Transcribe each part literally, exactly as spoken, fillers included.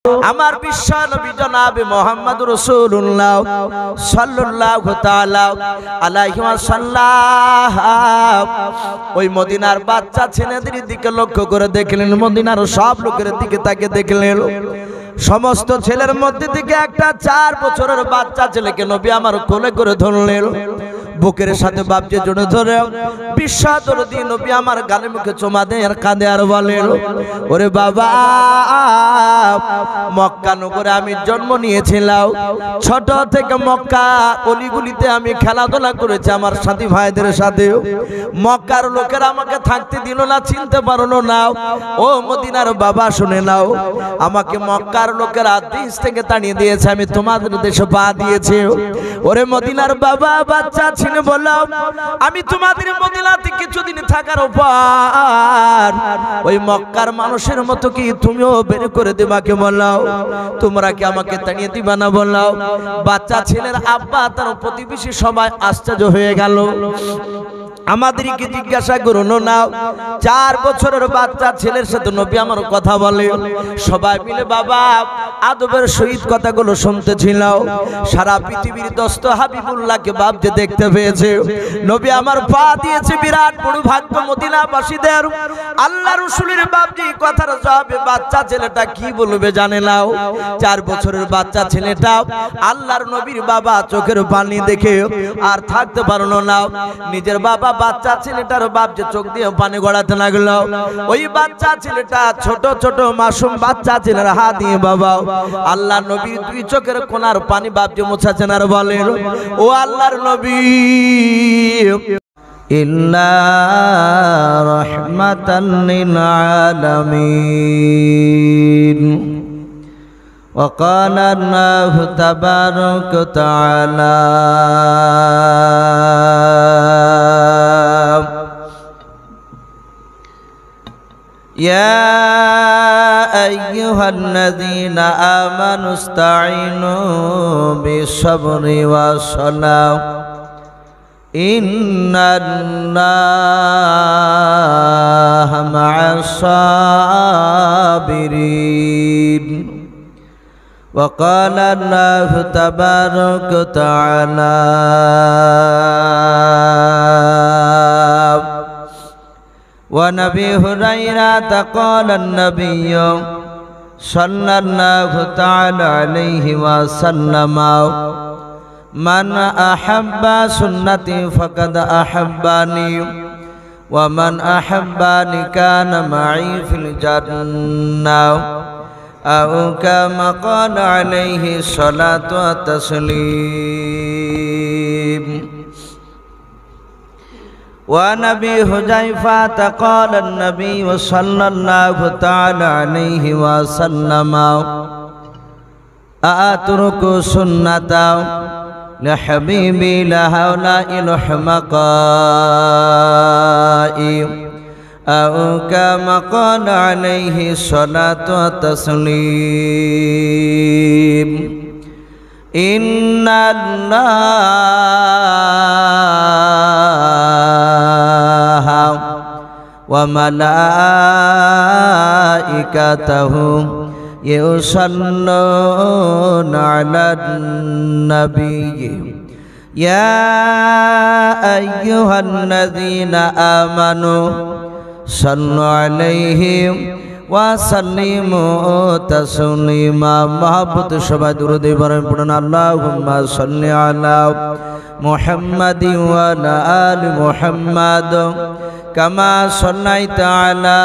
আমার বিশ্ব নবী জনাবে মুহাম্মদ রাসূলুল্লাহ সাল্লাল্লাহু তাআলা আলাইহি ওয়াসাল্লাম ওই মদিনার বাচ্চা ছেলেদের দিকে লক্ষ্য করে দেখলেন, মদিনার সব লোকের দিকে তাকে দেখলেন। সমস্ত ছেলের মধ্যে থেকে একটা চার বছরের বাচ্চা ছেলেকে নবী আমার কোলে করে ধরলেন, বুকের সাথে বাপকে জড়ে ধরে বিশ্ব দরদি নবী আমার গালে মুখে চুমা দেয় আর কাঁদে আর বলেন, ওরে বাবা, মক্কা নগরে আমি জন্ম নিয়েছিলাম, ছোট থেকে মক্কা অলিগুলিতে আমি খেলাধুলা করেছি আমার সাথী ভাইদের সাথে। মক্কার লোকেরা আমাকে থাকতে দিল না, চিনতে পারলো না। ও মদিনার বাবা, শুনে নাও, আমাকে মক্কার লোকেরা দেশ থেকে তাড়িয়ে দিয়েছে, আমি তোমাদের দেশে পা দিয়েছি। ওরে মদিনার বাবা, বাচ্চা ছিনে বললাম, আমি তোমাদের মদিনাতে কিছুদিন থাকার উপর ওই মক্কার মানুষের মতো কি তুমিও বের করে দেবাকে বললাও? তোমরা কি আমাকে তাড়িয়ে দিবা না বললাও? বাচ্চা ছেলের আব্বা তার প্রতিবেশী সবাই আশ্চর্য হয়ে গেল। আমাদেরকে জিজ্ঞাসা করুন না, চার বছরের বাচ্চা ছেলের সাথে নবী আমার কথা বলে। সবাই মিলে বাবা আদবের সহিত কথাগুলো শুনতেছিল। সারা পৃথিবীর দোস্ত হাবিবুল্লাহকে বাপ যে দেখতে পেয়েছে, নবী আমার পা দিয়েছে বিরাট বড় ভাগ্য মদিনাবাসীদের। আল্লাহ রাসূলের বাপ যে কথার জবাবে বাচ্চা ছেলেটা কি বলবে জানে নাও? চার বছরের বাচ্চা ছেলেটা আল্লাহর নবীর বাবা চোখের পানি দেখে আর থাকতে পারলো না। নিজের বাবা বাচ্চা ছেলেটার বাপ যে চোখ দিয়ে পানি গড়াতে লাগলো। ওই বাচ্চা ছেলেটা ছোট ছোট মাসুম বাচ্চা ছেলের হাত দিয়ে বাবা আল্লাহ নবীর দুই চোখের কোনার পানি বাপ যে মোছাছেন আর বলেন, ও আল্লাহর নবী, ইল্লা রাহমাতাল লিল আলামিন। وقال الله تبارك وتعالى يا أيها الذين آمنوا استعينوا بالصبر والصلاة إن الله مع الصابرين وقال الله تبارك وتعالى ونبي هريرة قال النبي صلى الله تعالى عليه وسلم من أحب سنتي فقد أحبني ومن أحبني كان معي في الجنة أو كما قال عليه الصلاة والتسليم. وعن أبي حذيفة قال النبي صلى الله تعالى عليه وسلم أترك سنة لحبيبي لهؤلاء الحمقاء أو كما قال عليه الصلاة والتسليم. إن الله وملائكته يصلون على النبي يا أيها الذين آمنوا صلوا عليه وسلموا تسليما. محبت সবাই দুরূদ পড়েন পড়ুন আল্লাহুম্মা সাল্লি আলা মুহাম্মাদিন ওয়া আলা আলি মুহাম্মাদ কামা সাল্লাইতা আলা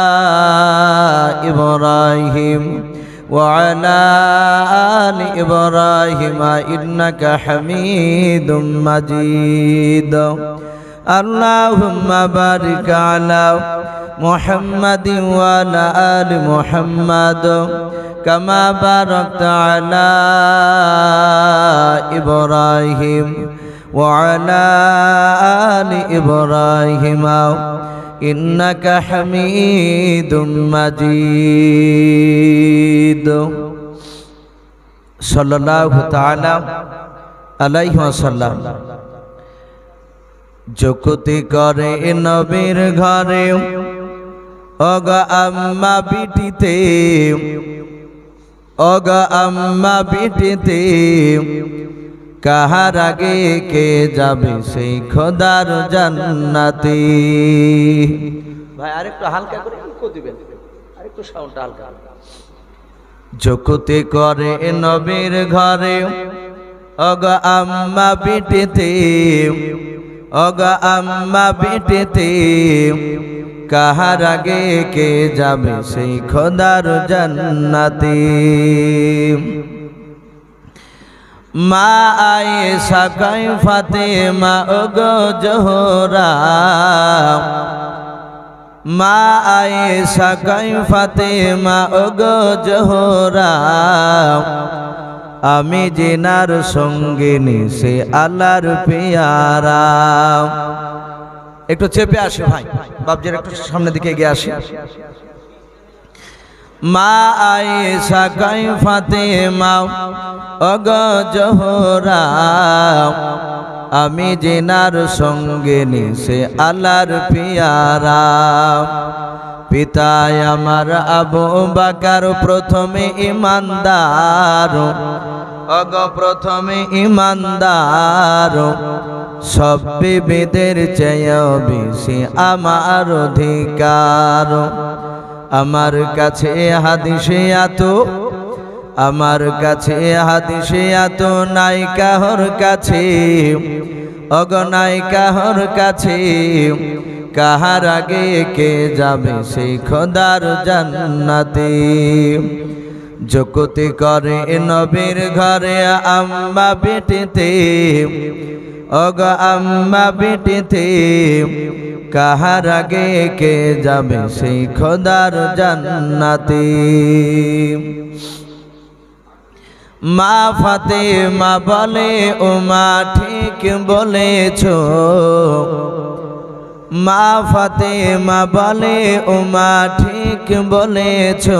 ইব্রাহিম ওয়া আলা আলি ইব্রাহিম ইন্নাকা হামিদুম মাজিদ. আল্লাহুম্মা বারিক আলা محمد وعلى آل محمد كما باركت على إبراهيم وعلى آل إبراهيم إنك حميد مجيد. صلى الله تعالى عليه وسلم. যুক্তি করে নবীর ঘরে অগা আম্মা বিটিতে ওগো আম্মা বিটিতে কাহার আগে কে যাবে সেই খোদার জান্নাতে। ভাই আরেকটু হালকা করে ইকো দিবেন, আরেকটু সাউন্ডটা হালকা। যকুতে করে নবীর ঘরে ওগো আম্মা বিটিতে, ওগো আম্মা বিটিতে কাহার আগে কে যাবে সেই খোদার জান্নাতে। মা আয়েশা কয় ফাতেমা ওগো জোহরা, মা আয়েশা কয় ফাতেমা ওগো জোহরা, আমি জিনার সঙ্গিনী সে আল্লাহর পেয়ারা। একটু চেপে আসে ভাই, বাপজির একটু সামনের দিকে এগিয়ে আসে। মা আয়েশা কয় ফাতেমা ওগো জোহরা, আমি জিনার সঙ্গিনী সে আল্লাহর পেয়ারা। পিতায় আমার আবু বকর প্রথমে ইমানদার, ওগো প্রথমে ইমানদার, সব বিবিদের চেয়েও বেশি আমার অধিকার। আমার কাছে হাদিসে এত, আমার কাছে হাদিসে এত নাই কাহর কাছে, ওগো নাই কাহর কাছে, কাহার আগে কে যাবে সেই খোদার জান্নাতে। যকুতি করে নবীর ঘরে আম্মা বিটিতে, ওগো আম্মা বিটিতে কাহার আগে কে যাবে সেই খোদার জান্নাতে। মা ফাতেমা বলে ও মা ঠিক বলেছো, মা ফাতেমা বলে ও মা ঠিক বলেছো,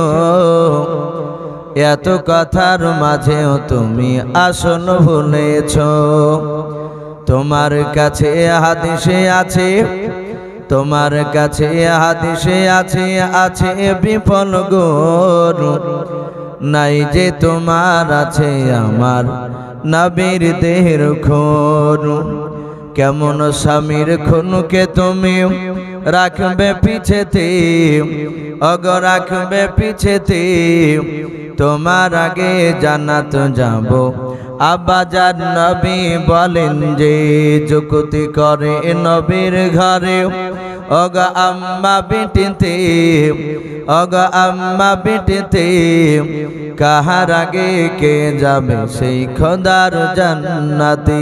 এত কথার মাঝেও তুমি আসন ভুলেছো। তোমার কাছে হাদিসে আছে, তোমার কাছে হাদিসে আছে, আছে বিফল গুণ, নাই যে তোমার আছে আমার নবীর দেহের খুন। কেমন স্বামীর খুনকে তুমি রাখবে পিছেতে, ওগো রাখবে পিছেতে, তোমার আগে জান্নাত যাব। আব্বাজান নবী বলেন যে যুক্তি করে নবীর ঘরে, ওগো আম্মা বিটিতে, ওগো আম্মা বিটিতে কাহার আগে কে যাবে সেই খোদার জান্নাতে।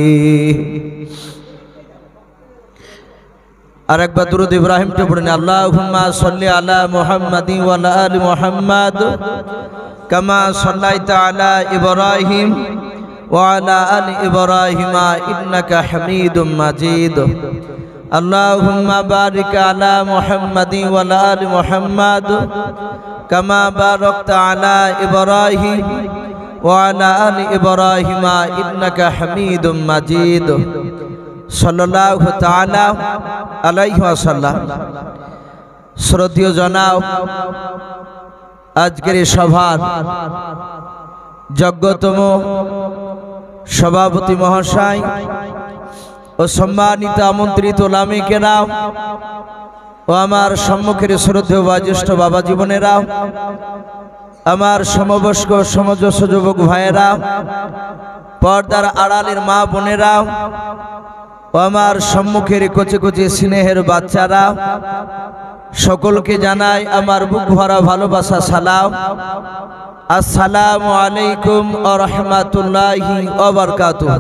আর একবার দুরূদ ইব্রাহিমটা পড়েন, আল্লাহুম্মা সাল্লি আলা মুহাম্মাদিন ওয়া আলা আলি মুহাম্মাদ কামা সাল্লাইতা আলা ইব্রাহিম ওয়া আলা আলি ইব্রাহিম ইন্নাকা হামিদুম মাজিদ। আল্লাহুম্মা বারিক আলা মুহাম্মাদিন ওয়া আলা আলি মুহাম্মাদ কামা বারাকতা আলা ইব্রাহিম ওয়া আলা আলি ইব্রাহিম ইন্নাকা হামিদুম মাজিদ। সাল্লাল্লাহু তাআলা আলাইহি ওয়াসাল্লাম। শ্রদ্ধেয় জনাব, আজকের এই সভার যোগ্যতম সভাপতি মহাশয় ও সম্মানিত আমন্ত্রিত ওলামা কেরাম ও আমার সম্মুখের শ্রদ্ধেয় বয়োজ্যেষ্ঠ বাবা জীবনেরা, আমার সমবয়স্ক সমজস্ব যুবক ভাইয়েরা, পর্দার আড়ালের মা বোনেরা ও আমার সম্মুখের কচি কচি স্নেহের বাচ্চারা, সকলকে জানাই আমার বুক ভরা ভালোবাসা সালাম। আসসালামু আলাইকুম ওয়া রাহমাতুল্লাহি ওয়া বারাকাতুহু।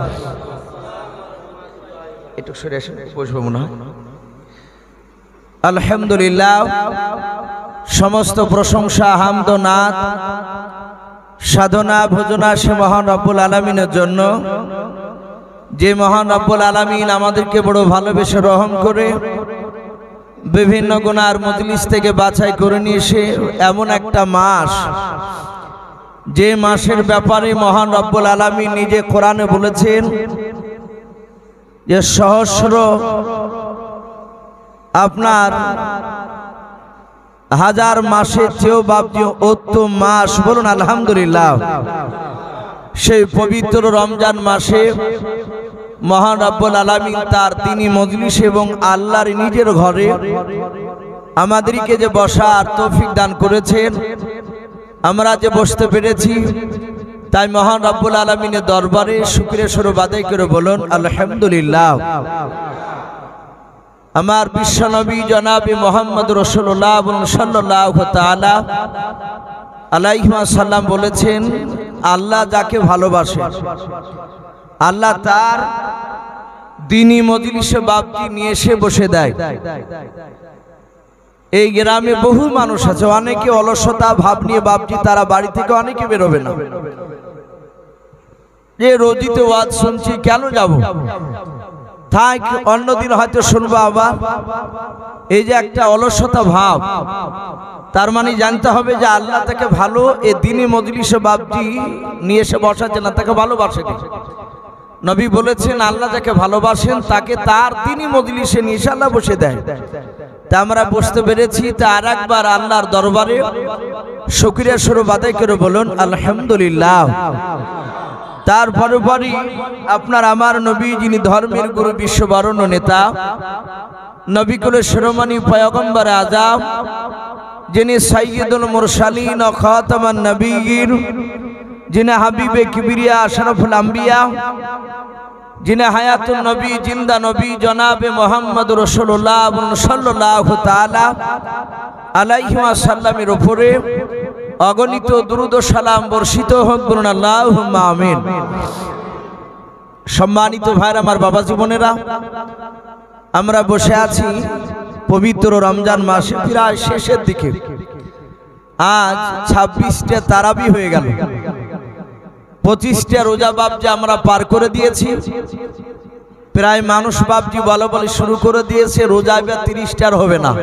একটু সরে আসুন, বসবো মনে হয়। আলহামদুলিল্লাহ, সমস্ত প্রশংসা হামদ ও নাত সাধনা ভোজনা সে মহান রব্বুল আলামিনের জন্য, যে মহান রব্বুল আলামিন আমাদেরকে বড় ভালোবেসে রহম করে বিভিন্ন গুনার মজলিস থেকে বাছাই করে নিয়ে এসে এমন একটা মাস, যে মাসের ব্যাপারে মহান রব্বুল আলামিন নিজে কোরআনে বলেছেন যে সহস্র আপনার হাজার মাসের চেয়েও বাপজি উত্তম মাস, বলুন আলহামদুলিল্লাহ। সেই পবিত্র রমজান মাসে মহান রব্বুল আলামিন তার তিনি মজলিস এবং আল্লাহর নিজের ঘরে আমাদেরকে যে বসার তৌফিক দান করেছেন, আমরা যে বসতে পেরেছি, তাই মহান রব্বুল আলামিনের দরবারে শুকরিয়া স্বরূপ আদায় করে বলুন আলহামদুলিল্লাহ। আমার বিশ্বনবী জনাবে মুহাম্মদ রাসূলুল্লাহ সাল্লাল্লাহু তাআলা আলাইহি ওয়াসাল্লাম বলেছেন, আল্লাহ যাকে ভালোবাসেন আল্লাহ তার দ্বীনি মজলিসে বাপজি নিয়ে এসে বসে দেয়। এই গ্রামে বহু মানুষ আছে, অনেকে অলসতা ভাব নিয়ে বাপজি তারা বাড়ি থেকে অনেকে বেরোবে না, যে রোজিতে ওয়াজ শুনছি কেন যাব, থাক অন্যদিন হয়তো শুনবো আবার। এই যে একটা অলসতা ভাব, তার মানে জানতে হবে যে আল্লাহ তাকে ভালো এই দ্বীনি মজলিসে বাপজি নিয়ে এসে বসাচ্ছে না, তাকে ভালোবাসে। নবী বলেছেন আল্লাহ যাকে ভালোবাসেন তাকে তার দ্বীনি মজলিসে নিয়ে এসে আল্লাহ বসে দেয়। তা আমরা বসতে পেরেছি, তা আর একবার আল্লাহর দরবারে শুকরিয়া স্বরূপ আদায় করে বলুন আলহামদুলিল্লাহ। তারপরে পরই আপনার আমার নবী, যিনি ধর্মের গুরু, বিশ্ববরণ্য নেতা, নবী কুলের শিরোমণি পয়গম্বর আযম, যিনি সাইয়্যিদুল মুরসালিন ও খাতামান নবিয়্যিন, যিনি হাবিবে কিবরিয়া আশরাফুল আম্বিয়া, যিনি হায়াতুন নবী, জিন্দা নবী জনাবে মুহাম্মদ রাসূলুল্লাহ সাল্লাল্লাহু তাআলা আলাইহি ওয়াসাল্লামের উপরে অগণিত দুরূদ ও সালাম বর্ষিত হোক, বলুন আল্লাহুম্মা আমিন। সম্মানিত ভাইরা, আমার বাবা জীবনেরা, আমরা বসে আছি পবিত্র রমজান মাসে প্রায় শেষের দিকে। আজ ছাব্বিশটা তারাবি হয়ে গেল, পঁচিশটা রোজা বাপজি আমরা পার করে দিয়েছি। প্রায় মানুষ বাপজি বলা বলে শুরু করে দিয়েছে রোজা এবার তিরিশটার হবে না।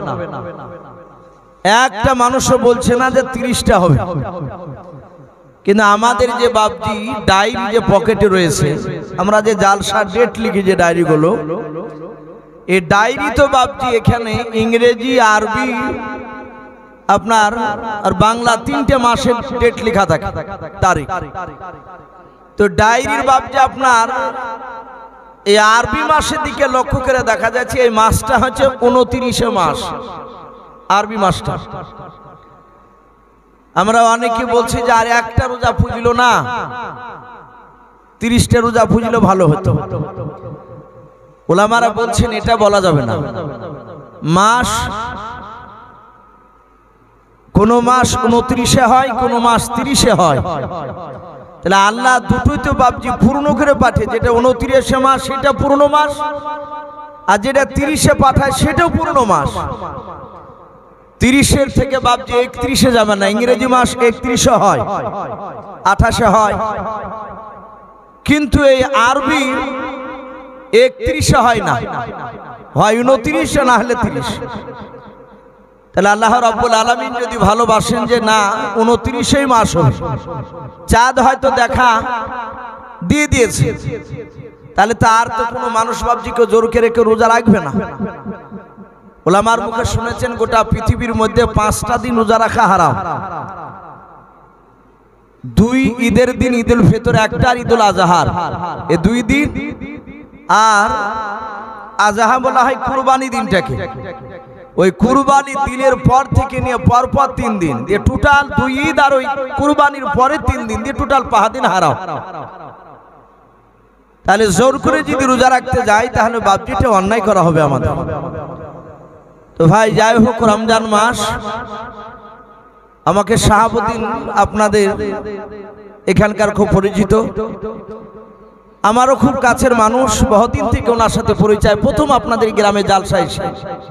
একটা মানুষও বলছে না যে তিরিশটা হবে, কিন্তু আমাদের যে বাপজি ডায়েরি যে পকেটে রয়েছে, আমরা যে জালসা ডেট লিখি যে ডায়েরিগুলো, এই ডায়েরি তো বাপজি এখানে ইংরেজি, আরবি, আপনার আর বাংলা তিনটে মাসের ডেট লেখা থাকে, তারিখ। তো ডায়েরির বাপজি আপনার এই আরবি মাসের দিকে লক্ষ্য করে দেখা যাচ্ছে এই মাসটা হচ্ছে উনত্রিশে মাস, আরবি মাসটা। আমরা অনেকে বলছি যে আর একটা রোজা পুজল না, তিরিশটা রোজা পুজলে ভালো হতো। ওলামারা বলছেন এটা বলা যাবে না। মাস কোন মাস উনত্রিশে হয়, কোন মাস তিরিশে হয়। তাহলে আল্লাহ দুটোই তো বাপজি পূর্ণ করে পাঠে, যেটা উনত্রিশে মাস সেটা পূর্ণ মাস, আর যেটা তিরিশে পাঠায় সেটাও পূর্ণ মাস। তিরিশের থেকে বাপজি একত্রিশে যাবে না, ইংরেজি মাস একত্রিশে হয়, আঠাশে হয়, কিন্তু এই আরবি একত্রিশে হয় না, হয় উনত্রিশে না হলে তিরিশ। তাহলে আল্লাহ রাব্বুল আলামিন যদি ভালোবাসেন যে না উনত্রিশেই মাস হবে, চাঁদ হয়তো দেখা দিয়ে দিয়েছে, তাহলে তার তো কোনো মানুষ বাপজিকে জোর করে রেখে রোজা রাখবে না। ওলামার মুখে শুনেছেন গোটা পৃথিবীর মধ্যে পাঁচটা দিন রোজা রাখা হারাম। দুই ঈদের দিন, ঈদুল ফিতর একটা, আর ঈদুল আজহার, এই দুই দিন। আর আজহা বলা হয় কুরবানি দিনটাকে। ওই কুরবানি দিনের পর থেকে নিয়ে পরপর তিন দিন দিয়ে টোটাল দুই ঈদ, আর ওই কুরবানির পরে তিন দিন দিয়ে টোটাল পাঁচ দিন হারাম। তাহলে জোর করে যদি রোজা রাখতে যাই তাহলে বাপজিটা অন্যায় করা হবে আমাদের। তো ভাই যাই হোক, রমজান মাস আমাকে শাহাবুদ্দিন আপনাদের এখানকার খুব পরিচিত, আমারও খুব কাছের মানুষ, বহুদিন থেকে ওনার সাথে পরিচয়। প্রথম আপনাদের গ্রামে জালসা এসে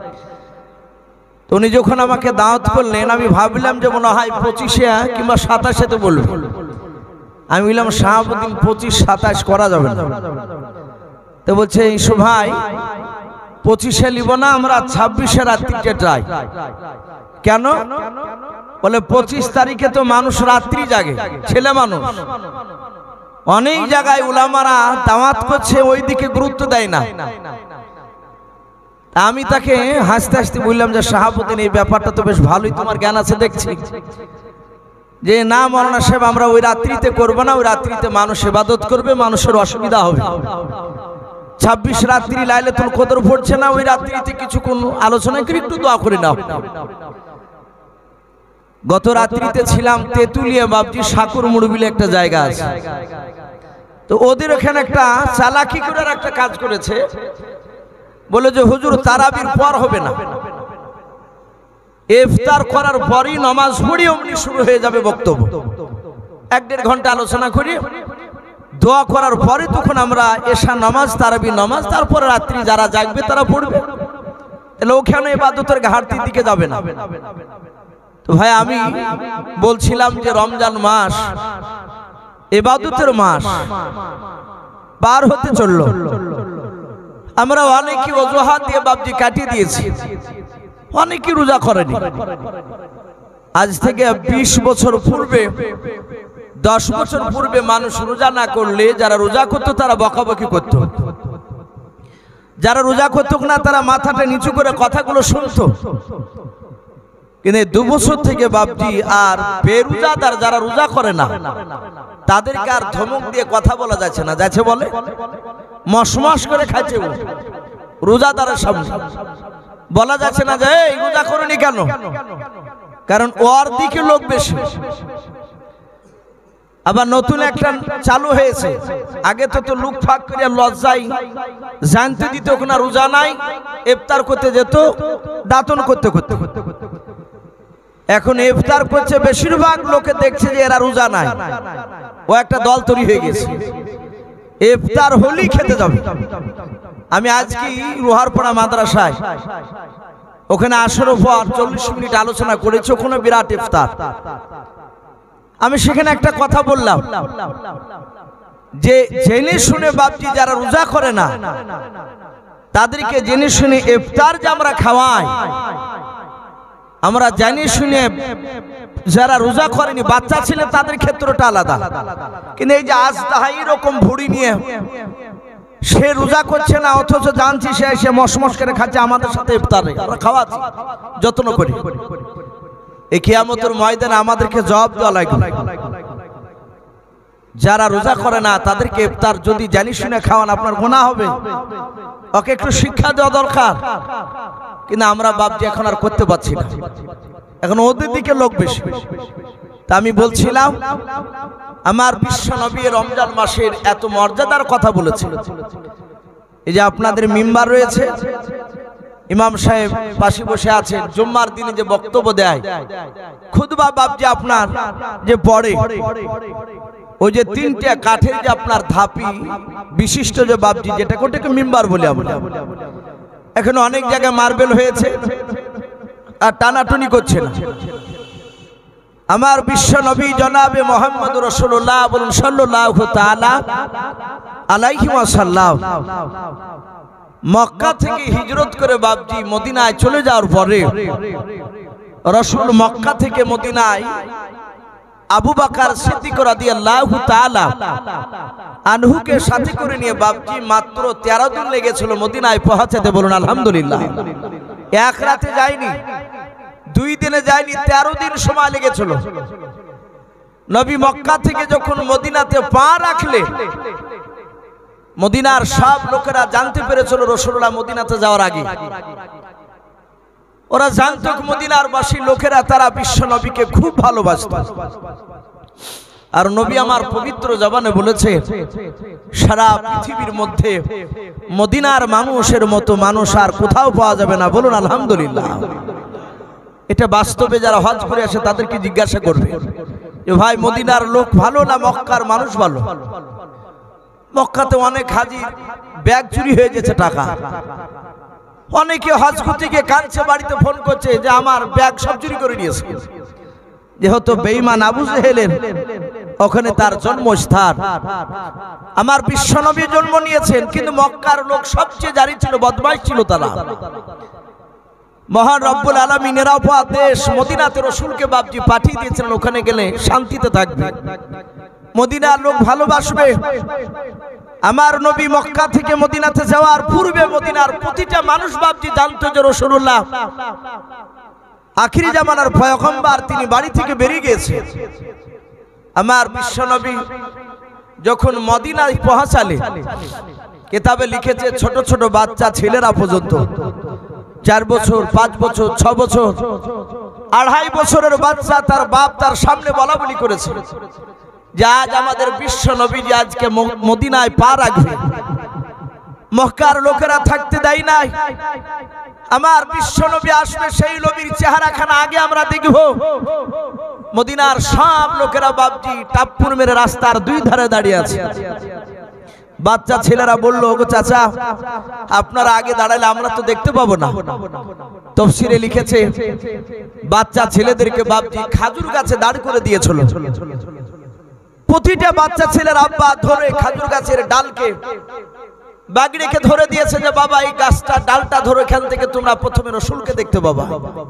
তো উনি যখন আমাকে দাওয়াত করলেন, আমি ভাবলাম যে মনে হয় পঁচিশে কিংবা সাতাশে তো বলবো। আমি বললাম শাহাবুদ্দিন পঁচিশ সাতাশ করা যাবে না। তো বলছে ইসু ভাই পঁচিশে নিব না, আমরা ছাব্বিশে রাত্রিতে যাই। কেন? বলে পঁচিশ তারিখে তো মানুষ রাত্রি জাগে, ছেলে মানুষ। অনেক জায়গায় উলামারা দাওয়াত করছে, ওই দিকে গুরুত্ব দেয় না। আমি তাকে হাসতে হাসতে বললাম যে শাহাবুদ্দিন, এই ব্যাপারটা তো বেশ ভালোই, তোমার জ্ঞান আছে দেখছি, যে না মৌলানা সাহেব আমরা ওই রাত্রিতে করবো না, ওই রাত্রিতে মানুষ ইবাদত করবে, মানুষের অসুবিধা হবে। ছাব্বিশ রাত্রি লাইলাতুল কদর পড়ছে না, ওই রাত্রিতে কিছুক্ষণ আলোচনা করে একটু দোয়া করে নাও। গত রাত্রিতে ছিলাম তেতুলিয়া বাবজি সাকুর মুড়বিলে একটা জায়গা আছে, তো ওদের ওখানে একটা চালাকি করে একটা কাজ করেছে, বলে যে হুজুর তারাবির পর হবে না, ইফতার করার পরই নামাজ পড়ি অমনি শুরু হয়ে যাবে বক্তব্য। এক দেড় ঘন্টা আলোচনা করি, দোয়া করার পরে তখন আমরা এশা নামাজ, তারাবি নামাজ, তারপরে রাত্রি যারা জাগবে তারা পড়বে, তাহলে ওখানে ইবাদতের ঘাটতির দিকে যাবে না। তো ভাই আমি বলছিলাম যে রমজান মাস ইবাদতের মাস পার হতে চললো, আমরা অনেকই অজুহাত দিয়ে বাবজি কাটিয়ে দিয়েছি, অনেকই রোজা করেনি। আজ থেকে বিশ বছর পূর্বে, দশ বছর পূর্বে মানুষ রোজা না করলে যারা রোজা করতো তারা বকাবকি করত, যারা রোজা করতো না তারা মাথাটা নিচু করে কথাগুলো শুনতো। কিন্তু দু বছর থেকে বাবজি আর বেরোজাদার যারা রোজা করে না তাদেরকে আর ধমক দিয়ে কথা বলা যাচ্ছে না, যাচ্ছে বলে মশমশ করে খাচ্ছে রোজাদারের সামনে, বলা যাচ্ছে না যে এই রোজা করনি কেন, কারণ ওর দিকে লোক বেশি। আবার নতুন একটা চালু হয়েছে, আগে তো তো লুক ফাঁক করে লজ্জাই জানতে দিত না রোজা নাই, ইফতার করতে যেত দাতন করতে করতে, এখন ইফতার করছে বেশিরভাগ লোকে দেখছে যে এরা রোজা নাই, ও একটা দল তৈরি হয়ে গেছে, ইফতার হলেই খেতে যাবে। আমি আজকে রোহারপাড়া মাদ্রাসায় ওখানে আসর পর চল্লিশ মিনিট আলোচনা করেছি, ওখানে বিরাট ইফতার। আমি সেখানে একটা কথা বললাম যে জেনে শুনে বাপজি যারা রোজা করে না তাদেরকে জেনে শুনে ইফতার যে আমরা খাওয়াই, আমরা জানি শুনে যারা রোজা করেনি বাচ্চা ছিল তাদের ক্ষেত্রটা আলাদা। কিন্তু এই যে আজ তাহাই এরকম ভুড়ি নিয়ে সে রোজা করছে না, অথচ জানছি সে এসে মশমশ করে খাচ্ছে আমাদের সাথে ইফতারে, আমরা খাওয়াচ্ছি যত্ন করি। এই কিয়ামতের ময়দানে আমাদেরকে জবাব দেওয়া লাগবে। যারা রোজা করে না তাদেরকে ইফতার যদি জানি শুনে খাওয়ান আপনার গুনাহ হবে, ওকে একটু শিক্ষা দেওয়া দরকার। কিন্তু আমরা বাপজি এখন আর করতে পারছি না, এখন ওদের দিকে লোক বেশি। তা আমি বলছিলাম আমার বিশ্ব নবী রমজান মাসের এত মর্যাদার কথা বলেছিল। এই যে আপনাদের মিম্বার রয়েছে, ইমাম সাহেব পাশে বসে আছেন, জুম্মার দিনে যে বক্তব্য দেয় খুতবা বাপজি আপনার যে পড়ে, ওই যে তিনটা কাঠের যে আপনার ধাপি বিশিষ্ট যে বাপজি, যেটা ওটাকে মিম্বার বলি আমরা। এখন অনেক জায়গায় মার্বেল হয়েছে আর টানাটুনি করছে না। আমার বিশ্ব নবী জনাবে মোহাম্মদ রাসূলুল্লাহ বলুন সাল্লাল্লাহু তাআলা আলাইহি ওয়াসাল্লাম মক্কা থেকে হিজরত করে বাপজি মদিনায় চলে যাওয়ার পরে রাসূল মক্কা থেকে মদিনায় আবু বকর সিদ্দিক রাদিয়াল্লাহু তাআলা আনহুকে সাথে করে নিয়ে বাপজি মাত্র তেরো দিন লেগেছিল মদিনায় পৌঁছাতে, বলুন আলহামদুলিল্লাহ। এক রাতে যায়নি, দুই দিনে যায়নি, তেরো দিন সময় লেগেছিল। নবী মক্কা থেকে যখন মদিনাতে পা রাখলে মদিনার সব লোকেরা জানতে পেরেছিল রাসূলুল্লাহ মদিনাতে যাওয়ার আগে, ওরা জানতো মদিনার বাসী লোকেরা তারা বিশ্ব নবীকে খুব ভালোবাসত। আর নবী আমার পবিত্র জবানে বলেছে সারা পৃথিবীর মধ্যে মদিনার মানুষের মতো মানুষ আর কোথাও পাওয়া যাবে না, বলুন আলহামদুলিল্লাহ। এটা বাস্তবে যারা হজ করে আসে তাদেরকে জিজ্ঞাসা করবে যে ভাই মদিনার লোক ভালো না মক্কার মানুষ ভালো? মক্কাতে অনেক হাজি ব্যাগ চুরি হয়ে গেছে টাকা, অনেকে হজ করতে গিয়ে কাঁদছে, বাড়িতে ফোন করছে যে আমার ব্যাগ সব চুরি করে নিয়েছে। যেহেতু বেঈমান আবু জেহেলের ওখানে তার জন্মস্থান, আমার বিশ্বনবী জন্ম নিয়েছেন, কিন্তু মক্কার লোক সবচেয়ে জারি ছিল, বদমাশ ছিল তারা। মহান রব্বুল আলামিন নিরাপদ দেশ মদিনাতে রাসূলকে বাপজি পাঠিয়ে দিয়েছিলেন, ওখানে গেলে শান্তিতে থাকবে, মদিনার লোক ভালোবাসবে। আমার নবী মক্কা থেকে মদিনাতে যাওয়ার পূর্বে মদিনার প্রতিটা মানুষ ভাবজি জানতো যে রাসূলুল্লাহ আখিরি জামানার পয়গম্বর, তিনি বাড়ি থেকে বেরিয়ে গেছে। আমার বিশ্বনবী যখন মদিনায় পৌঁছালে, কিতাবে লিখেছে ছোট ছোট বাচ্চা ছেলেরা পর্যন্ত, চার বছর, পাঁচ বছর, ছ বছর, আড়াই বছরের বাচ্চা তার বাপ তার সামনে বলা বলি করেছে যে আজ আমাদের বিশ্ব নবী যে আজকে মদিনায় পা রাখবে, মক্কার লোকেরা থাকতে দেয় নাই, আমার বিশ্ব নবী আসবে, সেই নবীর চেহারাখানা আগে আমরা দেখব। মদিনার সব লোকেরা বাপজি টাপ্পুর মেরে রাস্তার দুই ধারে দাঁড়িয়ে আছে। বাচ্চা ছেলেরা বলল, ওগো চাচা, আপনারা আগে দাঁড়ালে আমরা তো দেখতে পাবো না। তাফসীরে লিখেছে বাচ্চা ছেলেদেরকে বাপজি খাজুর গাছে দাঁড় করে দিয়েছিল। প্রতিটা বাচ্চা ছেলের আব্বা ধরে খাজুর গাছের ডালকে বাগড়িকে ধরে দিয়েছে যে বাবা এই গাছটা ডালটা ধরে এখান থেকে তোমরা প্রথমে রাসূলকে দেখতে পাবা।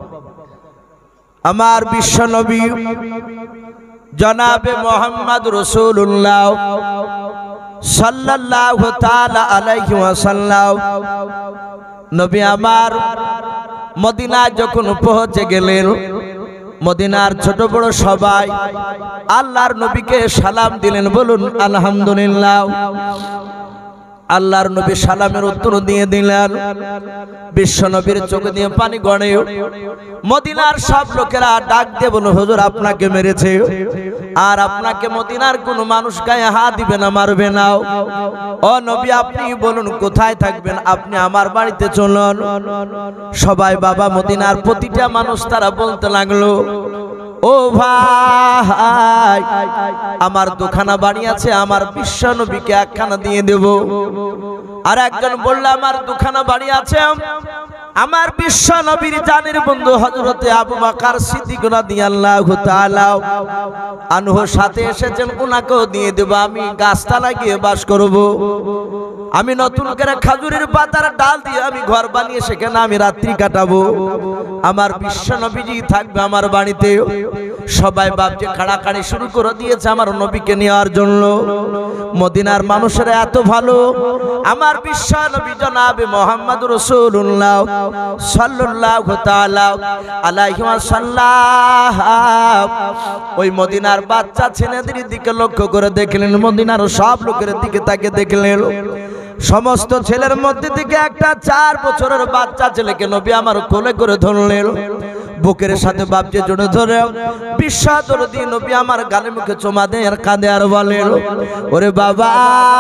আমার বিশ্ব নবী জনাবে মুহাম্মদ রাসূলুল্লাহ সাল্লাল্লাহু তাআলা আলাইহি ওয়াসাল্লাম নবী আমার মদিনায় যখন পৌঁছে গেলেন, মদিনার ছোট বড় সবাই আল্লাহর নবীকে সালাম দিলেন। বলুন আলহামদুলিল্লাহ। আল্লাহর নবী সালামের উত্তর দিয়ে দিলেন। বিশ্ব নবীর চোখ দিয়ে পানি গড়ে। মদিনার সব লোকেরা ডাক দিয়ে বলল, হুজুর আপনাকে মেরেছে, আর আপনাকে মদিনার কোনো মানুষ গায়ে হাত দিবে না, মারবে না। ও নবী আপনি বলুন কোথায় থাকবেন, আপনি আমার বাড়িতে চলুন। সবাই বাবা মদিনার প্রতিটা মানুষ তারা বলতে লাগলো, ও ভাই আমার দুখানা বাড়ি আছে, আমার বিশ্ব নবীকে একখানা দিয়ে দেব। আর একজন বলল আমার দুখানা বাড়ি আছে, আমার বিশ্ব নবীর জানের বন্ধু হযরতে আবু বকর সিদ্দিক রাদিয়াল্লাহু তাআলা আনহু সাথে এসেছেন, উনাকেও দিয়ে দেব। আমি গাছটা লাগিয়ে বাস করব, আমি নতুন করে খাজুরের পাতার ডাল দিয়ে আমি ঘর বানিয়ে সেখানে আমি রাত্রি কাটাবো। আমার বিশ্ব নবীজি থাকবে আমার বাড়িতে। সবাই বাপজি কাড়াকাড়ি শুরু করে দিয়েছে আমার নবীকে নেওয়ার জন্য। মদিনার মানুষেরা এত ভালো, আমার বিশ্ব নবী জনাবে মুহাম্মদ রাসূলুল্লাহ সাল্লাল্লাহু তাআলা আলাইহি ওয়াসাল্লাম ওই মদিনার বাচ্চা ছেলেদের দিকে লক্ষ্য করে দেখলেন, মদিনার সব লোকের দিকে তাকে দেখলেন। সমস্ত ছেলের মধ্যে থেকে একটা চার বছরের বাচ্চা ছেলেকে নবী আমার কোলে করে ধরলেন, বুকের সাথে বাপজি জড়ে ধরে বিশ্বাদর দিয়ে নবী আমার গালে মুখে চুমা দেয় আর কাঁদে আর বলেন, ওরে বাবা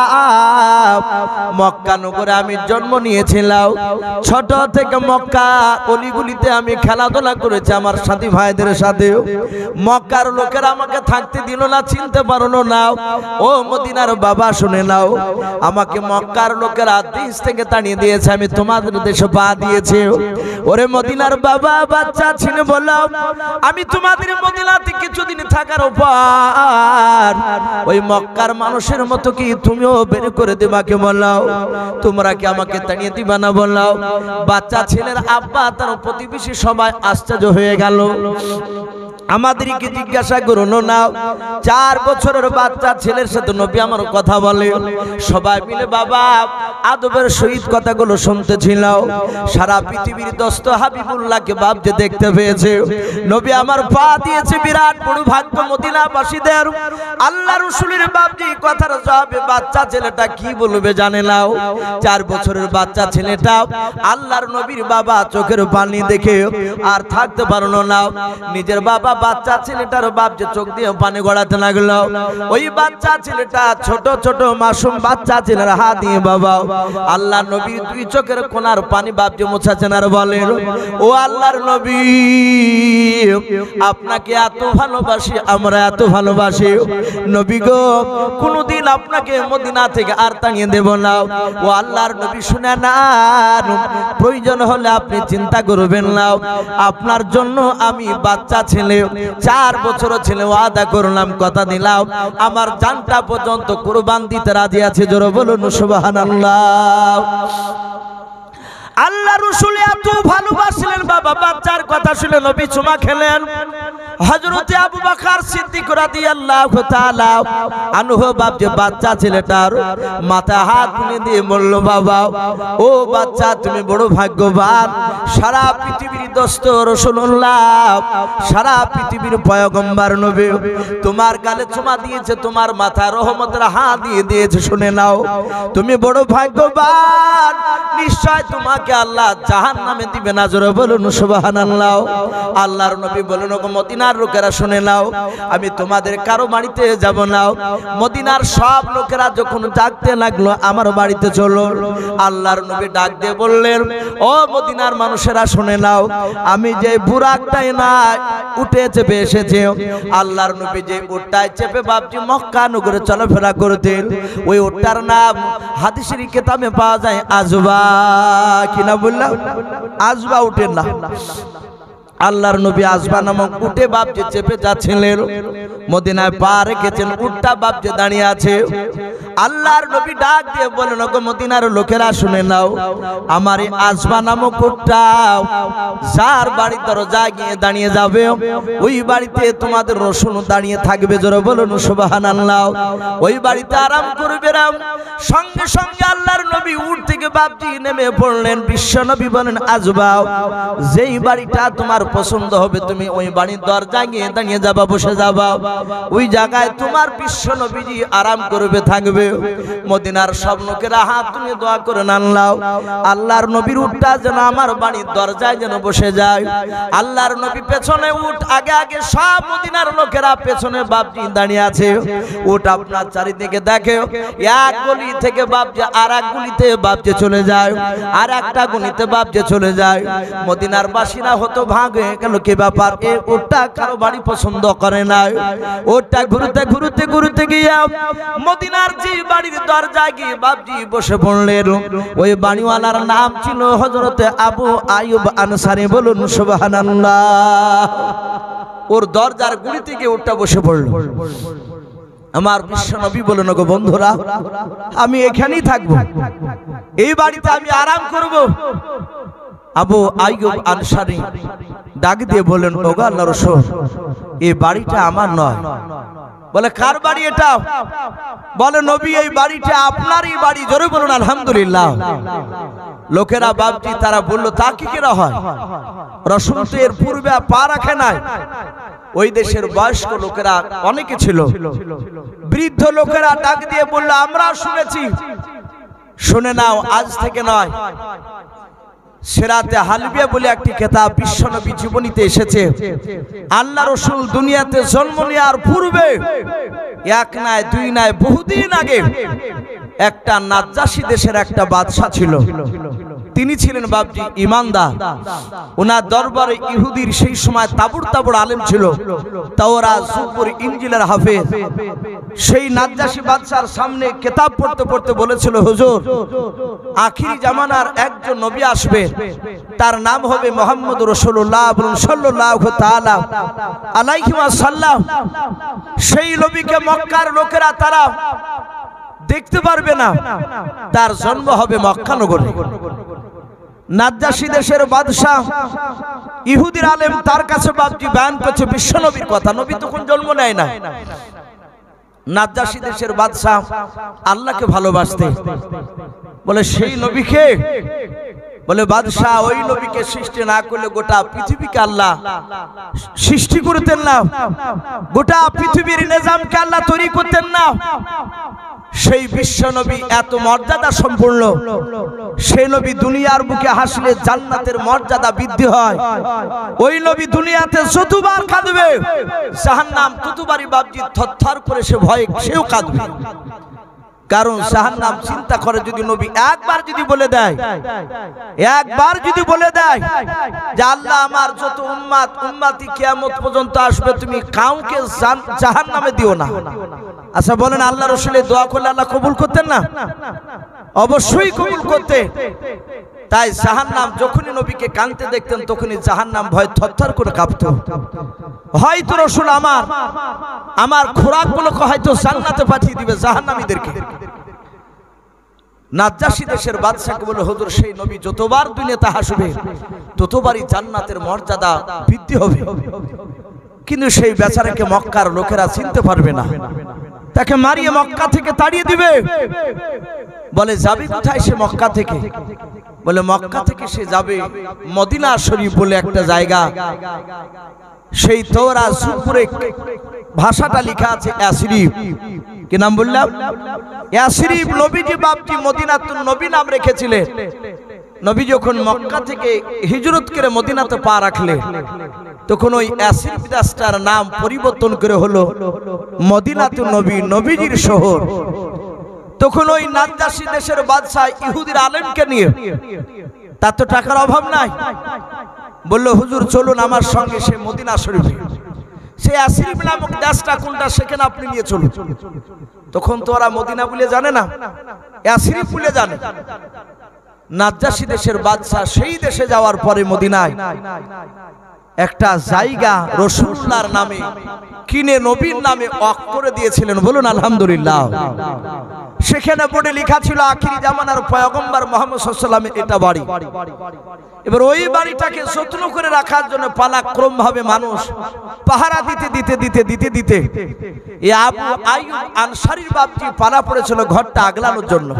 মক্কা নগরে আমি জন্ম নিয়েছিলাম, ছোট থেকে মক্কা অলিগুলিতে আমি খেলাধুলা করেছি আমার সাথী ভাইদের সাথে। মক্কার লোকেরা আমাকে থাকতে দিল না, চিনতে পারলো না। ও মদিনার বাবা শুনে নাও, আমাকে মক্কার লোকেরা দেশ থেকে তাড়িয়ে দিয়েছে, আমি তোমাদের দেশে পা দিয়েছি। ওরে মদিনার বাবা বাচ্চা ছিনে বললাম, আমি তোমাদের মদিনাতে কিছুদিন থাকার উপর ওই মক্কার মানুষের মতো কি তুমিও বের করে দেবাকে বললাও, তোমরা কি আমাকে তাড়িয়ে দিবা না বললাও। বাচ্চা ছেলের আব্বা তার প্রতিবেশী সবাই আশ্চর্য হয়ে গেল। আমাদেরকে জিজ্ঞাসা করুন না, চার বছরের বাচ্চা ছেলের সাথে নবী আমার কথা বলে। সবাই মিলে বাবা আদবের সহিত কথাগুলো শুনতেছিল। সারা পৃথিবীর দোস্ত হাবিবুল্লাহকে বাপ যে দেখতে পেয়েছে, নবী আমার পা দিয়েছে। বিরাট বড় ভাগ্য মদিনাবাসীদের। আল্লাহ রাসূলের বাপ যে কথার জবাবে বাচ্চা ছেলেটা কি বলবে জানে নাও। চার বছরের বাচ্চা ছেলেটা আল্লাহর নবীর বাবা চোখের পানি দেখে আর থাকতে পারলো না। নিজের বাবা বাচ্চা ছেলেটার বাপ যে চোখ দিয়ে পানি গড়াতে লাগলো। ওই বাচ্চা ছেলেটা ছোট ছোট মাসুম বাচ্চা ছেলের হাত দিয়ে বাবা আল্লাহ নবীর দুই চোখের কোনার পানি বাপ যে মোছাছেন আর বলেন, ও আল্লাহর নবী আপনাকে এত ভালোবাসি, আমরা এত ভালোবাসি নবী গো, কোনদিন আপনাকে মদিনা থেকে আর তাড়িয়ে দেব না। ও আল্লাহর নবী শুনে না, প্রয়োজন হলে আপনি চিন্তা করবেন না, আপনার জন্য আমি বাচ্চা ছেলে চার বছর ছেলে ওয়াদা করলাম, কথা দিলাম, আমার জানটা পর্যন্ত কুরবান দিতে রাজি আছে। জোরে বলুন সুবহানাল্লাহ। আল্লাহ রাসূল এত ভালোবাসলেন বাবা, বাচ্চার কথা শুনে নবী চুমা খেলেন। হযরতে আবু বকর সিদ্দিক রাদিয়াল্লাহু তাআলা আনহু বাপ যে বাচ্চা ছেলেটার মাথা হাত তুলে দিয়ে বলল, বাবা ও বাচ্চা তুমি বড় ভাগ্যবান, সারা পৃথিবীর দোস্ত রাসূলুল্লাহ, সারা পৃথিবীর পয়গম্বর নবী তোমার গালে চুমা দিয়েছে, তোমার মাথায় রহমতের হাত দিয়ে দিয়েছে, শুনে নাও তুমি বড় ভাগ্যবান, নিশ্চয় তোমাকে আল্লাহ জাহান্নামে দিবে না। জোরে বলুন সুবহানাল্লাহ। আল্লাহর নবী বলেন, ওগো মদিনার লোকেরা শুনে নাও, আমি তোমাদের কারো বাড়িতে যাব না। মদিনার সব লোকেরা যখন ডাকতে লাগলো আমার বাড়িতে চলো, আল্লাহর নবী ডাক দিয়ে বললেন, ও মদিনার মানুষেরা শুনে নাও, আমি যে বুরাকটাই না উঠে চেপে এসেছে, আল্লাহর নবী যে উটটায় চেপে বাপজি মক্কা নগরে চলাফেরা করতেন, ওই উটটার নাম হাদিসের কিতাবে পাওয়া যায় আজবা। কি না বললাম? আজবা উটের নাম। আল্লাহর নবী আজবা নামক উটে বাপজি চেপে যাচ্ছিলেন, মদিনায় পা রেখেছেন, উটটা বাপজি দাঁড়িয়ে আছে। আল্লাহর নবী ডাক দিয়ে বলেন, ওগো মদিনার লোকেরা শুনে নাও, আমার এই আজবা নামক উটটা যার বাড়ির দরজায় গিয়ে দাঁড়িয়ে যাবে, ওই বাড়িতে তোমাদের রাসূল দাঁড়িয়ে থাকবে। জোরে বলুন সুবহানাল্লাহ। ওই বাড়িতে আরাম করবে। সঙ্গে সঙ্গে আল্লাহর নবী উট থেকে বাপজি নেমে পড়লেন। বিশ্ব নবী বলেন, আজবা যেই বাড়িটা তোমার পছন্দ হবে তুমি ওই বাড়ির দরজায় গিয়ে দাঁড়িয়ে যাবা, বসে যাবা, ওই জায়গায় তোমার বিশ্ব নবীজি আরাম করবে, থাকবে। মদিনার সব লোকেরা হাত তুলে দোয়া করে আল্লাহ, আল্লাহর নবীর উটটা যেন আমার বাড়ির দরজায় যেন বসে যায়। আল্লাহর নবী পেছনে, উট আগে আগে, সব মদিনার লোকেরা পেছনে বাপজি দাঁড়িয়ে আছে। উট আপনার চারিদিকে দেখে, এক গলি থেকে বাপজি আর এক গলিতে বাপজি চলে যায়, আর একটা গলিতে বাপজি চলে যায়। মদিনার বাসীরা হতো ভাগ হয়ে গেল, কি ব্যাপার, এই উটটা কারো বাড়ি পছন্দ করে না। উটটা ঘুরতে ঘুরতে ঘুরতে গিয়ে মদিনার যে বাড়ির দরজায় গিয়ে বাপজি বসে পড়লেন, ওই বাড়িওয়ালার নাম ছিল হযরতে আবু আইয়ুব আনসারী। বলুন সুবহানাল্লাহ। ওর দরজার গুড়িতে গিয়ে উটটা বসে পড়ল। আমার বিশ্ব নবী বলেন, ওগো বন্ধুরা, আমি এখানেই থাকবো, এই বাড়িতে আমি আরাম করব। আবু আইয়ুব আনসারী ডাক দিয়ে বলেন, ওগো আল্লাহর রাসূল, এই বাড়িটা আমার নয়। বলে, কার বাড়ি এটা? বলে, নবী এই বাড়িটা আপনারই বাড়ি। জোরে বলুন আলহামদুলিল্লাহ। লোকেরা বাপজি তারা বললো, তা কি করে হয়? রাসূল তো এর পূর্বে পা রাখে নাই। ওই দেশের বয়স্ক লোকেরা অনেকে ছিল, বৃদ্ধ লোকেরা ডাক দিয়ে বললো, আমরা শুনেছি, শুনে নাও, আজ থেকে নয়, সেরাতে হালবিয়া বলে একটি কিতাব বিশ্বনবী জীবনীতে এসেছে। আল্লাহ রাসূল দুনিয়াতে জন্ম নেওয়ার পূর্বে এক নয় দুই নয় বহুদিন আগে একটা নাজ্জাশী দেশের একটা বাদশা ছিল। তিনি ছিলেন বাপজি ইমানদার। ওনার দরবারে ইহুদির সেই সময় তাবুর তাবুর আলেম ছিল, তাওরাত, জবুর, ইনজিলের হাফেজ। সেই নাজ্জাশী বাদশার সামনে কিতাব পড়তে পড়তে বলেছিল, হুজুর, আখিরি জামানার একজন নবী আসবে, তার নাম হবে মুহাম্মদ রাসূলুল্লাহ সাল্লাল্লাহু তাআলা আলাইহি ওয়াসাল্লাম। সেই নবীকে মক্কার লোকেরা তারা দেখতে পারবে না, তার জন্ম হবে মক্কা নগরে। নাজ্জাশী দেশের বাদশা ইহুদির আলেম তার কাছে বাপজি বয়ান করছে বিশ্ব নবীর কথা। নবী তখন জন্ম নেয় না। নাজ্জাশী দেশের বাদশা আল্লাহকে ভালোবাসতে বলে, সেই নবীকে, বলে বাদশা ওই নবীকে সৃষ্টি না করলে গোটা পৃথিবীকে আল্লাহ সৃষ্টি করতেন না, গোটা পৃথিবীর নিজামকে আল্লাহ তৈরি করতেন না। সেই বিশ্ব নবী এত মর্যাদা সম্পূর্ণ, সেই নবী দুনিয়ার বুকে হাসলে জান্নাতের মর্যাদা বৃদ্ধি হয়। ওই নবী দুনিয়াতে যতবার কাঁদবে জাহান্নাম ততবারই বাপজি থরথর করে সে ভয়ে সেও কাঁদবে। কারণ জাহান্নাম চিন্তা করে, যদি নবী একবার যদি বলে দেয়, একবার যদি বলে দেয় যে আল্লাহ আমার যত উম্মত উম্মতি কিয়ামত পর্যন্ত আসবে, তুমি কাউকে জাহান্নামে দিও না। আচ্ছা বলেন, আল্লাহ রাসূলের দোয়া করলে আল্লাহ কবুল করতেন না? অবশ্যই কবুল করতে। তাই জাহান্নাম যখনই নবীকে কাঁদতে দেখতেন তখনই জাহান্নাম ভয় থরথর করে কাঁপত। হয়তো রাসূল আমার আমার খোরাকগুলোকে হয়তো জান্নাতে পাঠিয়ে দিবে জাহান্নামীদেরকে। নাজ্জাশী দেশের বাদশাকে বলে, হুজুর, সেই নবী যতবার দুনিয়াতে আসবে ততবারই জান্নাতের মর্যাদা বৃদ্ধি হবে। কিন্তু সেই বেচারাকে মক্কার লোকেরা চিনতে পারবে না, তাকে মারিয়ে মক্কা থেকে তাড়িয়ে দিবে। বলে যাবে কোথায় সে মক্কা থেকে? বলে মক্কা থেকে সে যাবে মদিনা শরীফ বলে একটা জায়গা, সেই তোরা সুপুরে ভাষাটা লেখা আছে ইয়াসরিব। কি নাম বললাম? ইয়াসরিব। নবীজি বাপজি মদিনাতুন নবী নাম রেখেছিলেন। নবী যখন মক্কা থেকে হিজরত করে মদিনাতে পা রাখলেন, তখন ওই ইয়াসরিব দেশটার নাম পরিবর্তন করে হলো মদিনাতুন নবী, নবীজির শহর। তখন ওই নাজ্জাশী দেশের বাদশা ইহুদির আলেমকে নিয়ে, তার তো টাকার অভাব নাই, বললো হুজুর চলুন আমার সঙ্গে সে মদিনা শরীফে, সেই ইয়াসরিব নামক দেশটা কোনটা সেখানে আপনি নিয়ে চলুন। তখন তো ওরা মদিনা বলে জানে না, ইয়াসরিব বলে জানে। নাজ্জাশী দেশের বাদশা সেই দেশে যাওয়ার পরে মদিনায় একটা জায়গা রাসূলুল্লাহর নামে কিনে নবীর নামে ওয়াকফ করে দিয়েছিলেন। বলুন আলহামদুলিল্লাহ। সেখানে বোর্ডে লেখা ছিল আখিরি জামানার পয়গম্বর মুহাম্মদ সাল্লাল্লাহু আলাইহি ওয়াসাল্লামের এটা বাড়ি। এবার ওই বাড়িটাকে যত্ন করে রাখার জন্য পালাক্রম ভাবে মানুষ পাহারা দিতে দিতে দিতে দিতে দিতে এই আবু আইয়ুব আনসারীর বাপজি পালা পড়েছিল ঘরটা আগলানোর জন্য।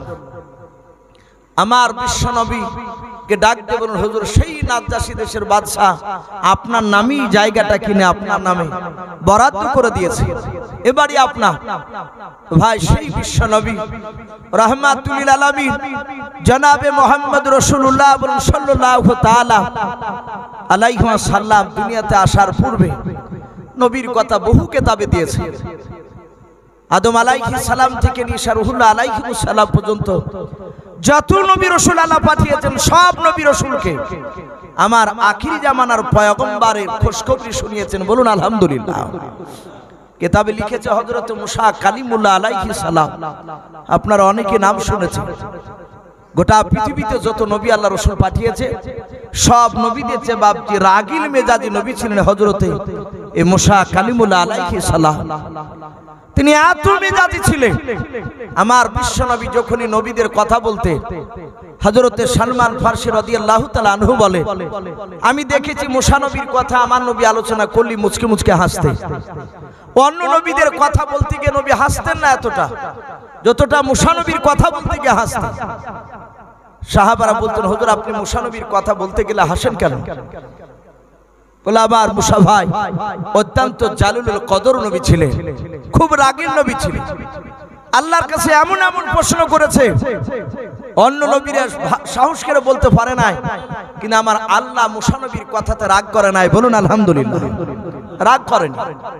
আমার বিশ্বনবী কে ডাক দিয়ে বলুন হুজুর সেই নাজ্জাশী দেশের বাদশা আপনার নামেই জায়গাটা কিনে আপনার নামে বরাদ্দ করে দিয়েছে, এবারই আপনার। ভাই সেই বিশ্বনবী রাহমাতুল লিল আলামিন জনাবে মুহাম্মদ রাসূলুল্লাহ সাল্লাল্লাহু তাআলা আলাইহি ওয়াসাল্লাম দুনিয়াতে আসার পূর্বে নবীর কথা বহু কিতাবে দিয়েছে। আদম আলাইহিস সালাম থেকে নিয়ে রূহুল্লাহ আলাইহিস সালাম পর্যন্ত যত নবী রাসূল আল্লাহ পাঠিয়েছেন সব নবী রাসূলকে আমার আখিরি জামানার পয়গম্বরের খুশখবরি শুনিয়েছেন। বলুন আলহামদুলিল্লাহ। কিতাবে লিখেছে হযরত মুসা কালিমুল্লাহ আলাইহিস সালাম, আপনারা অনেকে নাম শুনেছেন। গোটা পৃথিবীতে যত নবী আল্লাহ রাসূল পাঠিয়েছে সব নবীদের চেয়ে বাপজি রাগিল মেজাজি নবী ছিলেন হযরতে এই মুসা কালিমুল্লাহ আলাইহিস সালাম। তিনি এত মেজাজি ছিলেন, আমার বিশ্বনবী যখনই নবীদের কথা বলতে হযরতে সালমান ফারসি রাদিয়াল্লাহু তাআলা আনহু বলে, আমি দেখেছি মুসা নবীর কথা আমার নবী আলোচনা করলি মুচকে মুচকে হাসতে। অন্য নবীদের কথা বলতে গিয়ে নবী হাসতেন না এতটা, যতটা মুসা নবীর কথা বলতে গিয়ে হাসতেন। সাহাবারা বলতেন হুজুর আপনি মুসা নবীর কথা বলতে গেলে হাসেন কেন? বলে আবার মুসা ভাই অত্যন্ত জালিলুল কদর নবী ছিলেন, খুব রাগীর নবী ছিলেন। আল্লাহর কাছে এমন এমন প্রশ্ন করেছে অন্য নবীরা সাহস করে বলতে পারে নাই, কিন্তু আমার আল্লাহ মুসা নবীর কথাতে রাগ করে নাই। বলুন আলহামদুলিল্লাহ। রাগ করেন।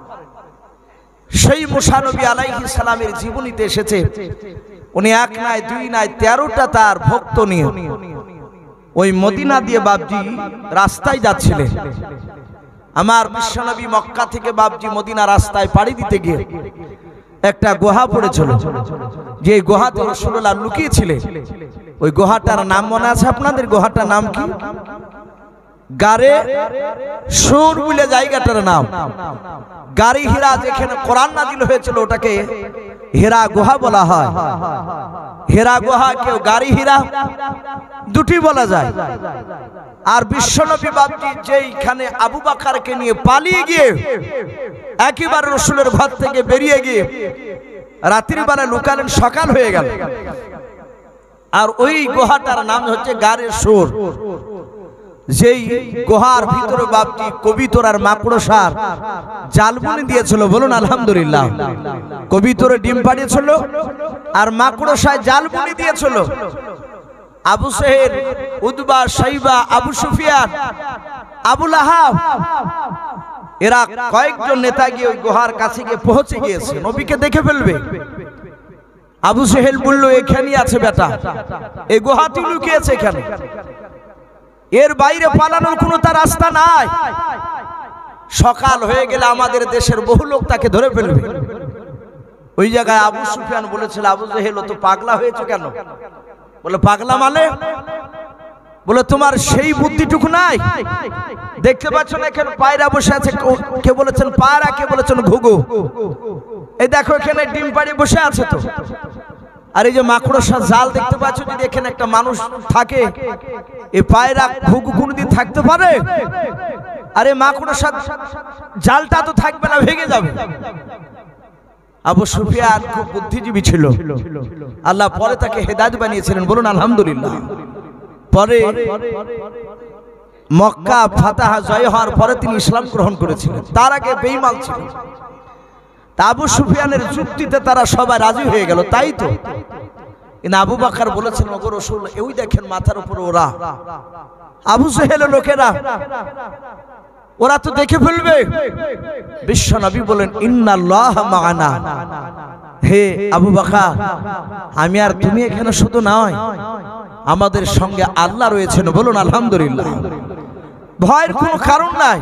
সেই মুসা নবী আলাইহিস সালামের জীবনীতে এসেছে উনি এক নাই দুই নাই তেরোটা তার ভক্ত নিয়ে ওই মদিনা দিয়ে বাপজি রাস্তায় যাচ্ছিলেন। আমার বিশ্বনবী মক্কা থেকে বাপজি মদিনা রাস্তায় পাড়ি দিতে গিয়ে একটা গুহা পড়েছিল, যে গুহাতে রাসূলুল্লাহ লুকিয়েছিলেন। ওই গুহাটার নাম মনে আছে আপনাদের? গুহাটার নাম কি? গারে সুর বলে জায়গাটার নাম। গারি হীরা যেখানে কোরআন নাযিল হয়েছিল ওটাকে হীরা গুহা বলা হয়। হীরা গুহা কেউ গারি হীরা দুটি বলা যায়। আর বিশ্বনবী বাপজি যেইখানে আবু বকরকে নিয়ে পালিয়ে গিয়ে একেবারে রাসূলের ঘর থেকে বেরিয়ে গিয়ে রাতের বেলা লুকালেন, সকাল হয়ে গেল। আর ওই গুহাটার নাম হচ্ছে গারে সুর। যেই গুহার ভিতরে বাপজি কবিতরার মাকড়সার জাল বুনে দিয়েছিল। বলুন আলহামদুলিল্লাহ। কবিতরে ডিম পাড়িয়েছিল আর মাকড়সায় জাল বুনে দিয়েছিল। Abu Sehel, Utba, Shaiba, Abu Sufyan, Abu Lahab এরা কয়েকজন নেতা গিয়ে ওই গুহার কাছে গিয়ে পৌঁছে গিয়েছে, নবীকে দেখে ফেলবে। আবু সেহেল বলল এখানেই আছে বেটা, এই গুহাতে লুকিয়েছে এখানে, এর বাইরে পালানোর কোনো তার রাস্তা নাই। সকাল হয়ে গেলে আমাদের দেশের বহু লোক তাকে ধরে ফেলবে। ওই জায়গায় আবু সুফিয়ান বলেছিল আবু জেহেল তো পাগলা হয়েছে কেন? বলে পাগলা মানে? বলে তোমার সেই বুদ্ধিটুকু নাই? দেখতে পাচ্ছ না এখানে পায়রা বসে আছে, কে বলেছেন পায়রা, কে বলেছেন ঘুঘু। এই দেখো এখানে ডিম পাড়িয়ে বসে আছে তো। আর এই যে মাকড়সার জাল দেখতে পাচ্ছ, যদি এখানে একটা মানুষ থাকে এই পায়রা ঘুঘু কোনদিন থাকতে পারে? আরে মাকড়সার জালটা তো থাকবে না, ভেঙে যাবে। আবু সুফিয়ান খুব বুদ্ধিজীবী ছিল, আল্লাহ পরে তাকে হেদায়েত বানিয়েছিলেন, বলুন আলহামদুলিল্লাহ। পরে মক্কা ফাতাহ জয় হওয়ার পরে তিনি ইসলাম গ্রহণ করেছিলেন, তার আগে বেঈমান ছিল। আবু সুফিয়ানের যুক্তিতে তারা সবাই রাজি হয়ে গেল, তাই তো। কিন্তু আবু বকর বলেছিলেন, ওগো রাসূল, ওই দেখেন মাথার উপরে ওরা, আবু জেহেলের লোকেরা, ওরা তো দেখে ফেলবে। বিশ্ব নবী বলেন, ইন্নাল্লাহা মা'ানা। হে আবু বকর, আমি আর তুমি এখানে শুধু নয়, আমাদের সঙ্গে আল্লাহ রয়েছেন, বলুন আলহামদুলিল্লাহ। ভয়ের কোনো কারণ নাই।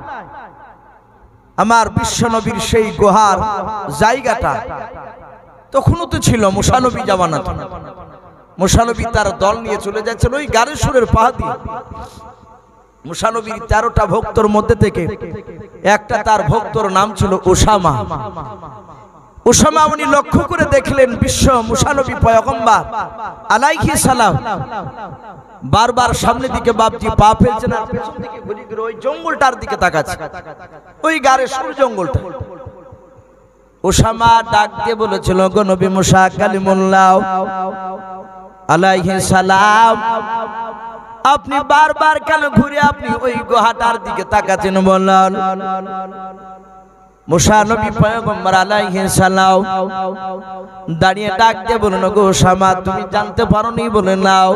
আমার বিশ্ব নবীর সেই গুহার জায়গাটা তখনও তো ছিল মুসা নবী জামানাতে। মুসা নবী তার দল নিয়ে চলে যাচ্ছেন ওই গারেশ্বরের পাহাড় দিয়ে। মুসা নবীর তেরোটা ভক্তর মধ্যে থেকে একটা তার ভক্তর নাম ছিল ওসামা। ওসামা উনি লক্ষ্য করে দেখলেন বিশ্ব মুসা নবী পয়গম্বর আলাইহিস সালাম বারবার সামনের দিকে বাপজি পা ফেলছেন আর পেছন দিকে ঘুরে ঘুরে ওই জঙ্গলটার দিকে তাকাচ্ছে, ওই গারেশ্বর জঙ্গলটা। ওসামা ডাক দিয়ে বলেছিল, গো নবী মুসা কালিমুল্লাহ আলাইহিস সালাম, আপনি বারবার কেন ঘুরে আপনি ওই গুহাটার দিকে তাকাচ্ছেন বললেন? মুসা নবী পয়গম্বর আলাইহিস সালাম দাঁড়িয়ে ডাক দিয়ে বললেন, গো ওসামা, তুমি জানতে পারোনি? বলে নাও।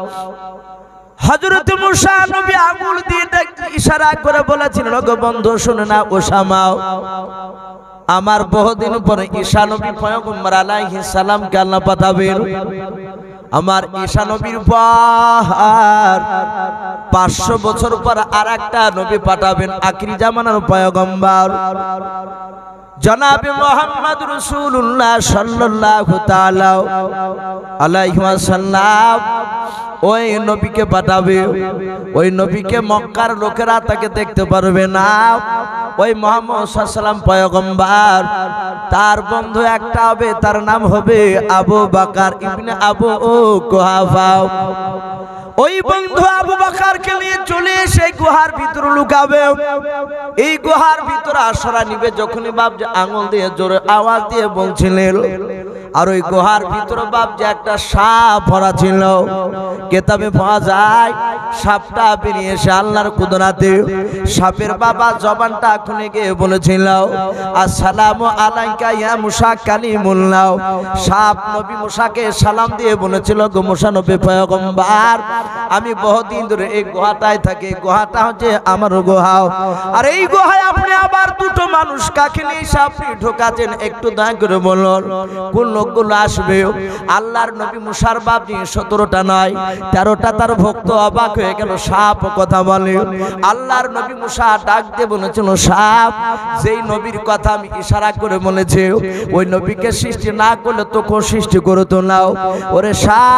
হযরত মুসা নবী আঙুল দিয়ে ইশারা করে বলেছিলেন, গো বন্ধু শুনে না ওসামা, আমার বহুদিন পরে ঈসা নবী পয়গম্বর আলাইহিস সালামকে আল্লাহ পাঠাবেন। আমার ঈসা নবীর পর পাঁচশো বছর পর আর একটা নবী পাঠাবেন, আখিরি জামানার পয়গম্বর জনাবে মুহাম্মদ রাসূলুল্লাহ সাল্লাল্লাহু তাআলা আলাইহি ওয়াসাল্লাম। ওই নবীকে পাঠাবে, ওই নবীকে মক্কার লোকেরা তাকে দেখতে পারবে না। ওই মুহাম্মদ সাল্লাল্লাহু আলাইহি ওয়াসাল্লাম পয়গম্বর, তার বন্ধু একটা হবে, তার নাম হবে আবু বকর ইবনে আবু কুহাফা। ওই বন্ধু আবু বকরকে নিয়ে চলে এসে গুহার ভিতরে লুকাবে। এই গুহার ভিতরে আশ্রয় নিবে। যখনই বাপ যে আঙুল দিয়ে জোরে আওয়াজ দিয়ে বলছিলেন, আর ওই গুহার ভিতরে বাপ যে একটা সাপ ভরা ছিল, কেতাবে পাওয়া যায় সাপটা বেরিয়ে এসে আল্লাহর কুদরতে সাপের বাবা জবানটা খুলে গিয়ে বলেছিল, আসসালামু আলাইকা ইয়া মুসা কালিমুল্লাহ। সাপ নবী মুসাকে সালাম দিয়ে বলেছিল, গো মুসা নবী পয়গম্বর, আমি বহুদিন ধরে এই গুহাটায় থাকি, গুহাটা হচ্ছে আমার গুহা। আর এই গুহায় আপনি আবার দুটো মানুষ কাকে নিয়ে আপনি ঢোকাচ্ছেন, একটু দয়া করে বলুন কোন লোকগুলো আসবে? আল্লাহর নবী মুসার বাপ নিয়ে সতেরোটা নয় তেরোটা তার ভক্ত অবাক হয়ে গেল। সাপ কথা বলে। আল্লাহর নবী মুসা ডাক দিয়ে বলেছিল, সাপ, যেই নবীর কথা আমি ইশারা করে বলেছি, ওই নবীকে সৃষ্টি না করলে তোকে সৃষ্টি করতো নাও। ওরে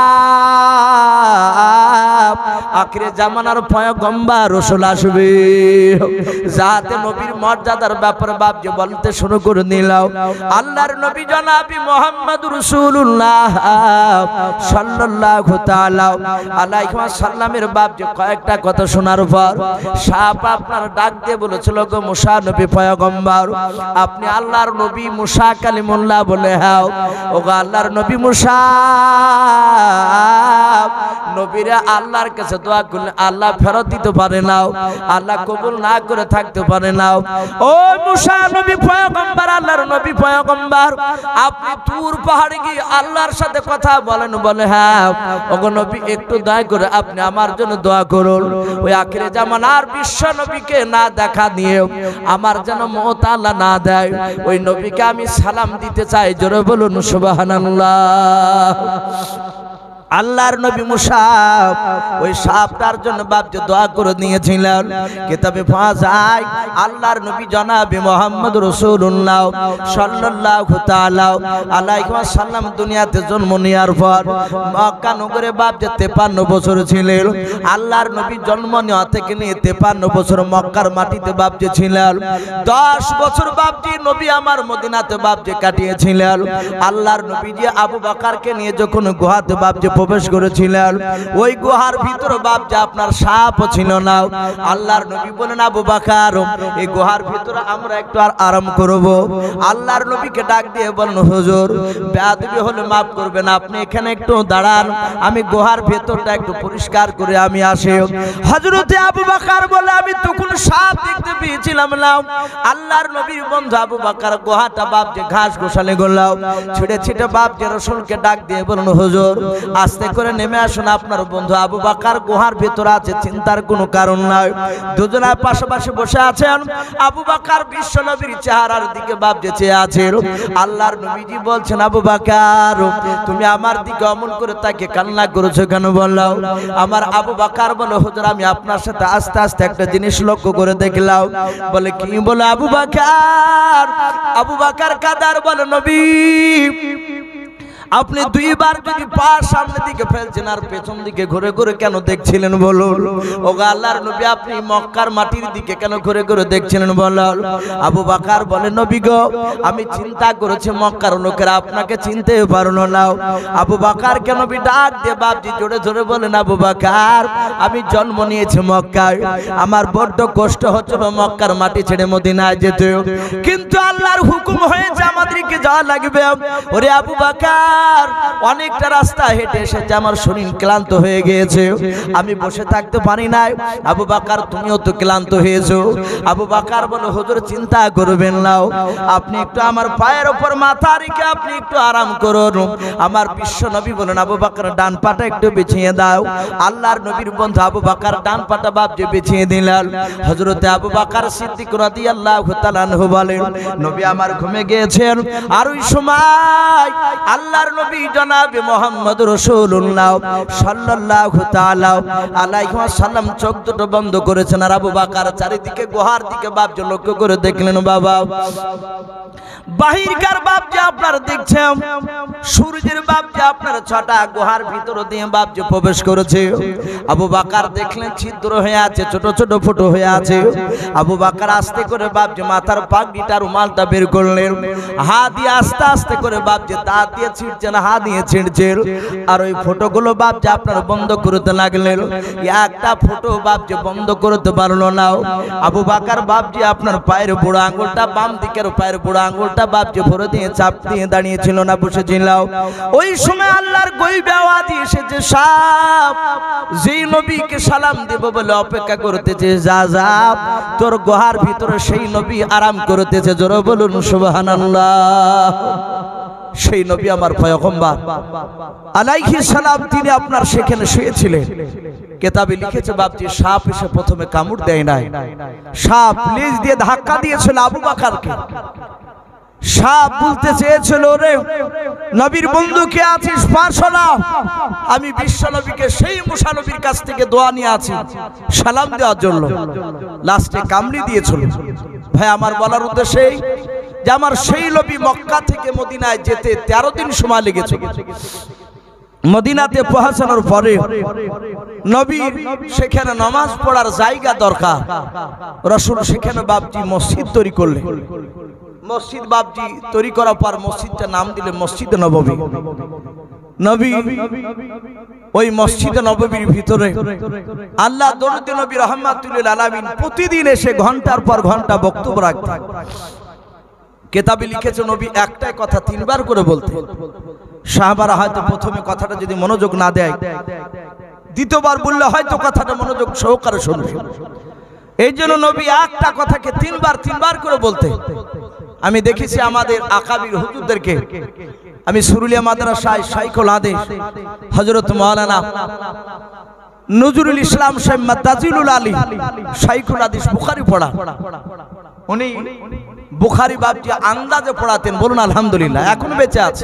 সাপ, আখিরে জামানার পয়গম্বর রাসূল আসবে, যাতে নবীর মর্যাদার ব্যাপারে বাপ যে বলতে শুরু করে নিলাও। আল্লাহর নবী জনাবি মুহাম্মদ রাসূলুল্লাহ সাল্লাল্লাহু তাআলা আলাইহি ওয়াসাল্লামের বাপ যে কয়েকটা কথা শোনার পর সাপ আপনার ডাক দিয়ে বলেছিল, গো মুসা নবী পয়গম্বর, আপনি আল্লাহর নবী মুসা কালিমুল্লাহ? বলে হ্যাঁ। ও গো আল্লাহর নবী মুসা, নবীরা আল্লাহর কাছে দোয়া করলে আল্লাহ ফেরত দিতে পারে না, আল্লাহ কবুল না করে থাকতে পারে না। ও মুসা নবী পয়গম্বর, আল্লাহর নবী পয়গম্বর, আপনি তুর পাহাড়ে গিয়ে আল্লাহর সাথে কথা বলেন? বলে হ্যাঁ। ওগো নবী, একটু দয়া করে আপনি আমার জন্য দোয়া করুন, ওই আখিরে জামানার বিশ্ব নবীকে না দেখা দিয়ে আমার যেন মওত আল্লাহ না দেয়। ওই নবীকে আমি সালাম দিতে চাই, জোরে বলুন সুবহানাল্লাহ। আল্লাহর নবী মুসা ওই সাপটার জন্য বাপ যে দোয়া করে নিয়েছিলেন, কিতাবে পাওয়া যায় আল্লাহর নবী জনাবে মুহাম্মদ রাসূলুল্লাহ সাল্লাল্লাহু তাআলা আলাইহি ওয়াসাল্লাম দুনিয়াতে জন্ম নেওয়ার পর মক্কা নগরে বাপ যে তেপান্ন বছর ছিলেন। আল্লাহর নবী জন্ম নেওয়া থেকে নিয়ে তেপান্ন বছর মক্কার মাটিতে বাপ যে ছিলেন। দশ বছর বাপ যে নবী আমার মদিনাতে বাপ যে কাটিয়েছিলেন। আল্লাহর নবী যে আবু বকরকে নিয়ে যখন গুহাতে বাপ যে প্রবেশ করেছিলেন ওই গুহার ভিতরে বাপজি আপনার সাপ ছিল না। আল্লাহর নবী বলেন আবু বকর এই গুহার ভিতরে আমরা একটু আর আরাম করব। আল্লাহর নবীকে ডাক দিয়ে বলেন হুজুর বেয়াদবি হলে মাফ করবেন, আপনি এখানে একটু দাঁড়ান, আমি গুহার ভেতরটা একটু পরিষ্কার করে আমি আসি। হযরতে আবু বকর বলে আমি তো কোন সাপ দেখতে পেয়েছিলাম না। আল্লাহর নবীর বন্ধু আবু বকর গুহাটা বাপজি ঘাস গোছালে গোলাও ছিটে ছিটে বাপজি রাসূলকে ডাক দিয়ে বলেন হুজুর আস্তে করে নেমে আসুন, আপনার বন্ধু আবু বকর গুহার ভেতরে আছে, চিন্তার কোনো কারণ নাই। দুজনে পাশাপাশি বসে আছেন। আবু বকর বিশ্ব নবীর চেহারার দিকে বাপজি চেয়ে আছে। আল্লাহর নবীজি বলছেন আবু বকর তুমি আমার দিকে অমন করে তাকে কান্না করেছো কেন বললাম? আমার আবু বকর বলে হুজুর আমি আপনার সাথে আস্তে আস্তে একটা জিনিস লক্ষ্য করে দেখলাম। বলে কি? বলে আবু বকর আবু বকর কাদার বলে নবী আপনি দুইবার যদি পা সামনে দিকে ফেলছেন আর পেছন দিকে ঘুরে ঘুরে কেন দেখছিলেন বলুন? ওগো আল্লাহর নবী আপনি মক্কার মাটির দিকে কেন ঘুরে ঘুরে দেখছিলেন বলুন? আবু বকর বলে নবী গো আমি চিন্তা করেছি মক্কার লোকেরা আপনাকে চিনতে পারলো না। আবু বকর কেন নবী ডাক দিয়ে বাপজি জোরে জোরে বলেন আবু বকর আমি জন্ম নিয়েছি মক্কায়, আমার বড্ড কষ্ট হচ্ছিল মক্কার মাটি ছেড়ে মদিনায় যেতে, কিন্তু আল্লাহর হুকুম হয়েছে আমাদেরকে যাওয়া লাগবে। ওরে আবু বকর অনেকটা রাস্তা হেঁটে এসেছে, আমার শরীর ক্লান্ত হয়ে গিয়েছে, আমি বসে থাকতে পারি নাই। আবু বকর তুমিও তো ক্লান্ত হয়েছো। আবু বকর বলে হুজুর চিন্তা করবেন না, আপনি একটু আমার পায়ের উপর মাথা রেখে আপনি একটু আরাম করুন। আমার বিশ্ব নবী বলেন আবু বকর ডান পাটা একটু বিছিয়ে দাও। আল্লাহর নবীর বন্ধু আবু বকর ডান পাটা বাপজি বিছিয়ে দিলেন। হযরতে আবু বকর সিদ্দিক রাদিয়াল্লাহু তাআলা আনহু বলেন নবী আমার ঘুমে গিয়েছেন, আর ওই সময় আল্লাহর নবী জনাবে মুহাম্মদ রাসূলুল্লাহ সাল্লাল্লাহু তাআলা আলাইহি ওয়াসাল্লাম চোখ দুটো বন্ধ করেছেন। আর আবু বকর চারিদিকে গুহার দিকে বাপজি লক্ষ্য করে দেখলেন বাবা বাহিরকার বাপজি আপনারা দেখছেন সূর্যের বাপজি আপনার ছটা গুহার ভিতর দিয়ে বাপজি প্রবেশ করেছে। আবু বকর দেখলেন ছিদ্র হয়ে আছে, ছোট ছোট ফুটো হয়ে আছে। আবু বকর আস্তে করে বাপজি মাথার পাগড়িটা রুমালটা বের করলেন, হাত দিয়ে আস্তে আস্তে করে বাপজি দাঁত দিয়ে ছিঁড়ছেন, হাত দিয়ে ছিঁড়ছেন, আর ওই ফটোগুলো বাপজি আপনার বন্ধ করতে লাগলেন। একটা ফটো বাপজি বন্ধ করতে পারলো না। আবু বকর বাপজি আপনার পায়ের বুড়ো আঙ্গুলটা বাম দিকের পায়ের বুড়ো আঙ্গুলটা বাপজি ভরে দিয়ে চাপ দিয়ে দাঁড়িয়েছিল না, বসেছিল। ওই সময় আল্লাহর গয়বে আওয়াজ এসেছে সাপ যেই নবীকে সালাম দেব বলে অপেক্ষা করতেছে যা যা তোর গুহার ভিতরে সেই নবী আরাম করতেছে, জোরে বলুন সুবহানাল্লাহ। সেই নবী আমার পয়গম্বর আলাইহিস সালাম তিনি আপনার সেখানে শুয়েছিলেন। কিতাবে লিখেছে বাপজি সাপ এসে প্রথমে কামড় দেয় নাই, সাপ লেজ দিয়ে ধাক্কা দিয়েছিল আবু বকরকে। সাপ বলতে চেয়েছিল রে নবীর বন্ধু কে আছিস পাশ না, আমি বিশ্ব নবীকে সেই মুসা নবীর কাছ থেকে দোয়া নিয়ে আছি সালাম দেওয়ার জন্য। লাস্টে কামড়ি দিয়েছিল। ভাই আমার বলার উদ্দেশ্য এই যে আমার সেই নবী মক্কা থেকে মদিনায় যেতে তেরো দিন সময় লেগেছে। মদিনাতে পৌঁছানোর পরে নবী সেখানে নামাজ পড়ার জায়গা দরকার, রাসূল সেখানে বাপজি মসজিদ তৈরি করলেন। মসজিদ বাপজি তৈরি করার পর মসজিদটার নাম দিলে মসজিদে নববী। নবী ওই মসজিদে নববীর ভিতরে আল্লাহ দরুদে নবী রাহমাতুল লিল আলামিন প্রতিদিন এসে ঘন্টার পর ঘন্টা বক্তব্য রাখতেন। কিতাবে লিখেছে নবী একটাই কথা তিনবার করে বলতেন। সাহাবারা হয়তো প্রথমে কথাটা যদি মনোযোগ না দেয়, দ্বিতীয়বার বললে হয়তো কথাটা মনোযোগ সহকারে শুনবে। এই জন্য নবী একটা কথাকে তিনবার তিনবার করে বলতে। আমি দেখেছি আমাদের আকাবির হুজুরদেরকে, আমি সুরুলিয়া মাদ্রাসায় শাইখুল হাদিস হযরত মাওলানা নজরুল ইসলাম সাহেব তাজিলুল আলী শাইখুল হাদিস বুখারী পড়া, উনি বুখারী বাপজি আন্দাজে পড়াতেন, বলুন আলহামদুলিল্লাহ, এখন বেঁচে আছে।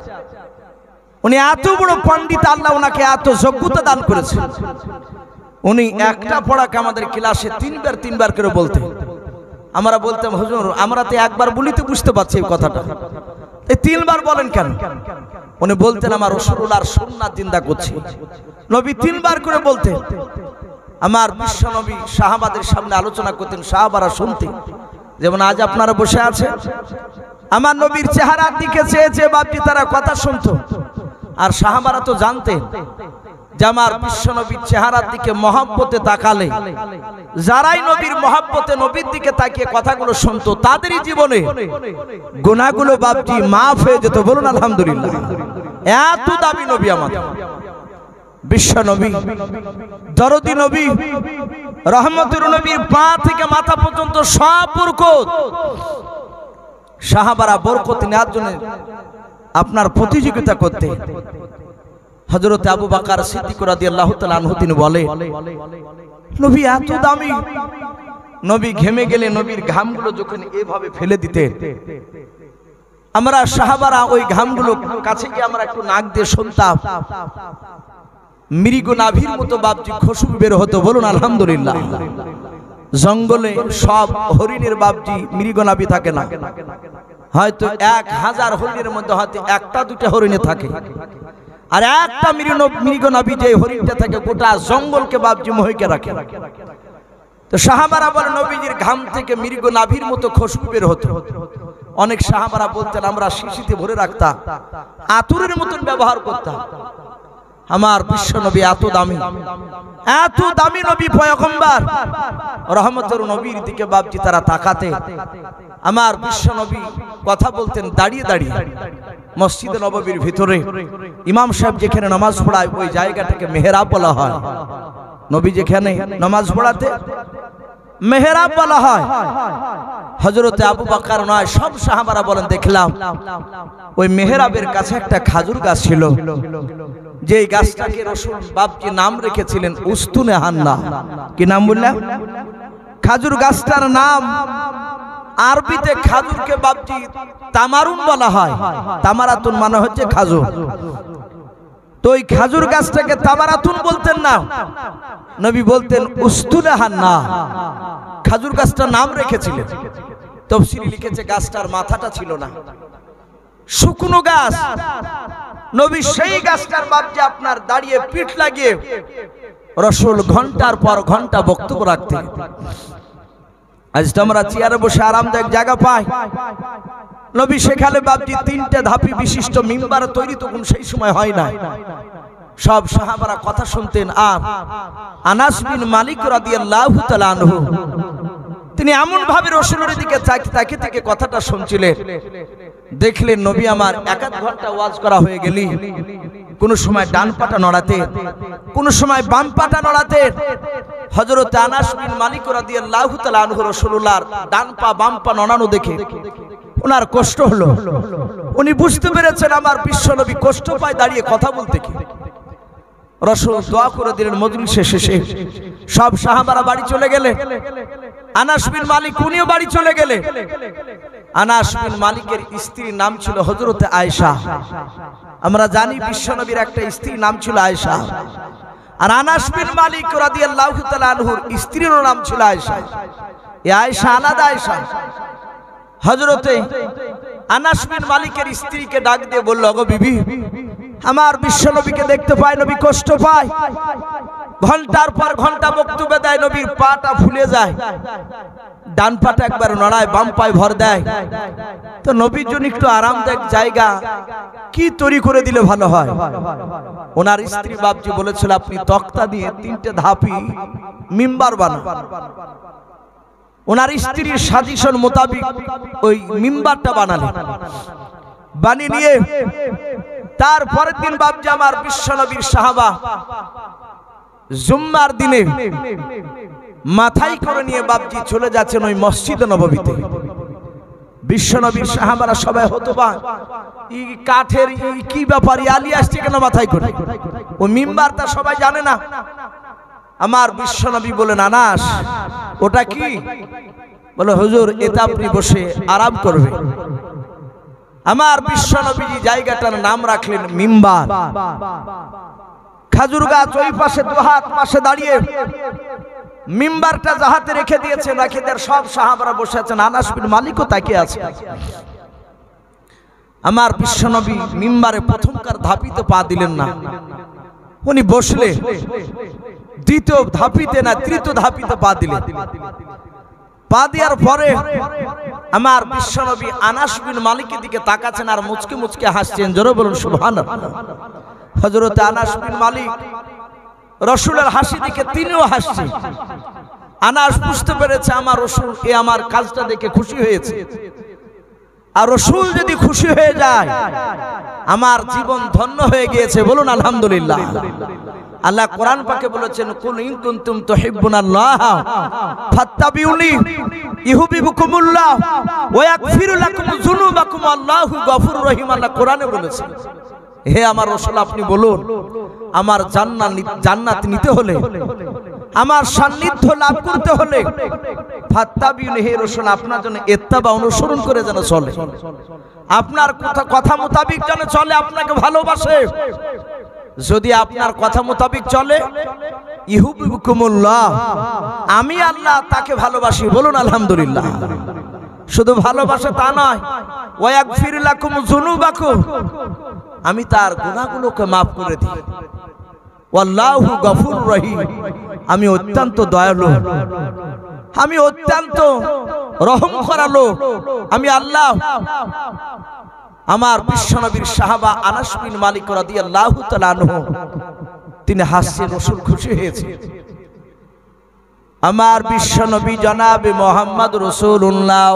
উনি এত বড় পণ্ডিত, আল্লাহ ওনাকে এত যোগ্যতা দান করেছে। উনি একটা পড়াকে আমাদের ক্লাসে তিনবার তিনবার করে বলতেন। আমরা বলতাম হুজুর আমরা তো একবার বলিতে বুঝতে পারছি এই কথাটা, এই তিনবার বলেন কেন? উনি বলতেন আমার রাসূলুল্লাহর সুন্নাত জিন্দা করছি। নবী তিনবার করে বলতেন। আমার বিশ্ব নবী সাহাবাদের সামনে আলোচনা করতেন, সাহাবারা শুনতেন। যেমন আজ আপনারা বসে আছেন, আমার নবীর চেহারার দিকে চেয়ে চেয়ে বাপজি তারা কথা শুনতো। আর সাহাবারা তো জানতেন যে আমার বিশ্বনবীর চেহারার দিকে মহব্বতে তাকালে, যারাই নবীর মহব্বতে নবীর দিকে তাকিয়ে কথাগুলো শুনতো, তাদেরই জীবনে গুনাহগুলো বাপজি মাফ হয়ে যেত। বলুন আলহামদুলিল্লাহ। এত দামি নবী আমাদের বিশ্বনবী, দরদি নবী, রহমতের নবীর পা থেকে মাথা পর্যন্ত সব বরকত। সাহাবারা বরকত নেওয়ার জন্য আপনার প্রতিযোগিতা করতে। হযরত আবু বকর সিদ্দিক রাদিয়াল্লাহু তাআলা আনহু তিনি বলে, নবী এত দামি, নবী ঘেমে গেলে নবীর ঘামগুলো যখন এভাবে ফেলে দিতে, আমরা সাহাবারা ওই ঘামগুলো কাছে গিয়ে আমরা একটু নাক দিয়ে শুনতাম, মৃগ নাভির মতো বাপজি খুশবু বের হতো। বলুন আলহামদুলিল্লাহ। জঙ্গলে সব হরিণের বাপজি মৃগ নাভি থাকে না, হয়তো এক হাজার হরিণের মধ্যে হয়তো একটা দুটা হরিণে থাকে, আর একটা মৃগ নাভি যে হরিণটা থাকে গোটা জঙ্গলকে বাপজি মোহিকে রাখে। তো সাহাবারা বলে নবীজির ঘাম থেকে মৃগ নাভির মতো খুশবু বের হতো। অনেক সাহাবারা বলতেন আমরা শিশিতে ভরে রাখতাম, আতুরের মতন ব্যবহার করতাম। আমার বিশ্ব নবী এত দামি, এত দামি নবী পয়গম্বর, রহমতের নবীর দিকে বাপজি তারা তাকাতে, আমার বিশ্ব নবী কথা বলতেন দাঁড়িয়ে দাঁড়িয়ে। মসজিদে নববীর ভিতরে ইমাম সাহেব যেখানে নামাজ পড়ায় ওই জায়গাটাকে মেহরাব বলা হয়। নবী যেখানে নামাজ পড়াতে মেহরাব বলা হয়। হযরতে আবু বকর নয়, সব সাহাবারা বলেন দেখলাম ওই মেহরাবের কাছে একটা খাজুর গাছ ছিল, যে গাছটাকে রাসূল বাপজি নাম রেখেছিলেন উস্তুনে হান্না। কি নাম বললাম? খাজুর গাছটার নাম আরবিতে খাজুরকে বাপজি তামারুন বলা হয়। তামারাতুন মানে হচ্ছে খাজুর। তো ওই খাজুর গাছটাকে তামারাতুন বলতেন না, নবী বলতেন উস্তুনে হান্না। খাজুর গাছটার নাম রেখেছিলেন। তাফসীরে লিখেছে গাছটার মাথাটা ছিল না, শুকনো গাছ। নবী সেই গাছটার বাপজি আপনার দাঁড়িয়ে পিঠ লাগিয়ে রাসূল ঘন্টার পর ঘন্টা বক্তব্য রাখতেন। আজ তো আমরা চেয়ারে বসে আরামদায়ক জায়গা পাই, নবী সেখানে বাপজি তিনটে ধাপি বিশিষ্ট মিম্বার তৈরি তখন সেই সময় হয় না। সব সাহাবারা কথা শুনতেন। আর আনাস বিন মালিক রাদিয়াল্লাহু তাআলা আনহু তিনি এমন ভাবে রাসূলের দিকে তাকিয়ে থেকে কথাটা শুনছিলেন, দেখলেন নবী আমার এক আধ ঘন্টা ওয়াজ করা হয়ে গেলি কোন সময় ডান পাটা নড়াতে, কোন সময় বাম পাটা নড়াতে। হযরত আনাস বিন মালিক রাদিয়াল্লাহু তাআলা আনহু রাসূলুল্লাহর ডান পা বাম পা নড়ানো দেখে ওনার কষ্ট হলো। উনি বুঝতে পেরেছেন আমার বিশ্বনবী কষ্ট পায় দাঁড়িয়ে কথা বলতে। কি রাসূল দোয়া করে দিলেন। মজলিস শেষে সব সাহাবারা বাড়ি চলে গেলে, আনাস বিন মালিক উনিও বাড়ি চলে গেলে। আনাস বিন মালিকের স্ত্রীর নাম ছিল হযরতে আয়েশা। আমরা জানি বিশ্বনবীর একটা স্ত্রীর নাম ছিল আয়েশা, আর আনাস বিন মালিক রাদিয়াল্লাহু তাআলা আনহুর স্ত্রীর নাম ছিল আয়েশা। এই আয়েশা আলাদা আয়েশা। হযরতে আনাস বিন মালিকের স্ত্রীকে ডাক দিয়ে বলল, ওগো বিবি, আমার বিশ্বনবীকে দেখতে পায়, নবী কষ্ট পায়, ঘন্টার পর ঘন্টা বক্তব্য দেয়, নবীর পাটা ফুলে যায়, ডান পাটা একবার নড়ায়, বাম পায়ে ভর দেয়। তো নবীর জন্য একটু আরামদায়ক জায়গা কি তৈরি করে দিলে ভালো হয়? ওনার স্ত্রী বাপজি বলেছিল আপনি তক্তা দিয়ে তিনটে ধাপি মিম্বার বানান। ওনার স্ত্রীর সাজেশন মোতাবেক ওই মিম্বারটা বানালেন। বানিয়ে নিয়ে তারপরের দিন বাপজি আমার বিশ্বনবীর সাহাবা জুম্মার দিনে মাথায় করে নিয়ে বাপজি চলে যাচ্ছেন ওই মসজিদে নববীতে। বিশ্বনবীর সাহাবারা সবাই হতবাক, এই কাঠের কি ব্যাপার, আলী আসছে কেন মাথায় করে? ও মিম্বারটা সবাই জানে না। আমার বিশ্বনবী বলেন, আনাস ওটা কি? বলে হুজুর এটা আপনি বসে আরাম করবে। আমার বিশ্বনবীজি জায়গাটার নাম রাখলেন মিম্বার। খাজুর গাছ ওই পাশে দুহাত পাশে দাঁড়িয়ে মিম্বারটা জাহাতে রেখে দিয়েছেন, রেখে দেওয়ার সব সাহাবারা বসে আছেন, আনাস বিন মালিকও তাকিয়ে আছে। আমার বিশ্বনবী মিম্বারে প্রথমকার ধাপিতে পা দিলেন না, উনি বসলে দ্বিতীয় ধাপিতে না তৃতীয় ধাপিতে পা দিলেন। পা দেওয়ার পরে আমার বিশ্বনবী আনাস বিন মালিকের দিকে তাকাচ্ছেন আর মুচকি মুচকি হাসছেন। জোরে বলুন সুবহানাল্লাহ। হযরত আনাস বিন মালিক রাসূলের হাসি দিকে তিনিও হাসছেন। আনাস বুঝতে পেরেছে আমার রাসূল এ আমার কাজটা দেখে খুশি হয়েছে, আর রাসূল যদি খুশি হয়ে যায় আমার জীবন ধন্য হয়ে গিয়েছে। বলুন আলহামদুলিল্লাহ। আল্লাহ কোরআন পাকে বলেছেন, কুল ইন কুনতুম তুহিব্বুনাল্লাহ ফাত্তাবিউনি ইউহিব্বুকুমুল্লাহ ওয়া ইয়াগফিরু লাকুম যুনুবাকুম আল্লাহু গফুরুর রহিম। আল্লাহ কোরআনে বলেছেন, হে আমার রাসূল আপনি বলুন আমার জান্নাত জান্নাত নিতে হলে, আমার সান্নিধ্য লাভ করতে হলে ফাত্তাবিউনি, হে রাসূল আপনার জন্য ইত্তেবা অনুসরণ করে যেন চলে, আপনার কথা কথা মোতাবেক যেন চলে, আপনাকে ভালোবাসে। যদি আপনার কথা মোতাবেক চলে ইউহিব্বুকুমুল্লাহ, আমি আল্লাহ তাকে ভালোবাসি। বলুন আলহামদুলিল্লাহ। শুধু ভালোবাসা তা নয়, ওয়া ইয়াগফিরু লাকুম যুনুবাকুম, আমি তার গুনাহগুলোকে maaf করে দিই। ওয়াল্লাহু গফুরুর রহিম, আমি অত্যন্ত দয়ালু, আমি অত্যন্ত রহম করা লোক, আমি আল্লাহ। আমার বিশ্বনবীর সাহাবা আনাস বিন মালিক রাদিয়াল্লাহু তাআলা আনহু তিনি হাসছেন, রাসূল খুশি হয়েছে। আমার বিশ্বনবী জনাবে মুহাম্মদ রাসূলুল্লাহ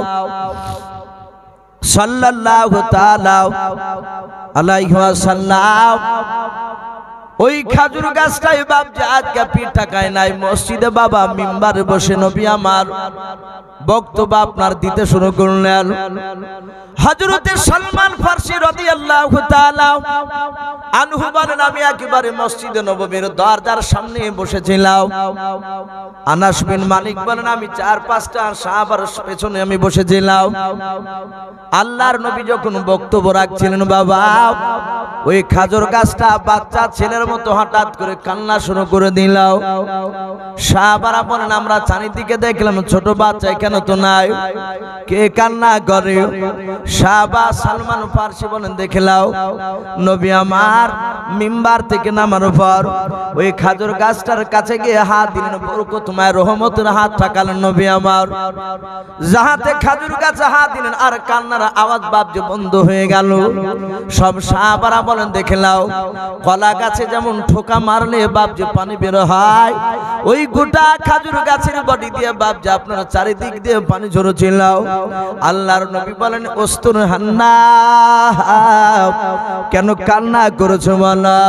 সাল্লাল্লাহু তাআলা আলাইহি ওয়াসাল্লাম ওই খাজুর গাছটাই বাপ যে আজকে পিঠ টাকায় নাই, মসজিদে বাবা মিম্বারে বসে নবী আমার বক্তব্য আপনার দিতে শুরু করলেন। হযরতে সালমান ফারসি রাদিয়াল্লাহু তাআলা আনহু বলেন, আমি একেবারে মসজিদে নববীর দরজার সামনে বসেছিলাম। আনাস বিন মালিক বলেন, আমি চার পাঁচটা সাহাবার পেছনে আমি বসেছিলাম। আল্লাহর নবী যখন বক্তব্য রাখছিলেন বাবা, ওই খাজুর গাছটা বাচ্চা ছেলের মতো হঠাৎ করে কান্না শুরু করে দিল। সাহাবারা বলেন, আমরা চারিদিকে দেখলাম ছোট বাচ্চা এখানে তো নাই, কে কান্না করে? সাহাবা সালমান ফারসি বলেন, দেখলাও নবী আমার মিম্বার থেকে নামার পর ওই খাজুর গাছটার কাছে গিয়ে হাত দিলেন, বরকতময় রহমতের হাত ঠাকালেন নবী আমার। যাহাতে খাজুর গাছে হাত দিলেন আর কান্নার আওয়াজ বাপ যে বন্ধ হয়ে গেল। সব সাহাবারা বলেন, দেখলাও কলা গাছে যেমন ঠোকা মারলে বাপ যে পানি বের হয়, ওই গোটা খাজুর গাছের বডি দিয়ে বাপ যে আপনার চারিদিক দিয়ে পানি ঝরছিল। আল্লাহর নবী বলেন, ওস্তুর হান্না কেন কান্না করেছো বলো?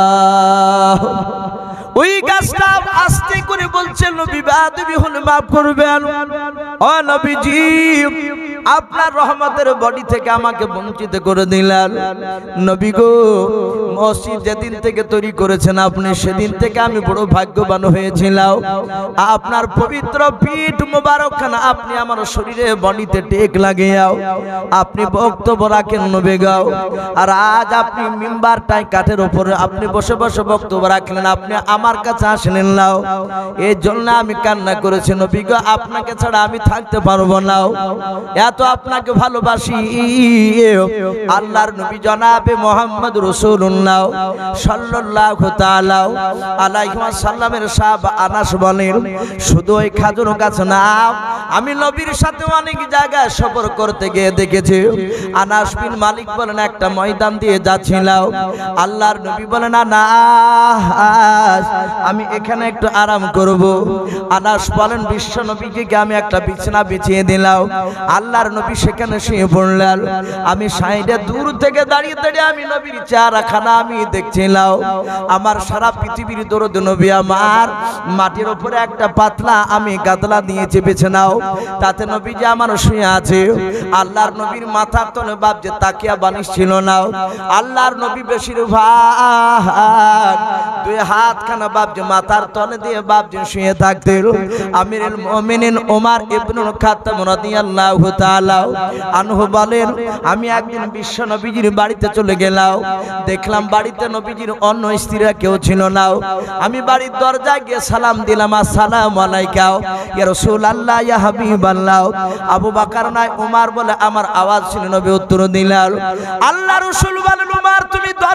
ওই গাছটা আস্তে করে বলছে, নবী বেয়াদবি হলে মাফ করবেন। ও নবীজি, আপনার রহমতের বডি থেকে আমাকে বঞ্চিত করে দিলেন। নবী গো, মসজিদ যেদিন থেকে তৈরি করেছেন আপনি, সেদিন থেকে আমি বড় ভাগ্যবান হয়েছিলাম। আপনার পবিত্র পিঠ মোবারকখানা আপনি আমার শরীরে বডিতে টেক লাগিয়াও আপনি বক্তব্য রাখেন নবী গো। আর আজ আপনি মিম্বারটাই কাঠের উপরে আপনি বসে বসে বক্তব্য রাখলেন, আপনি আমার কাছে আসলেন না, এই জন্য আমি কান্না করেছি নবী গো, আপনাকে ছাড়া আমি থাকতে পারবো না, এত আপনাকে ভালোবাসি। আল্লাহর নবী জনাবে মুহাম্মদ রাসূলুল্লাহ সাল্লাল্লাহু তাআলা আলাইহি ওয়াসাল্লামের সাহাবা আনাস বলেন, শুধু ওই খাজুর গাছ না, আমি নবীর সাথে অনেক জায়গায় সফর করতে গিয়ে দেখেছি। আনাস বিন মালিক বলেন, একটা ময়দান দিয়ে যাচ্ছিলাম, আল্লাহর নবী বলেন, আনাস আমি এখানে একটু আরাম করব। আনাস বলেন, বিশ্ব নবীকে আমি একটা বিছানা বিছিয়ে দিলাম। আল্লাহর নবী সেখানে শুয়ে পড়লেন। আমি সাইডে দূর থেকে দাঁড়িয়ে দাঁড়িয়ে আমি নবীর চেহারাখানা আমি দেখছিলাম। আমার সারা পৃথিবীর দরদ নবী আমার মাটির উপরে একটা পাতলা আমি গাদলা দিয়ে চেপেছে নাও, তাতে নবী যে আমার শুয়ে আছে। আল্লাহর নবীর মাথার তলে বাপ যে তাকিয়া বানিশ ছিল না। আল্লাহর নবী বেশিরভাগ দুই হাত খানা বাপ যে মাথার তলে দিয়ে বাপ যে শুয়ে থাকতেন। আমিরুল মুমিনিন ওমর ইবনুল খাত্তাব রাদিয়াল্লাহু তাআলা আনহু বলেন, আমি একদিন বিশ্ব নবীজির বাড়িতে চলে গেলাম। দেখলাম বাড়িতে নবীজির অন্য স্ত্রীরা কেউ ছিল না। আমি বাড়ির দরজায় গিয়ে সালাম দিলাম, আসসালামু আলাইকা ইয়া রাসূলুল্লাহ ইয়া হাবিবাল্লাহ। আবু বকর নাই ওমর বলে আমার আওয়াজ শুনে নবী উত্তর দিলেন। আল্লাহ রাসূল বলেন, ওমর তুমি দরজার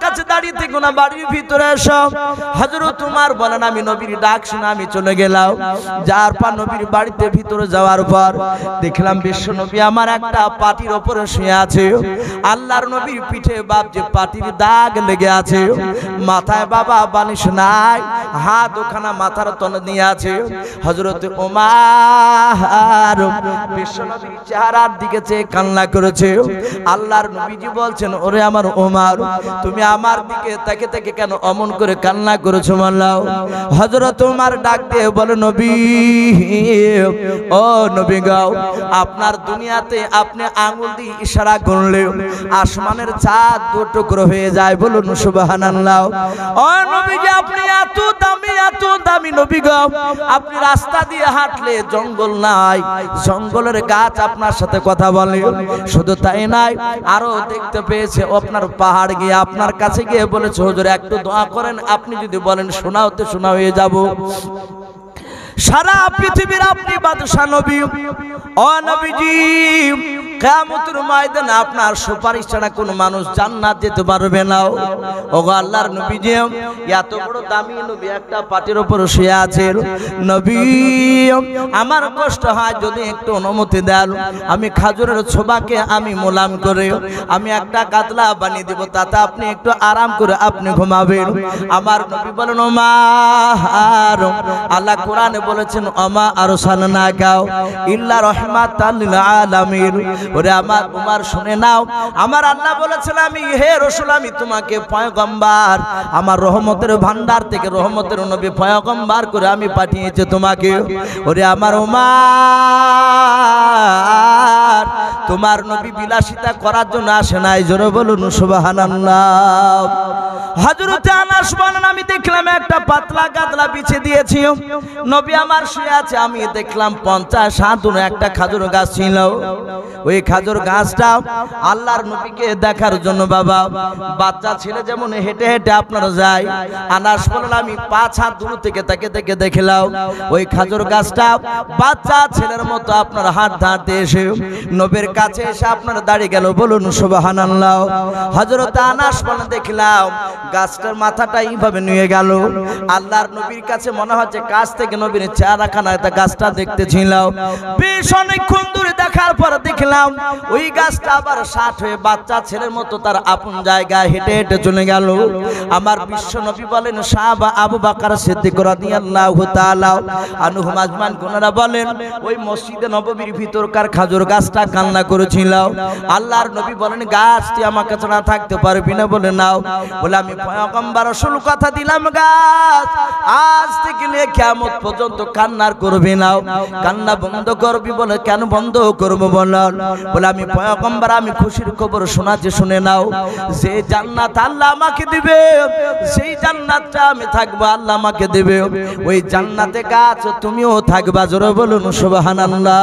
কাছে দাঁড়িয়ে থেকো না, বাড়ির ভিতরে এসো। হযরত উমর বলেন আমি নবীর ডাক শুনে আমি চলে গেলাম। যার পর নবীর বাড়িতে ভিতরে যাওয়ার পর দেখলাম বিশ্ব নবী আমার একটা পাটির উপরে শুয়ে আছে। আল্লাহর নবীর পিঠে বাপ যে পাটির দাগ লেগে আছে, মাথায় বাবা বালিশ নাই, হাত ওখানা মাথার তলে নিয়ে আছে। হযরত ওমর বিশ্ব নবীর চেহারার দিকে চেয়ে কান্না করেছে। আল্লাহর নবীজি বলছেন ওরে আমার ওমর, তুমি আমার দিকে তাকে তাকে কেন অমন করে কান্না করেছো মাল্লাহ? হযরত ওমর ডাক দিয়ে বলে নবী, ও নবী গো, আপনার দুনিয়াতে আপনি আঙ্গুল দিয়ে ইশারা করলে আসমানের চাঁদ দু টুকরো হয়ে যায়, বলুন সুবহানাল্লাহ। ও নবীজি আপনি এত দামি এত দামি নবী গো, আপনি রাস্তা দিয়ে হাঁটলে জঙ্গল নাই, জঙ্গলের গাছ আপনার সাথে কথা বলে। শুধু তাই নাই, আরো দেখতে পেয়েছে আপনার পাহাড় গিয়ে আপনার কাছে গিয়ে বলেছে হুজুর একটু দোয়া করেন, আপনি যদি বলেন শোনাওতে শোনা হয়ে যাব। সারা পৃথিবীর আপনি বাদশা নবী। ও নবীজি কিয়ামতের ময়দানে আপনার সুপারিশ ছাড়া কোনো মানুষ জান্নাত যেতে পারবে না। ওগো আল্লাহর নবীজি এত বড় দামি নবী একটা পাটির উপর শুয়ে আছেন। নবী আমার কষ্ট হয়, যদি একটু অনুমতি দেন আমি খাজুরের ছোবাকে আমি মোলাম করে আমি একটা কাতলা বানিয়ে দেব, তাতে আপনি একটু আরাম করে আপনি ঘুমাবেন। আমার নবী বলেন ওমর, আল্লাহ কোরআনে বলেছেন ওমা আরসালনাকা ইল্লা রাহমাতাল লিল আলামিন। ওরে আমার উমর শুনে নাও, আমার আল্লাহ বলেছেন আমি হে রাসূল আমি তোমাকে পয়গম্বর, আমার রহমতের ভান্ডার থেকে রহমতের নবী পয়গম্বর করে আমি পাঠিয়েছি তোমাকে। ওরে আমার উমর, তোমার নবী বিলাসিতা করার জন্য আসে নাই, জোরে বলুন সুবহানাল্লাহ। হযরত আনাস বলেন আমি দেখলাম একটা পাতলা গাদলা বিছিয়ে দিয়েছি, নবী আমার শুয়ে আছে। আমি দেখলাম পঞ্চাশ ষাট একটা খাজুর গাছ ছিল। ওই খাজুর গাছটা আল্লাহর নবীকে দেখার জন্য বাবা বাচ্চা ছেলে যেমন হেঁটে হেঁটে আপনারা যায়, আনাস বলেন আমি পাঁচ হাত দূর থেকে তাকে দেখে দেখলাম ওই খাজুর গাছটা বাচ্চা ছেলের মতো আপনার হাত ধাঁতে এসে নবীর কাছে এসে আপনার দাঁড়িয়ে গেল, বলুন সুবহানাল্লাহ। হযরত আনাস বলেন দেখলাম গাছটার মাথাটা এইভাবে নিয়ে গেল। আল্লাহর নবীর কাছে মনে হচ্ছে কাছ থেকে নবীর চেহারাখানা একটা গাছটা দেখতেছিল। বেশ অনেকক্ষণ দূরে দেখার পর দেখলাম ওই গাছটা আবার ষাট হয়ে বাচ্চা ছেলের মতো তার আপন জায়গায় হেঁটে হেঁটে চলে গেল। আমার বিশ্ব নবী বলেন সাহাবা আবু বকর সিদ্দিক রাদিয়াল্লাহু তাআলা আনহু আজমান গুনারা বলেন ওই মসজিদে নববীর ভিতরকার খাজুর গাছটা কান্না করেছিল। আল্লাহর নবী বলেন গাছটি আমার কাছে না থাকতে পারবি না, বলে নাও। বলে আমি পয়গম্বর রাসূল কথা দিলাম গাছ আজ থেকে নিয়ে কিয়ামত পর্যন্ত কান্নার করবে না, কান্না বন্ধ করবি। বলে কেন বন্ধ করব? বলেন বলে আমি পয়গম্বর আমি খুশির খবর শোনাচ্ছি, শুনে নাও। যে জান্নাত আল্লাহ আমাকে দিবে, সেই জান্নাতটা আমি থাকবো, আল্লাহ আমাকে দিবে। ওই জান্নাতে গাছ তুমিও থাকবা, জোরে বলুন সুবহানাল্লাহ।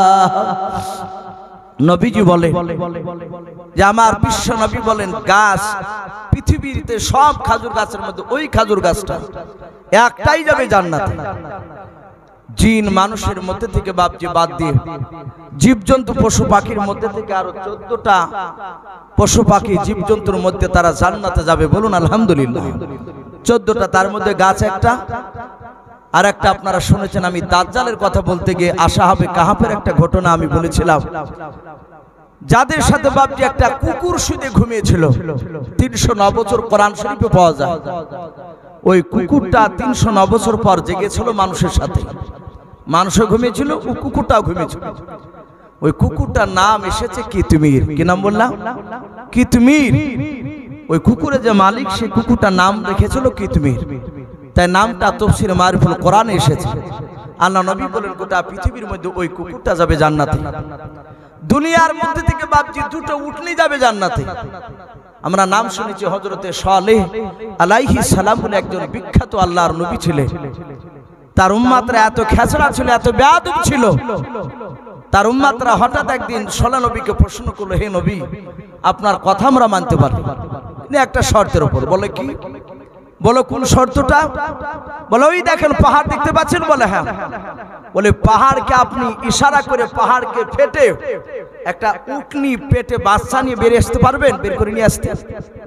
নবীজি বলে যে আমার বিশ্ব নবী বলেন গাছ পৃথিবীতে সব খাজুর গাছের মধ্যে ওই খাজুর গাছটা একটাই যাবে জান্নাতে। জিন মানুষের মধ্যে থেকে বাপজি বাদ দিয়ে জীবজন্তু পশু পাখির মধ্যে থেকে আরো চোদ্দটা পশু পাখি জীবজন্তুর মধ্যে তারা জান্নাতে যাবে, বলুন আলহামদুলিল্লাহ। চোদ্দটা, তার মধ্যে গাছ একটা। আর একটা আপনারা শুনেছেন আমি দাজ্জালের কথা বলতে গিয়ে আসহাবে কাহাফের একটা ঘটনা আমি বলেছিলাম, যাদের সাথে বাপজি একটা কুকুর শুয়ে ঘুমিয়েছিল। তিনশো নয় বছর কোরআন শরীফে পাওয়া যায়। ওই কুকুরটা তিনশো নয় বছর পর জেগেছিল মানুষের সাথে, মানুষও ঘুমিয়েছিল, ও কুকুরটাও ঘুমিয়েছিল। ওই কুকুরটার নাম এসেছে কিতমির। কি নাম বললাম? কিতমির। ওই কুকুরের যে মালিক সে কুকুরটার নাম রেখেছিল কিতমির, তাই নামটা তাফসীর মারিফুল কোরআনে এসেছে। আল্লাহ নবী বলেন গোটা পৃথিবীর মধ্যে ওই কুকুরটা যাবে জান্নাতে। দুনিয়ার মধ্যে থেকে বাপজি দুটো উটনি যাবে জান্নাতে। আমরা নাম শুনেছি হযরতে সালেহ আলাইহিস সালাম বলে একজন বিখ্যাত আল্লাহর নবী ছিলেন। তার উম্মতরা এত খেচড়া ছিল, এত বেয়াদব ছিল। তার উম্মতরা হঠাৎ একদিন সালেহ নবীকে প্রশ্ন করলো, হে নবী আপনার কথা আমরা মানতে পারি একটা শর্তের উপর। বলে কি? বলো কোন শর্তটা? বলে ওই দেখেন পাহাড় দেখতে পাচ্ছেন? বলে হ্যাঁ। বলে পাহাড়কে আপনি ইশারা করে পাহাড়কে ফেটে একটা উটনি পেটে বাচ্চা নিয়ে বেরিয়ে আসতে পারবেন? বের করে নিয়ে আসতে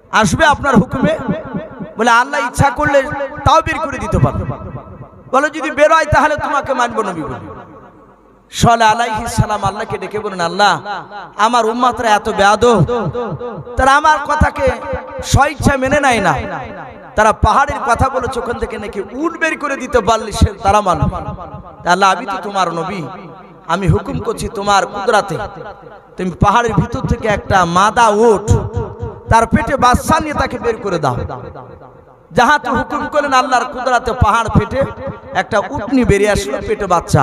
আসবে আপনার হুকুমে? বলে আল্লাহ ইচ্ছা করলে তাও বের করে দিতে পারবে। বলে যদি বের হয় তাহলে তোমাকে মানবো নবী বলে। সালেহ আলাইহিস সালাম আল্লাহকে ডেকে বলেন, আল্লাহ আমার উম্মতরা এত বেয়াদব, তারা আমার কথাকে স্বেচ্ছা মেনে নেয় না, তারা পাহাড়ের কথা বলেছে ওখান থেকে নাকি উট বের করে দিতে পারলে সে তারা মানবে। আল্লাহ আমি তো তোমার নবী, আমি হুকুম করছি তোমার কুদরতে তুমি পাহাড়ের ভিতর থেকে একটা মাদা উট তার পেটে বাচ্চা নিয়ে তাকে বের করে দাও। যাহা তো হুকুম করলেন আল্লাহর কুদরতে পাহাড় ফেটে একটা উটনি বেরিয়ে আসলো, পেটে বাচ্চা।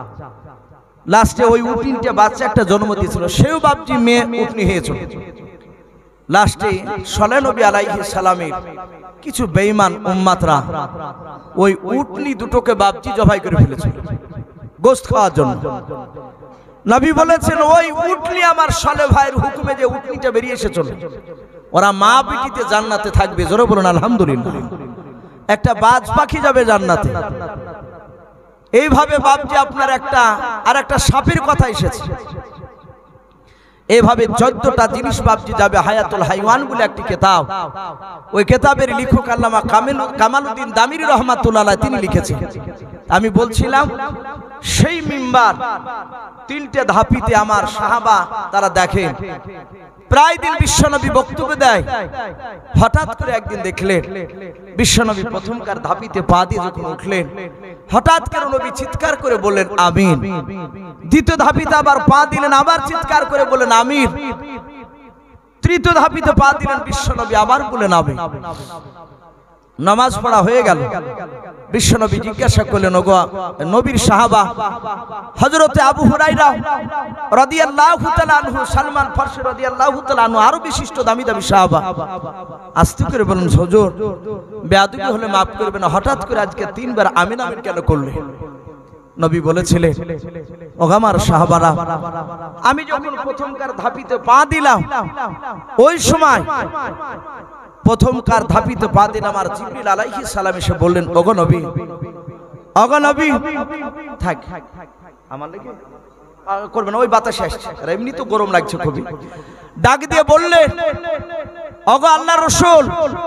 লাস্টে ওই উটনিটা বাচ্চা একটা জন্ম দিয়েছিল, সেও বাপজি মেয়ে উটনি হয়েছিল। লাস্টে সালেহ নবী আলাইহিস সালামের কিছু বেঈমান উম্মতরা ওই উটনি দুটোকে বাপজি জবাই করে ফেলেছিল গোশত খাওয়ার জন্য। নবী বলেছেন ওই উটনি আমার সালেহ ভাইয়ের হুকুমে যে উটনিটা বেরিয়ে এসেছিল, ওরা মা বিটিতে জান্নাতে থাকবে। জোরে বলুন আলহামদুলিল্লাহ। একটা বাজ পাখি যাবে জান্নাতে। এইভাবে বাপজি আপনার একটা আর একটা সাপের কথা এসেছে। এইভাবে চোদ্দটা জিনিস বাপজি যাবে। হায়াতুল হাইওয়ান বলে একটি কিতাব, ওই কিতাবের লেখক আল্লামা কামিল কামালউদ্দিন দামিরি রহমাতুল্লাহ আলাইহি তিনি লিখেছেন। আমি বলছিলাম সেই মিম্বার তিনটে ধাপিতে আমার সাহাবা তারা দেখেন প্রায় দিন বিশ্বনবী বক্তব্য দেয়। হঠাৎ করে একদিন দেখলেন বিশ্বনবী প্রথমকার ধাপিতে পা দিয়ে যখন উঠলেন, হঠাৎ করে নবী চিৎকার করে বললেন আমিন। দ্বিতীয় ধাপিতে আবার পা দিলেন, আবার চিৎকার করে বললেন আমিন। তৃতীয় ধাপিতে পা দিলেন, বিশ্বনবী আবার বললেন আমিন। নামাজ পড়া হয়ে গেল। বিশ্বনবী জিজ্ঞাসা করলেন, ওগো নবীর সাহাবা হযরতে আবু হুরায়রা রাদিয়াল্লাহু তাআলা আনহু, সালমান ফারসি রাদিয়াল্লাহু তাআলা আনহু, আরো বিশিষ্ট দামি দামি সাহাবা, আস্তে করে বললেন হুজুর বেয়াদবি হলে মাফ করবেন, হঠাৎ করে আজকে তিনবার আমিন আমিন কেন করলে? নবী বলেছিলেন, ওগো আমার সাহাবারা, আমি যখন প্রথমকার ধাপিতে পা দিলাম ওই সময় প্রথমকার ধাপিতে পা দিন আমার জিবরিল আলাইহিস সালাম এসে বললেন, ওগো নবী, ওগো নবী থাক আমার লাগে করবেন, ওই বাতাসে আসছে, এমনি তো গরম লাগছে খুবই। ডাক দিয়ে বললেন, ওগো আল্লাহর রাসূল,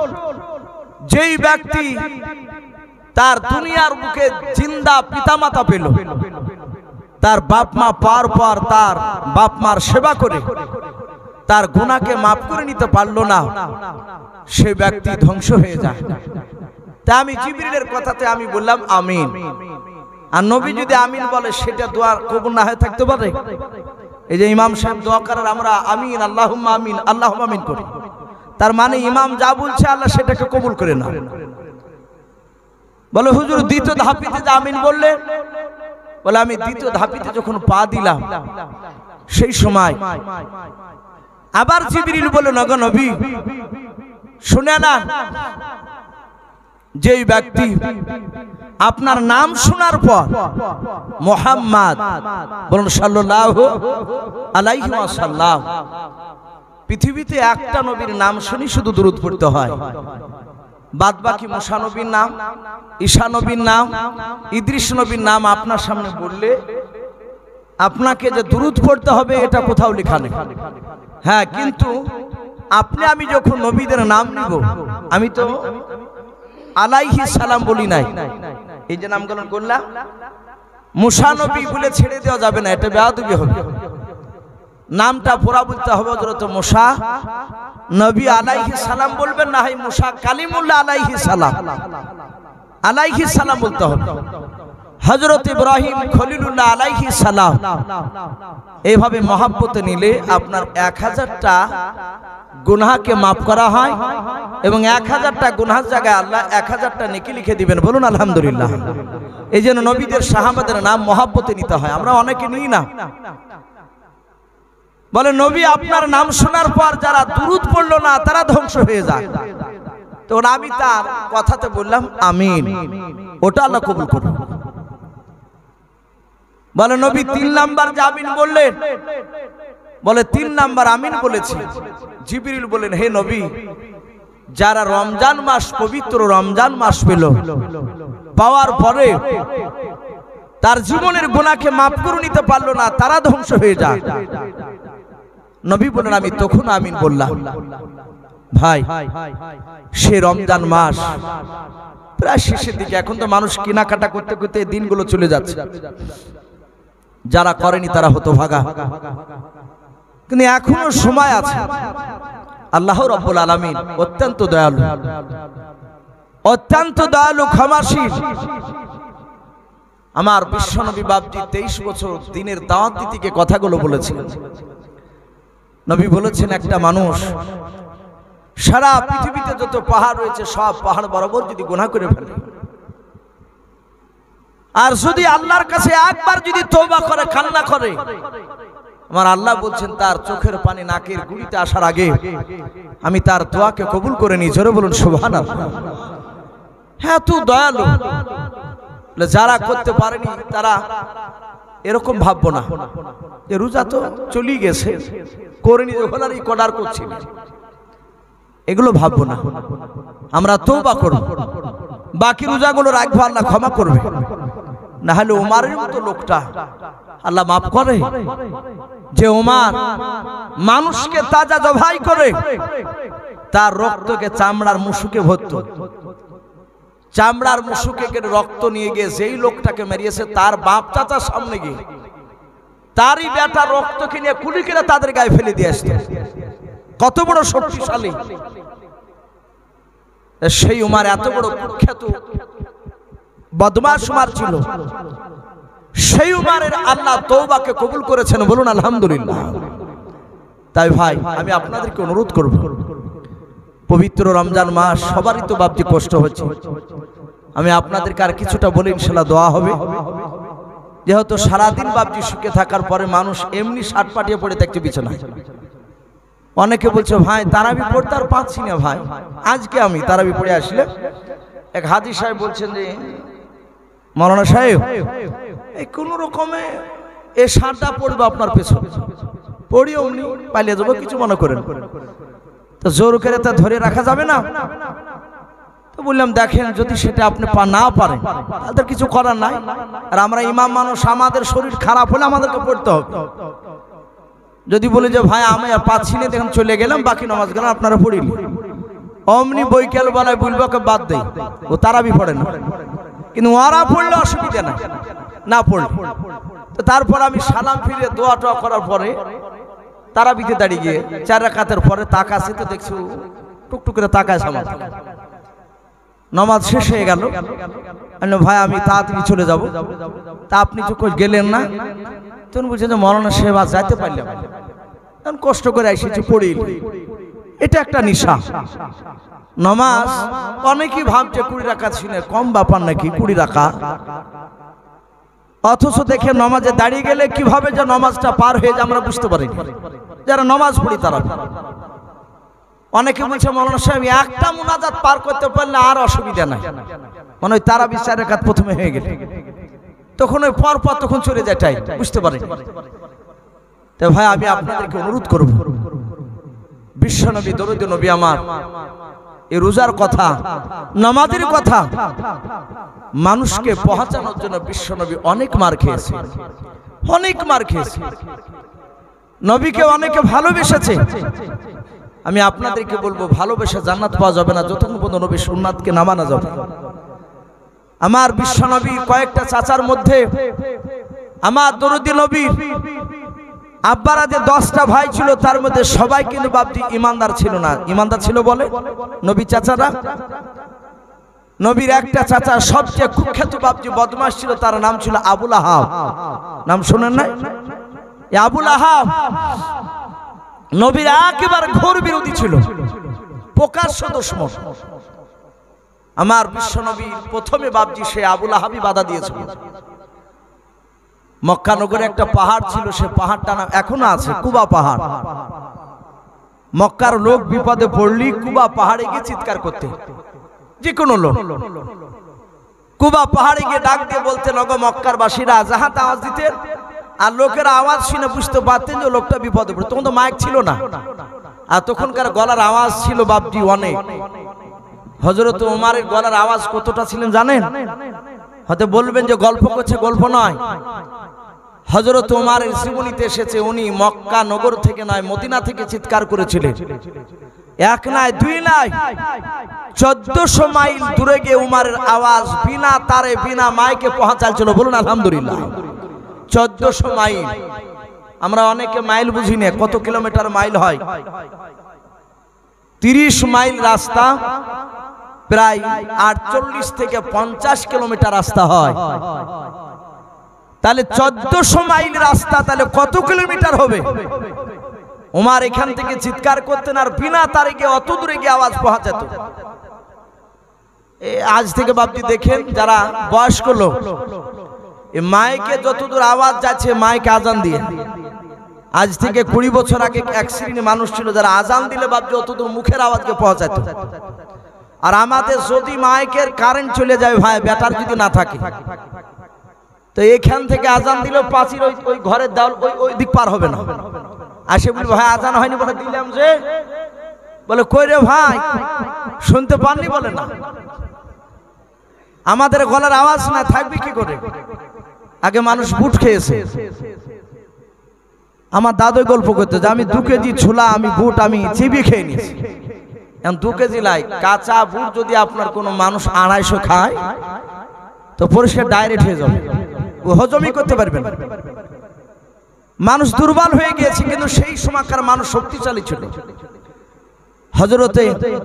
যেই ব্যক্তি তার দুনিয়ার বুকে জিন্দা পিতামাতা পেল, তার বাপ মা পার পর তার বাপ মার সেবা করে তার গুনাহকে মাফ করে নিতে পারলো না, সে ব্যক্তি ধ্বংস হয়ে যায়। তা আমি জিবরিলের কথাতে আমি বললাম আমিন। আর নবী যদি আমিন বলে সেটা দোয়া কবুল না হয়ে থাকতে পারে? এই যে ইমাম সাহেব দোয়া করার আমরা আমিন আল্লাহুম্মা আমিন আল্লাহুম্মা আমিন করি, তার মানে ইমাম যা বলছে আল্লাহ সেটাকে কবুল করে না। বলে হুজুর দ্বিতীয় ধাপিতে যে আমিন বললেন, বলে আমি দ্বিতীয় ধাপিতে যখন পা দিলাম সেই সময় আবার জিবরিল বললেন, ওগো নবী শুনে না, যেই ব্যক্তি আপনার নাম শোনার পর মুহাম্মদ বলুন সাল্লাল্লাহু আলাইহি ওয়াসাল্লাম, পৃথিবীতে একটা নবীর নাম শুনি শুধু দুরূদ পড়তে হয়, বাদ বাকি মুসা নবীর নাম, ঈসা নবীর নাম, ইদ্রিস নবীর নাম আপনার সামনে বললে আপনাকে যে দুরূদ পড়তে হবে এটা কোথাও লেখা নেই। হ্যাঁ, কিন্তু আপনি আমি যখন নবীদের নাম নিব, আমি তো আলাইহিস সালাম বলি নাই। এই যে নামগুলো করলাম মুসা নবী বলে ছেড়ে দেওয়া যাবে না, এটা বেয়াদবি হবে। নামটা পুরা বলতে হবে, হযরত মুসা নবী আলাইহিস সালাম বলবেন না, হয় মুসা কালিমুল্লাহ আলাইহিস সালাম আলাইহিস সালাম বলতে হবে। হযরত ইব্রাহিম খলিলুল্লাহ আলাইহিস সালাম, এইভাবে মহব্বতে নিলে আপনার এক হাজারটা গুনাহকে মাফ করা হয় এবং এক হাজারটা গুনাহের জায়গায় আল্লাহ এক হাজারটা নেকি লিখে দিবেন। বলুন আলহামদুলিল্লাহ। এই জন্য নবীদের সাহাবাদের নাম মহব্বতে নিতে হয়, আমরা অনেকে নিই না। বলে নবী আপনার নাম শোনার পর যারা দুরূদ পড়লো না তারা ধ্বংস হয়ে যায়। তো আমি তার কথাতে বললাম আমিন, ওটা আল্লাহ কবুল করুন। বলে নবী তিন নাম্বার যে আমিন বললেন, বলে তিন নাম্বার আমিন বলেছি। জিবরিল বলেন, হে নবী, যারা রমজান মাস, পবিত্র রমজান মাস পেল, পাওয়ার পরে তার জীবনের গুনাহকে মাফ করে নিতে পারলো না, তারা ধ্বংস হয়ে যায়। নবী বলেন, আমি তখন আমিন বললাম। ভাই সে রমজান মাস প্রায় শেষের দিকে, এখন তো মানুষ কেনাকাটা করতে করতে দিনগুলো চলে যাচ্ছে, যারা করেনি তারা হতভাগা, কিন্তু এখনো সময় আছে। আল্লাহ রাব্বুল আলামিন অত্যন্ত দয়ালু, অত্যন্ত দয়ালু, ক্ষমাশীল। আমার বিশ্বনবী বাপজি তেইশ বছর দিনের দাওয়াত দিতে কথাগুলো বলেছিলেন। নবী বলেছেন, একটা মানুষ সারা পৃথিবীতে যত পাহাড় রয়েছে সব পাহাড় বরাবর যদি গুনাহ করে ফেলে, আর যদি আল্লাহর কাছে একবার যদি তওবা করে, কান্না করে, আমার আল্লাহ বলছেন তার চোখের পানি নাকের গুড়িতে আসার আগে আমি তার দোয়াকে কবুল করে নিই। জোরে বলুন সুবহানাল্লাহ। হ্যাঁ, তুই দয়ালু। যারা করতে পারেনি তারা এরকম ভাববো না যে রোজা তো চলেই গেছে, করিনি যখন আর এই কডার করছি, এগুলো ভাববো না। আমরা তওবা করব, বাকি রোজাগুলো রাখবো, আল্লাহ ক্ষমা করবে। না হলে ওমরের মতো লোকটা আল্লাহ মাফ করে, যে ওমর মানুষকে তাজা জবাই করে তার রক্তকে চামড়ার মুশুকে ভরত, চামড়ার মুশুকে কেটে রক্ত নিয়ে গিয়ে যেই লোকটাকে মেরিয়েছে তার বাপ চাচার সামনে গিয়ে তারই বেটা রক্তকে নিয়ে কুলি করে তাদের গায়ে ফেলে দিয়ে আসতো। কত বড় শক্তিশালী সেই উমার, এত বড় কুখ্যাত বদমাশ উমার ছিল। সেই উমারের আল্লাহ তওবাকে কবুল করেছেন, বলুন আলহামদুলিল্লাহ। তাই ভাই আমি আপনাদেরকে অনুরোধ করব, পবিত্র রমজান মাস সবারই তো বাপজি কষ্ট হচ্ছে, আমি আপনাদেরকে আর কিছুটা বলি, ইনশাআল্লাহ দোয়া হবে। যেহেতু সারাদিন বাপজি সুখে থাকার পরে মানুষ এমনি শার্ট পাটিয়ে পড়ে থাকছে বিছানায়। অনেকে বলছে ভাই তারাবি পড়তে আর পাচ্ছি না ভাই। আজকে আমি তারাবি পড়ে আসলে এক হাজি সাহেব বলছেন যে মাওলানা সাহেব এই কোন রকমে এই শার্টটা পড়বে আপনার পেছনে, পড়ি অমনি পালিয়ে যাবো, কিছু মনে করেন তো জোর করে তা ধরে রাখা যাবে না। তো বললাম দেখেন যদি সেটা আপনি না পারেন তাদের কিছু করার নাই, আর আমরা ইমাম মানুষ, আমাদের শরীর খারাপ হলে আমাদেরকে পড়তে হবে। যদি বলে যে ভাই আমি আর পাচ্ছি না, দেখেন চলে গেলাম, বাকি নামাজ গেলাম আপনারা পড়িনি, অমনি বৈকাল বেলায় বলবো বাদ দেই, ও তারাবি পড়ে না। কিন্তু ওরা পড়লে অসুবিধা না, না পড়লে। তো তারপর আমি সালাম ফিরে দোয়া টোয়া করার পরে তারাবিতে দাঁড়িয়ে গিয়ে চার রাকাতের পরে তাকাছে, তো দেখছি টুকটুক করে তাকায় আমার। নামাজ শেষ হয়ে গেল, ভাই আমি তাড়াতাড়ি চলে যাব, তা আপনি তো গেলেন না। তখন বলছে যে মাওলানা সাহেব আজ যাইতে পারলাম, তখন কষ্ট করে এসেছি পড়ি। এটা একটা নিশা। নামাজ অনেকেই ভাবছে কুড়ি রাকাত শুনে কম ব্যাপার নাকি কুড়ি রাকাত, অথচ দেখে নামাজে দাঁড়িয়ে গেলে কিভাবে যে নামাজটা পার হয়ে যায় আমরা বুঝতে পারি। যারা নামাজ পড়ি তারা অনেকে বলছে মাওলানা সাহেব একটা মুনাজাত পার করতে পারলে আর অসুবিধা নাই, মানে ওই তারাবি চার রাকাত প্রথমে হয়ে গেল, তখন ওই পর পর তখন চলে যায়, তাই বুঝতে পারি। তো ভাই আমি আপনাদেরকে অনুরোধ করব, বিশ্বনবী দরুদ নবী আমার এই রোজার কথা, নামাজের কথা মানুষকে পৌঁছানোর জন্য বিশ্বনবী অনেক মার খেয়েছে, অনেক মার খেয়েছে, নবীকে অনেকে ভালোবেসেছে। আমি আপনাদেরকে বলবো ভালোবেসে জান্নাত পাওয়া যাবে না যতক্ষণ পর্যন্ত নবীর সুন্নাতকে না মানা যাবে। আমার বিশ্বনবী কয়েকটা চাচার মধ্যে আমার দরুদি নবী আব্বারা যে দশটা ভাই ছিল তার মধ্যে সবাই কিন্তু বাপজি ইমানদার ছিল না। ইমানদার ছিল বলে নবী চাচারা, নবীর একটা চাচা সবচেয়ে কুখ্যাত বাপজি বদমাশ ছিল, তার নাম ছিল আবুল আহাব। নাম শুনেন না? আবুল আহাব নবীর একেবারে ঘোর বিরোধী ছিল, প্রকাশ্য দুশমন। আমার বিশ্বনবী প্রথমে বাপজি সে আবুল আহাবই বাধা দিয়েছিল। মক্কা নগরে একটা পাহাড় ছিল, সে পাহাড়টা নাম এখনো আছে কুবা পাহাড়। মক্কার লোক বিপদে পড়লি কুবা পাহাড়ে গিয়ে চিৎকার করতে, যে কোনো লোক কুবা পাহাড়ে গিয়ে ডাক দিয়ে বলতেন ওগো মক্কার বাসীরা, যাহাতে আওয়াজ দিতেন, আর লোকেরা আওয়াজ শুনে বুঝতে পারতেন যে লোকটা বিপদে পড়ে। তখন তো মাইক ছিল না, আর তখনকার গলার আওয়াজ ছিল বাপজি অনেক। হযরত ওমরের গলার আওয়াজ কতটা ছিলেন জানেন? হয়তো বলবেন যে গল্প করছে, গল্প নয়। হযরত ওমরের জীবনীতে এসেছে উনি মক্কা নগর থেকে নয় মদিনা থেকে চিৎকার করেছিলেন, এক নাই দুই নাই চোদ্দশো মাইল দূরে গিয়ে উমারের আওয়াজ বিনা তারে বিনা মাইকে পৌঁছাচ্ছিল। বলুন আলহামদুলিল্লাহ। চোদ্দশো মাইল। আমরা অনেকে মাইল বুঝি না, কত কিলোমিটার মাইল হয়? তিরিশ মাইল রাস্তা প্রায় আটচল্লিশ থেকে পঞ্চাশ কিলোমিটার রাস্তা হয়। তাহলে চোদ্দশো মাইল রাস্তা, তাহলে কত কিলোমিটার হবে? উমার এখান থেকে চিৎকার করতেন আর বিনা তারে গিয়ে অত দূরে গিয়ে আওয়াজ পৌঁছাতো। আজ থেকে বাপজি দেখেন, যারা বয়স্ক লোক, মাইকে যত দূর আওয়াজ যাচ্ছে মাইকে আজান দিয়ে, আজ থেকে কুড়ি বছর আগে এক শ্রেণীর মানুষ ছিল যারা আজান দিলে বাপজি অত দূর মুখের আওয়াজকে পৌঁছাতো। আর আমাদের যদি মাইকের কারেন্ট চলে যায় ভাই, ব্যাটার যদি না থাকে, তো এখান থেকে আজান দিলেও পাঁচির ওই ওই ঘরের দেওয়াল ওই ওই দিক পার হবে না। আসে বলবো ভাই আজান হয়নি, বলে দিলাম যে, বলে কই রে ভাই শুনতে পাননি, বলে না। আমাদের গলার আওয়াজ না থাকবে কি করে? আগে মানুষ বুট খেয়েছে। আমার দাদুই গল্প করতে যে আমি দু কেজি ছোলা আমি বুট আমি চিবিয়ে খেয়ে নিয়েছি। এখন দু কেজি লাই কাঁচা বুট যদি আপনার কোনো মানুষ আড়াইশো খায় তো পরিষ্কার ডাইরেক্ট হয়ে যাবে, ও হজমই করতে পারবেন। মানুষ দুর্বল হয়ে গিয়েছে, কিন্তু সেই সময়কার মানুষ শক্তিশালী ছিল। হযরতে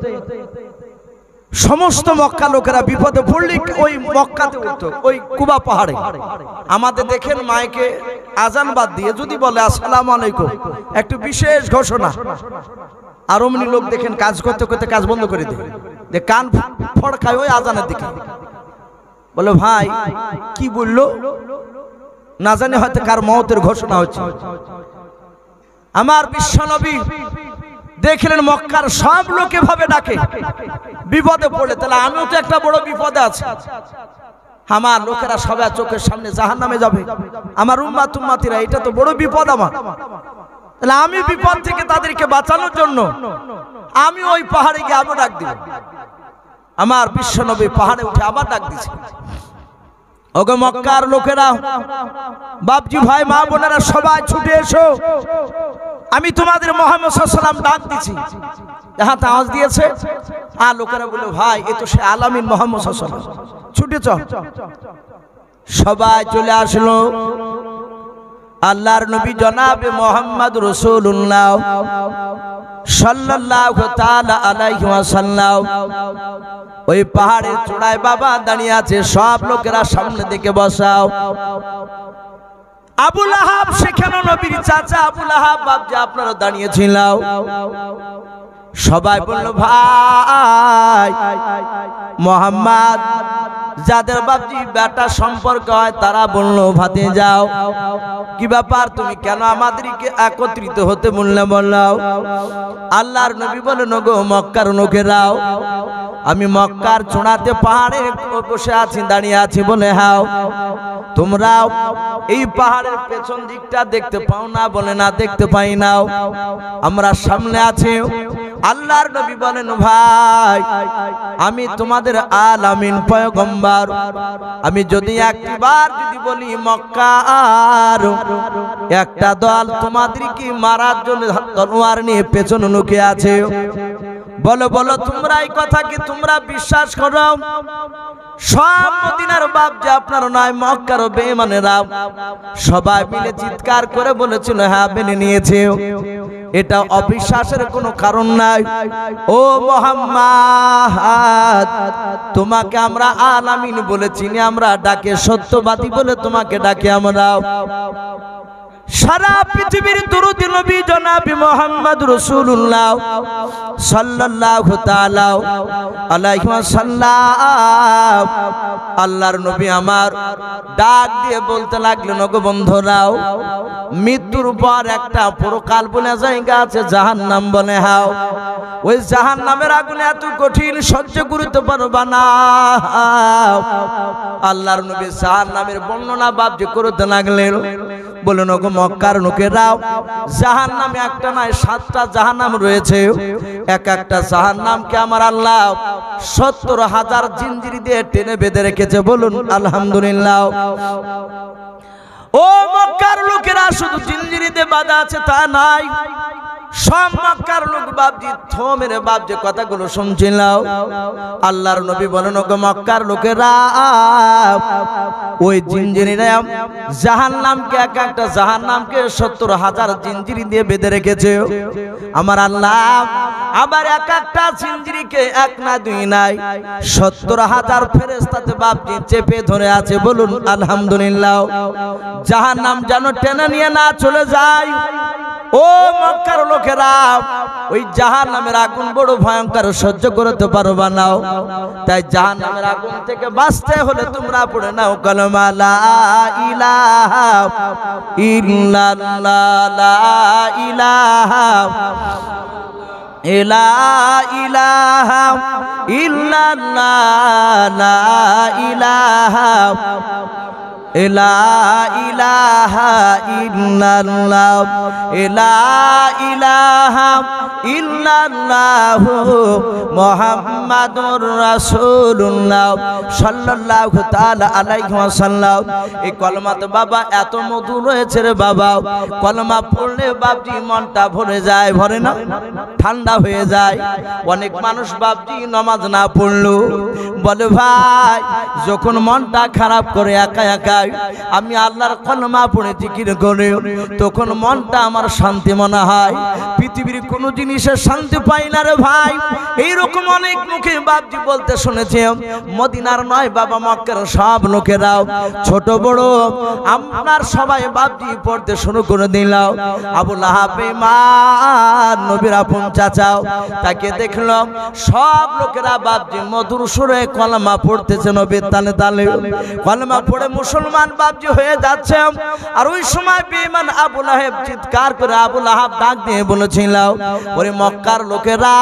সমস্ত মক্কা লোকেরা বিপদে পড়লে ওই মক্কাতে উঠতো, ওই কুবা পাহাড়ে। আমাদের দেখেন মাইকে আজান বাদ দিয়ে যদি বলে আসসালামু আলাইকুম, একটু বিশেষ ঘোষণা, আর অমনি লোক দেখেন কাজ করতে করতে কাজ বন্ধ করে দেয়, যে কান ফড়কায় ওই আজানের দিকে। বলে ভাই কি বললো না জানি, হয়তো কার মওতের ঘোষণা হচ্ছে। আমার বিশ্বনবী দেখলেন মক্কার সব লোক এভাবে ডাকে, বিপদে পড়লে তাহলে আমিও তো একটা বড় বিপদে আছি। আমার লোকেরা সবাই চোখের সামনে জাহান্নামে যাবে, আমার উম্মাত উম্মাতিরা, এটা তো বড় বিপদ আমার। তাহলে আমি বিপদ থেকে তাদেরকে বাঁচানোর জন্য আমি ওই পাহাড়ে গিয়ে আবার ডাক দিব। আমার বিশ্বনবী পাহাড়ে উঠে আবার ডাক দিছে, ওগো মক্কার লোকেরা, বাপজি ভাই মা বোনেরা সবাই ছুটে এসো, আমি তোমাদের মুহাম্মদ সাল্লাল্লাহু আলাইহি ওয়াসাল্লাম ডাক দিছি। হ্যাঁ আওয়াজ দিয়েছে। আর লোকেরা বলে ভাই এ তো সে আলামিন মুহাম্মদ সাল্লাল্লাহু আলাইহি ওয়াসাল্লাম, ছুটে চল। সবাই চলে আসলো। আল্লাহর নবী জনাবে মুহাম্মদ রাসূলুল্লাহ সাল্লাল্লাহু তাআলা আলাইহি ওয়াসাল্লাম ওই পাহাড়ের চূড়ায় বাবা দাঁড়িয়ে আছে, সব লোকেরা সামনে দিকে বসাও। আবু লাহাব সেখানে নবীর চাচা আবু লাহাব বাপজি আপনারা দাঁড়িয়েছিল। সবাই বলল ভাই মুহাম্মদ যাদের বাপজি বেটা সম্পর্ক হয় তারা বলল ভাতে যাও, কি ব্যাপার তুমি কেন আমাদেরকে একত্রিত হতে বললে বললাও? আল্লাহর নবী বলেন ওগো মক্কার লোকেরাও, আমি মক্কার চূড়াতে পাহাড়ে বসে আছি, দাঁড়িয়ে আছি, বলে হাও তোমরাও এই পাহাড়ের পেছন দিকটা দেখতে পাও না? বলে না দেখতে পাই নাও, আমরা সামনে আছি। আল্লাহর নবী বলেন ভাই আমি তোমাদের আলামিন পয়গম্বর, আমি যদি একবার যদি বলি মক্কা আর একটা দল তোমাদেরকে মারার জন্য তলোয়ার নিয়ে পেছনে লুকিয়ে আছে, বলো বলো তোমরা এই কথা কি তোমরা বিশ্বাস করো? সব মদিনার বাপ যে আপনার নয় মক্কার বেঈমানেরা সবাই মিলে চিৎকার করে বলেছিল হ্যাঁ মেনে নিয়েছে। এটা অবিশ্বাসের কোনো কারণ নাই। ও মুহাম্মদ তোমাকে আমরা আলামিন বলেছি, আমরা ডাকে সত্যবাদী বলে তোমাকে ডাকে আমরা। সারা পৃথিবীর দরুদ নবী জনাব মুহাম্মদ রাসূলুল্লাহ সাল্লাল্লাহু তাআলা আলাইহি ওয়াসাল্লাম আল্লাহর নবী আমার ডাক দিয়ে বলতে লাগলেন ওগো বন্ধুরাও, মৃত্যুর পর একটা পরকাল বলে জায়গা আছে জাহান্নাম বলে হাও, ওই জাহান্নামের আগুন এত কঠিন সহ্য করতে পারবা না। আল্লাহর নবী জাহান্নামের বর্ণনা বাপজি করতে লাগলেন, বলেন ওগো মক্কার লোকেরাও, জাহান্নামে একটা নয় সাতটা জাহান্নাম রয়েছে, এক একটা জাহান্নামকে আমার আল্লাহ সত্তর হাজার জিনজিরি দিয়ে টেনে বেঁধে রেখেছে। বলুন আলহামদুলিল্লাহ। ও মক্কার লোকেরা শুধু জিনজিরিতে বাঁধা আছে তা নাই, সব মক্কার লোক বাপজি থো মেরে বাপ যে কথাগুলো শুনছিল আল্লাহর নবী বলেন ওগো মক্কার লোকেরা ওই জিনজিরিরা জাহান্নামকে এক একটা জাহান্নামকে সত্তর হাজার জিনজিরি দিয়ে বেঁধে রেখেছে আমার আল্লাহ আবার এক একটা জিনজিরিকে এক না দুই নাই সত্তর হাজার ফেরেশতাতে বাপজি চেপে ধরে আছে বলুন আলহামদুলিল্লাহ জাহান্নাম যেন টেনে নিয়ে না চলে যায় ও মক্কার লোকেরা ওই জাহান্নামের আগুন বড় ভয়ঙ্কর সহ্য করতে পারবা না তাই জাহান্নামের আগুন থেকে বাঁচতে হলে তোমরা পড়ে নাও কালেমা লা ইলাহা ইল্লাল্লাহ লা ইলাহা লা ইলাহা ইল্লাল্লাহ লা ইলাহা লা ইলাহা ইল্লাল্লাহ লা ইলাহা ইল্লাল্লাহ মুহাম্মাদুর রাসূলুল্লাহ সাল্লাল্লাহু তাআলা আলাইহি ওয়াসাল্লাম এই কলমা তো বাবা এত মধুর রয়েছে রে বাবা কলমা পড়লে বাপজি মনটা ভরে যায় ভরে না ঠান্ডা হয়ে যায় অনেক মানুষ বাপজি নামাজ না পড়লো বলে ভাই যখন মনটা খারাপ করে একা একা আমি আল্লাহর কলমা পড়ে জিকির করি তখন মনটা আমার শান্তি মনে হয় পৃথিবীর কোনো জিনিসে শান্তি পাই না রে ভাই এইরকম অনেক মুখে বাপজি বলতে শুনেছি মদিনার নয় বাবা মক্কার সব লোকেরাও ছোট বড় আপনার সবাই বাপজি পড়তে শুরু করে দিলাম আবু লাহাব বেঈমান নবীর আপন চাচাও তাকে দেখলাম সব লোকেরা বাপজি মধুর সুরে কলমা পড়তেছে নবীর তালে তালে কলমা পড়ে মুসলমান বাপজি হয়ে যাচ্ছে আর ওই সময় বেঈমান আবু লাহাব চিৎকার করে আবু লাহাব ডাক দিয়ে বলেছিল ওরে মক্কার লোকেরা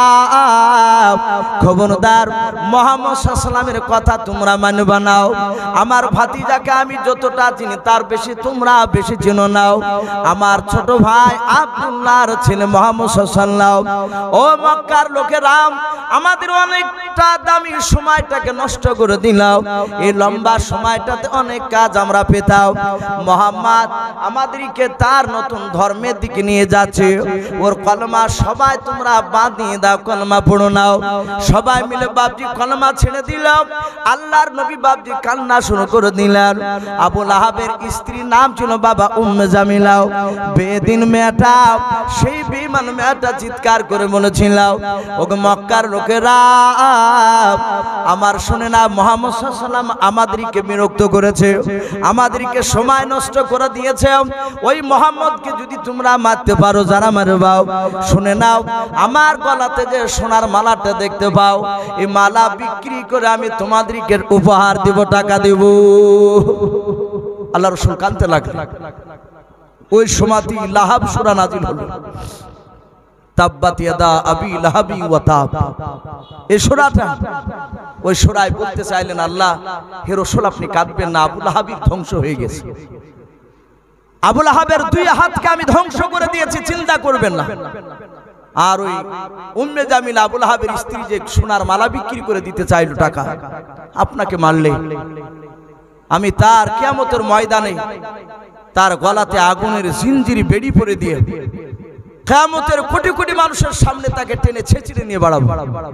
খবরদার মুহাম্মদ সাল্লাল্লাহু আলাইহি ওয়াসাল্লামের কথা তোমরা মানবে না আমার ভাতিজাকে আমি যতটা চিনি তার বেশি তোমরা বেশি চিনো নাও আমার ছোট ভাই আব্দুল্লাহর ছেলে মুহাম্মদ সাল্লাল্লাহু আলাইহি ওয়াসাল্লাম ও মক্কার লোকেরা আমাদের অনেকটা দামি সময়টাকে নষ্ট করে দিলাও এই লম্বা সময়টাতে অনেক কাজ আমরা পেতাম মুহাম্মদ আমাদেরকে তার নতুন ধর্মের দিকে নিয়ে যাচ্ছে ওর কলমা সবাই তোমরা বাঁধিয়ে দাও কলমা পড়ো নাও সবাই মিলে বাপজি কলমা ছেড়ে দিলাম আল্লাহর নবী বাপজি কান্না শুরু করে দিলেন আবু লাহাবের স্ত্রীর নাম ছিল বাবা উম্মে জামিলা বেদিন মেয়েটা সেই বেঈমান মেয়েটা চিৎকার করে বলেছিল ওগো মক্কার লোকেরা আমার শুনে না মুহাম্মদ সাল্লাল্লাহু আলাইহি ওয়াসাল্লাম আমাদেরকে বিরক্ত করেছে আমাদেরকে সময় নষ্ট করে দিয়েছে ওই মুহাম্মদকে যদি তোমরা মারতে পারো যারা মারবাও শুনে নাও আমার গলাতে যে সোনার মালাটা দেখতে পাও এই মালা বিক্রি করে আমি তোমাদেরকে উপহার দেব টাকা দেব আল্লাহ রাসূল কাঁদতে লাগলেন ওই সময়টি লাহাব সূরা নাজিল হলো তাব্বাত ইয়াদা আবি লাহাবি ওয়া তাব এই সূরাটা ওই সূরায় বলতে চাইলেন আল্লাহ হে রাসূল আপনি কাঁদবেন না আবু লাহাবই ধ্বংস হয়ে গেছে আবু লাহাবের দুই হাতকে আমি ধ্বংস করে দিয়েছি চিন্তা করবেন না আর ওই উম্মে জামিলা আবু লাহাবের স্ত্রী যে সোনার মালা বিক্রি করে দিতে চাইলো টাকা আপনাকে মারলে আমি তার কিয়ামতের ময়দানে তার গলাতে আগুনের জিনজিরি বেড়ি পরে দিয়ে কিয়ামতের কোটি কোটি মানুষের সামনে তাকে টেনে ছেঁচড়ে নিয়ে বাড়াবো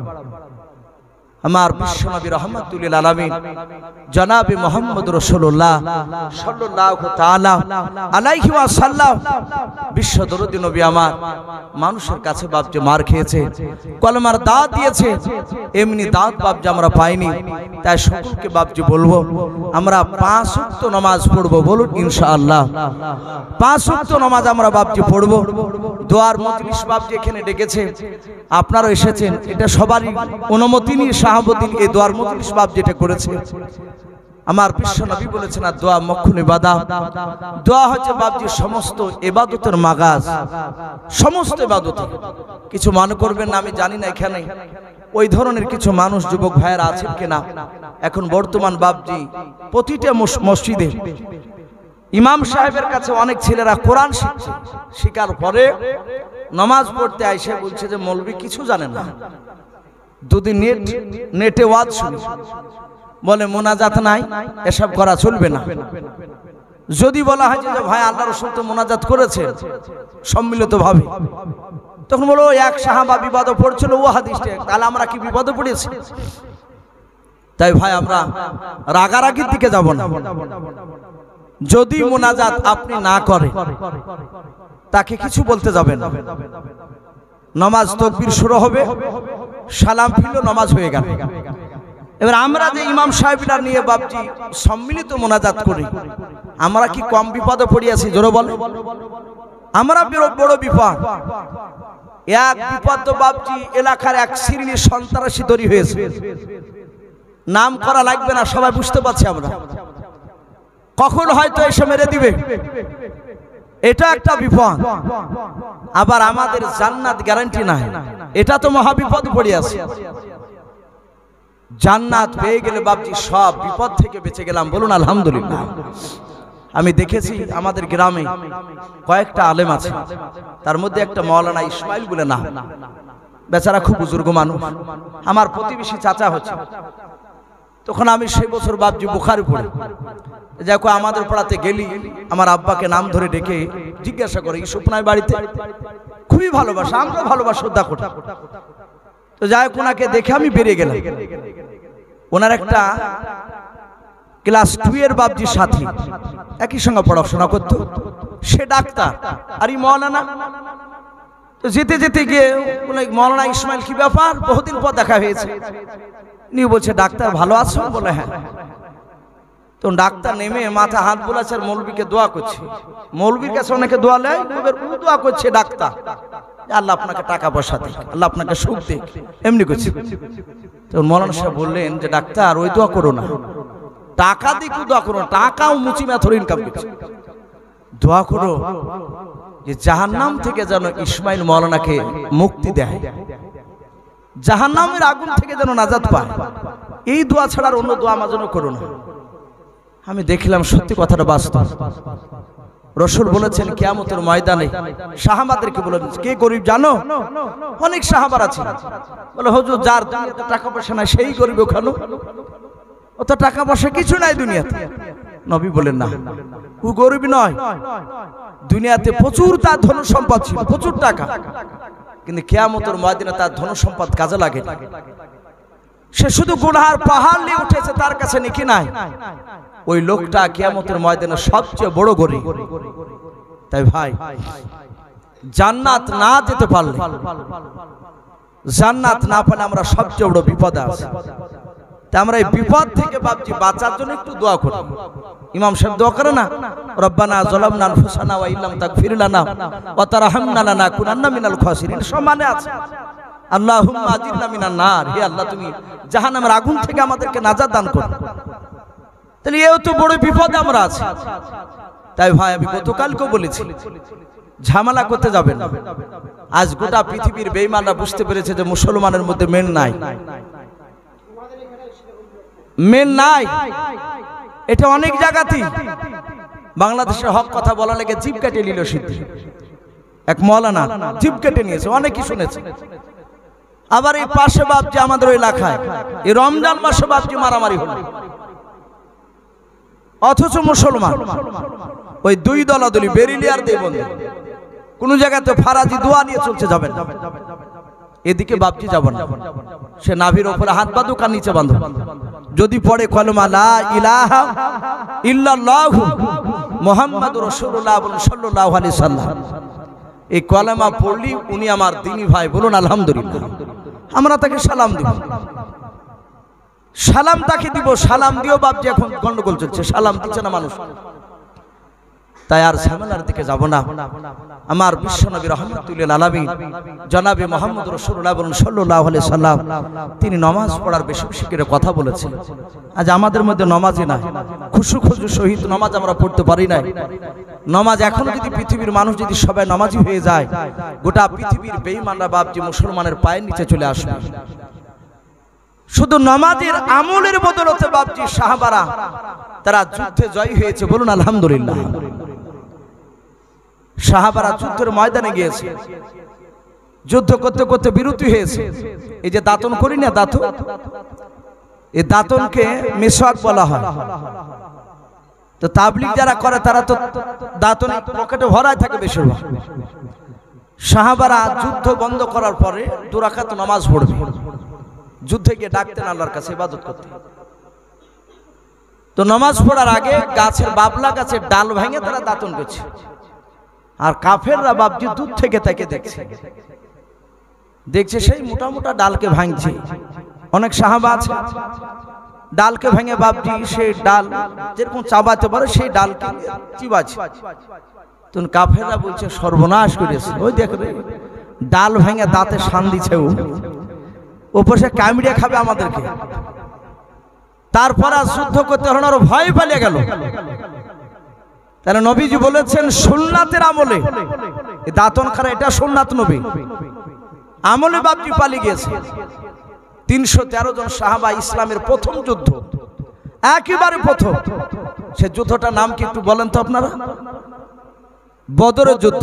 আমার বিশ্বনবী রাহমাতুল লিল আলামিন জনাবে মুহাম্মদ রাসূলুল্লাহ সাল্লাল্লাহু তাআলা আলাইহি ওয়াসাল্লাম বিশ্ব দরদি নবী আমার মানুষের কাছে বাপজি মার খেয়েছে কলমার দাওয়াত দিয়েছে এমনি দাওয়াত বাপজি আমরা পাইনি তাই সকলকে বাপজি বলবো আমরা পাঁচ ওয়াক্ত নামাজ পড়ব বলুন ইনশাআল্লাহ পাঁচ ওয়াক্ত নামাজ আমরা বাপজি পড়ব দোয়ার মজলিস বাপজি এখানে ডেকেছে আপনারা এসেছেন এটা সবারই অনুমতি নিয়ে শাহাবুদ্দিন এই দোয়ার মজলিস বাপ যেটা করেছে আমার বিশ্ব নবী বলেছেন আর দোয়া মক্ষুন ইবাদত দোয়া হচ্ছে বাপজি সমস্ত ইবাদতের মাগাজ সমস্ত ইবাদত কিছু মনে করবেন না আমি জানি না এখানে ওই ধরনের কিছু মানুষ যুবক ভাইয়েরা আছেন কিনা এখন বর্তমান বাপজি প্রতিটা মসজিদে ইমাম সাহেবের কাছে অনেক ছেলেরা কোরআন শিখছে শিখার পরে নামাজ পড়তে আইসে বলছে যে মৌলবি কিছু জানে না দুদিন নেট নেটে ওয়াজ শুনি বলে মোনাজাত নাই এসব করা চলবে না যদি বলা হয় যে ভাই আল্লাহর রাসূল তো মোনাজাত করেছে সম্মিলিতভাবে তখন বলো এক সাহাবা বিপদে পড়ছিল, ও হাদিসটা, তাহলে আমরা কি বিপদে পড়েছি? তাই ভাই আমরা রাগারাগির দিকে যাব না। যদি মোনাজাত আপনি না করেন তাকে কিছু বলতে যাবেন না। নামাজ তাকবীর শুরু হবে, সালাম ফিরলো, নামাজ হয়ে গেল। এবার আমরা যে ইমাম সাহেবরা নিয়ে বাপজি সম্মিলিত মোনাজাত করি, আমরা কি কম বিপদে পড়িয়াছি? জোরে বলে। আমরা বড় বিপদ। এক বিপদ তো বাপজি এলাকার এক শ্রেণী সন্ত্রাসী তৈরি হয়েছে, নাম করা লাগবে না, সবাই বুঝতে পারছি আমরা। কখন হয়তো এসে মেরে দিবে, এটা একটা বিপদ। আবার আমাদের জান্নাত গ্যারান্টি নাই, এটা তো মহা বিপদ পড়িয়াছে। জান্নাত পেয়ে গেলে বাপজি সব বিপদ থেকে বেঁচে গেলাম, বলুন আলহামদুলিল্লাহ। আমি দেখেছি আমাদের গ্রামে কয়েকটা আলেম আছে, তার মধ্যে একটা মাওলানা ইসমাইল বলে না, বেচারা খুব বুজুর্গ মানুষ, আমার প্রতিবেশী চাচা হচ্ছে। তখন আমি সেই বছর বাপজি বুখারি পড়ি, দেখো আমাদের পড়াতে গেলি আমার আব্বাকে নাম ধরে ডেকে জিজ্ঞাসা করে ইসুফ নাই বাড়িতে? খুবই ভালোবাসা, আমরা ভালোবাসা শ্রদ্ধা করি। তো যাই হোক, ওনাকে দেখে আমি বেরিয়ে গেলাম। ওনার একটা ক্লাস টু এর বাপজি সাথী, একই সঙ্গে পড়াশোনা করতো, সে ডাক্তার আর এই মাওলানা। তো যেতে যেতে গিয়ে মাওলানা ইসমাইল কি ব্যাপার, বহুদিন পর দেখা হয়েছে। নিয়ে বলছে ডাক্তার ভালো আছো? বলে হ্যাঁ। তো ডাক্তার নেমে মাথা হাত বোলাচ্ছে আর মৌলবীকে দোয়া করছে। মৌলবীর কাছে অনেকে দোয়া নেয়, দোয়া করছে ডাক্তার, আল্লাহ আপনাকে টাকা পয়সা দিক, আল্লাহ আপনাকে সুখ দিক, এমনি করছে। তো মৌলানা সাহেব বললেন যে ডাক্তার ওই দোয়া করো না, টাকা দিক দোয়া করো, টাকাও মুচি মেথর ইনকাম করছে, দোয়া করো যে জাহান্নাম থেকে যেন ইসমাইল মৌলানাকে মুক্তি দেয়, জাহান্নামের আগুন থেকে যেন নাজাত পায়। এই দোয়া ছাড়ার অন্য দোয়া আমার জন্য করো না। আমি দেখলাম সত্যি কথাটা বাস্তব। রাসূল বলেছেন কিয়ামতের ময়দানে সাহাবাদেরকে বলেন, কে গরিব জানো? অনেক সাহাবার আছে বলে হুজুর যার দুনিয়াতে টাকা পয়সা নাই সেই গরিব, ওখানে অত টাকা পয়সা কিছু নাই দুনিয়াতে। নবী বলেন না, ও গরিব নয়, দুনিয়াতে প্রচুর তার ধন সম্পদ ছিল, প্রচুর টাকা, কিন্তু কিয়ামতের ময়দানে তার ধন সম্পদ কাজে লাগে, সে শুধু গুনাহের পাহাড় নিয়ে উঠেছে, তার কাছে নেকি নাই। ওই লোকটা কিয়ামতের ময়দানে সবচেয়ে বড় গরিব। তাই ভাই জান্নাত না যেতে পারলে, জান্নাত না পেলে আমরা সবচেয়ে বড় বিপদে আছি। তাই আমরা এই বিপদ থেকে বাপজি বাঁচার জন্য একটু দোয়া করি। ইমাম সাহেব দোয়া করে না, রব্বানা যালামনা আনফুসানা ওয়া ইল্লাম তাগফির লানা ওয়া তারহামনা লানাকুনান্না মিনাল খাসিরিন, সম্মানে আছে আল্লাহুম্মা আজিরনা মিনান নার, হে আল্লাহ তুমি জাহান্নামের আগুন থেকে আমাদেরকে নাজাত দান করো। তাহলে এও তো বড় বিপদ আমরা আছি। তাই ভাই আমি গতকালকেও বলেছি ঝামেলা করতে যাবেন না। আজ গোটা পৃথিবীর বেঈমানরা বুঝতে পেরেছে যে মুসলমানের মধ্যে মেন নাই, মেন নাই। এটা অনেক জায়গাতেই বাংলাদেশের হক কথা বলা লেগে জিভ কেটে নিল সিদ্ধি, এক মাওলানা জিভ কেটে নিয়েছে, অনেকেই শুনেছে। আবার এই পাশে বাপজি আমাদের ওই এলাকায় এই রমজান মাসে বাপজি মারামারি হলো, অথচ মুসলমান ওই দুই দলাদলি বেরিলি আর দেবন্দি কোন জায়গাতে ফারাজি দোয়া নিয়ে চলছে, যাবেন এদিকে বাপজি যাব না। সে নাভির উপরে হাত বাঁধুক আর নিচে বাঁধুক, যদি পড়ে কলমা লা ইলাহা ইল্লাল্লাহু মুহাম্মাদুর রাসূলুল্লাহ সাল্লাল্লাহু আলাইহি সাল্লাম, এই কলেমা পড়লি উনি আমার দিনী ভাই, বলুন আলহামদুলিল্লাহ। আমরা তাকে সালাম দিব, সালাম তাকে দিব, সালাম দিও বাপজি এখন গন্ডগোল চলছে, সালাম দিচ্ছে না মানুষ। তাই আর ঝামেলার দিকে যাব না। আমার বিশ্বনবী রাহমাতুল্লিল আলামিন জনাবে মুহাম্মদ রাসূলুল্লাহ সাল্লাল্লাহু আলাইহি সাল্লাম তিনি নামাজ পড়ার বেশি বেশি করে কথা বলেছেন। আজ আমাদের মধ্যে নামাজই নাই, খুশু খুশু সহিত নামাজ আমরা পড়তে পারি না। নামাজ এখন যদি পৃথিবীর মানুষ যদি সবাই নামাজি হয়ে যায়, গোটা পৃথিবীর বেঈমানরা বাপজি মুসলমানের পায়ের নিচে চলে আসবে। শুধু নামাজের আমলের বদলতে বাপজি সাহাবারা তারা যুদ্ধে জয় হয়েছে, বলুন আলহামদুলিল্লাহ। সাহাবারা যুদ্ধের ময়দানে গিয়েছে, যুদ্ধ করতে করতে বিরতি হয়েছে। এই যে দাঁতন করি না, দাঁতন, এই দাঁতনকে মিসওয়াক বলা হয়। তো তাবলীগ যারা করে তারা তো দাঁতন পকেটে ভরায় থাকে বেশিরভাগ। সাহাবারা যুদ্ধ বন্ধ করার পরে দুই রাকাত নামাজ পড়বে, যুদ্ধে গিয়ে ডাকতেন আল্লাহর কাছে, ইবাদত করতেন। তো নামাজ পড়ার আগে গাছের বাবলা গাছের ডাল ভেঙে তারা দাতন করছে, আর কাফেররা বাপজি দূর থেকে তাকে দেখছে দেখছে সেই মোটা মোটা ডালকে ভাঙছে। অনেক সাহাবা আছে ডালকে ভেঙে বাপজি সেই ডাল যেরকম চাবাতে পারে সেই ডালকে চিবাচ্ছে। তখন কাফেররা বলছে সর্বনাশ করেছে, ওই দেখবে ডাল ভেঙে দাঁতে শান দিছে, ও উপরে কামড়িয়ে খাবে আমাদেরকে। তারপর আর যুদ্ধ করতে হলো না, ভয় পালিয়ে গেল। তাহলে নবীজি বলেছেন সুন্নাতের আমলে দাঁতন খারা, এটা সুন্নাত নবী আমলে বাপজি পালিয়ে গিয়েছে। তিনশো তেরো জন সাহাবা, ইসলামের প্রথম যুদ্ধ, একেবারে প্রথম। সে যুদ্ধটার নাম কি একটু বলেন তো আপনারা? বদরের যুদ্ধ।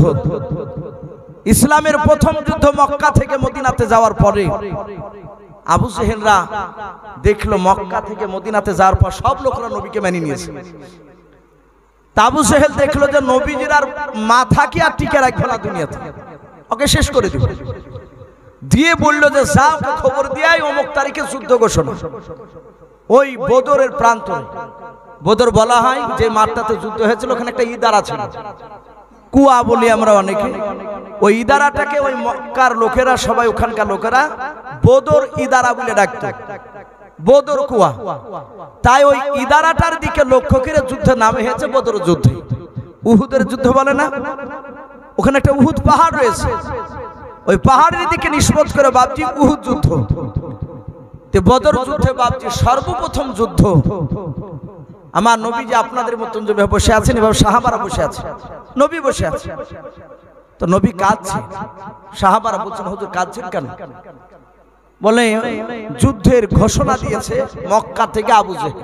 ইসলামের প্রথম যুদ্ধ মক্কা থেকে মদিনাতে যাওয়ার পরে আবু জেহেলরা দেখলো মক্কা থেকে মদিনাতে যাওয়ার পর সব লোকরা নবীকে মেনে নিয়েছে। আবু জেহেল দেখলো যে নবীজির আর মাথা কি আর টিকে রাখবে না দুনিয়াতে, ওকে শেষ করে দিবে। দিয়ে বললো যে যা খবর দিয়ে অমুক তারিখে যুদ্ধ ঘোষণা। ওই বদরের প্রান্তরে, বদর বলা হয় যে মাঠটাতে যুদ্ধ হয়েছিল, ওখানে একটা ইদারা ছিল, কুয়া বলি আমরা অনেকে। ওই ইদারাটাকে ওই মক্কার লোকেরা, সবাই ওখানকার লোকেরা বদর ইদারা বলে ডাকত, বদর কুয়া। তাই ওই ইদারাটার দিকে লক্ষ্য করে যুদ্ধের নামে হয়েছে বদর যুদ্ধ। উহুদের যুদ্ধ বলে না, ওখানে একটা উহুদ পাহাড় রয়েছে, ওই পাহাড়ের দিকে নিষ্পত্তি করে বাপজি উহুদ যুদ্ধ। বদর যুদ্ধে বাপজি সর্বপ্রথম যুদ্ধ। আমার নবী যে আপনাদের মতন যেভাবে বসে আছেন এভাবে সাহাবারা বসে আছে, নবী বসে আছে। তো নবী কাঁদছে, সাহাবারা বলছেন হুজুর কাঁদছেন কেন? বলে যুদ্ধের ঘোষণা দিয়েছে মক্কা থেকে আবু জেহেল,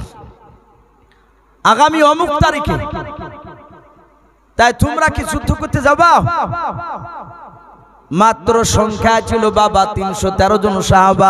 আগামী অমুক তারিখে, তাই তোমরা কি যুদ্ধ করতে যাবা? মাত্র সংখ্যা ছিল বাবা তিনশো তেরো জন সাহাবা।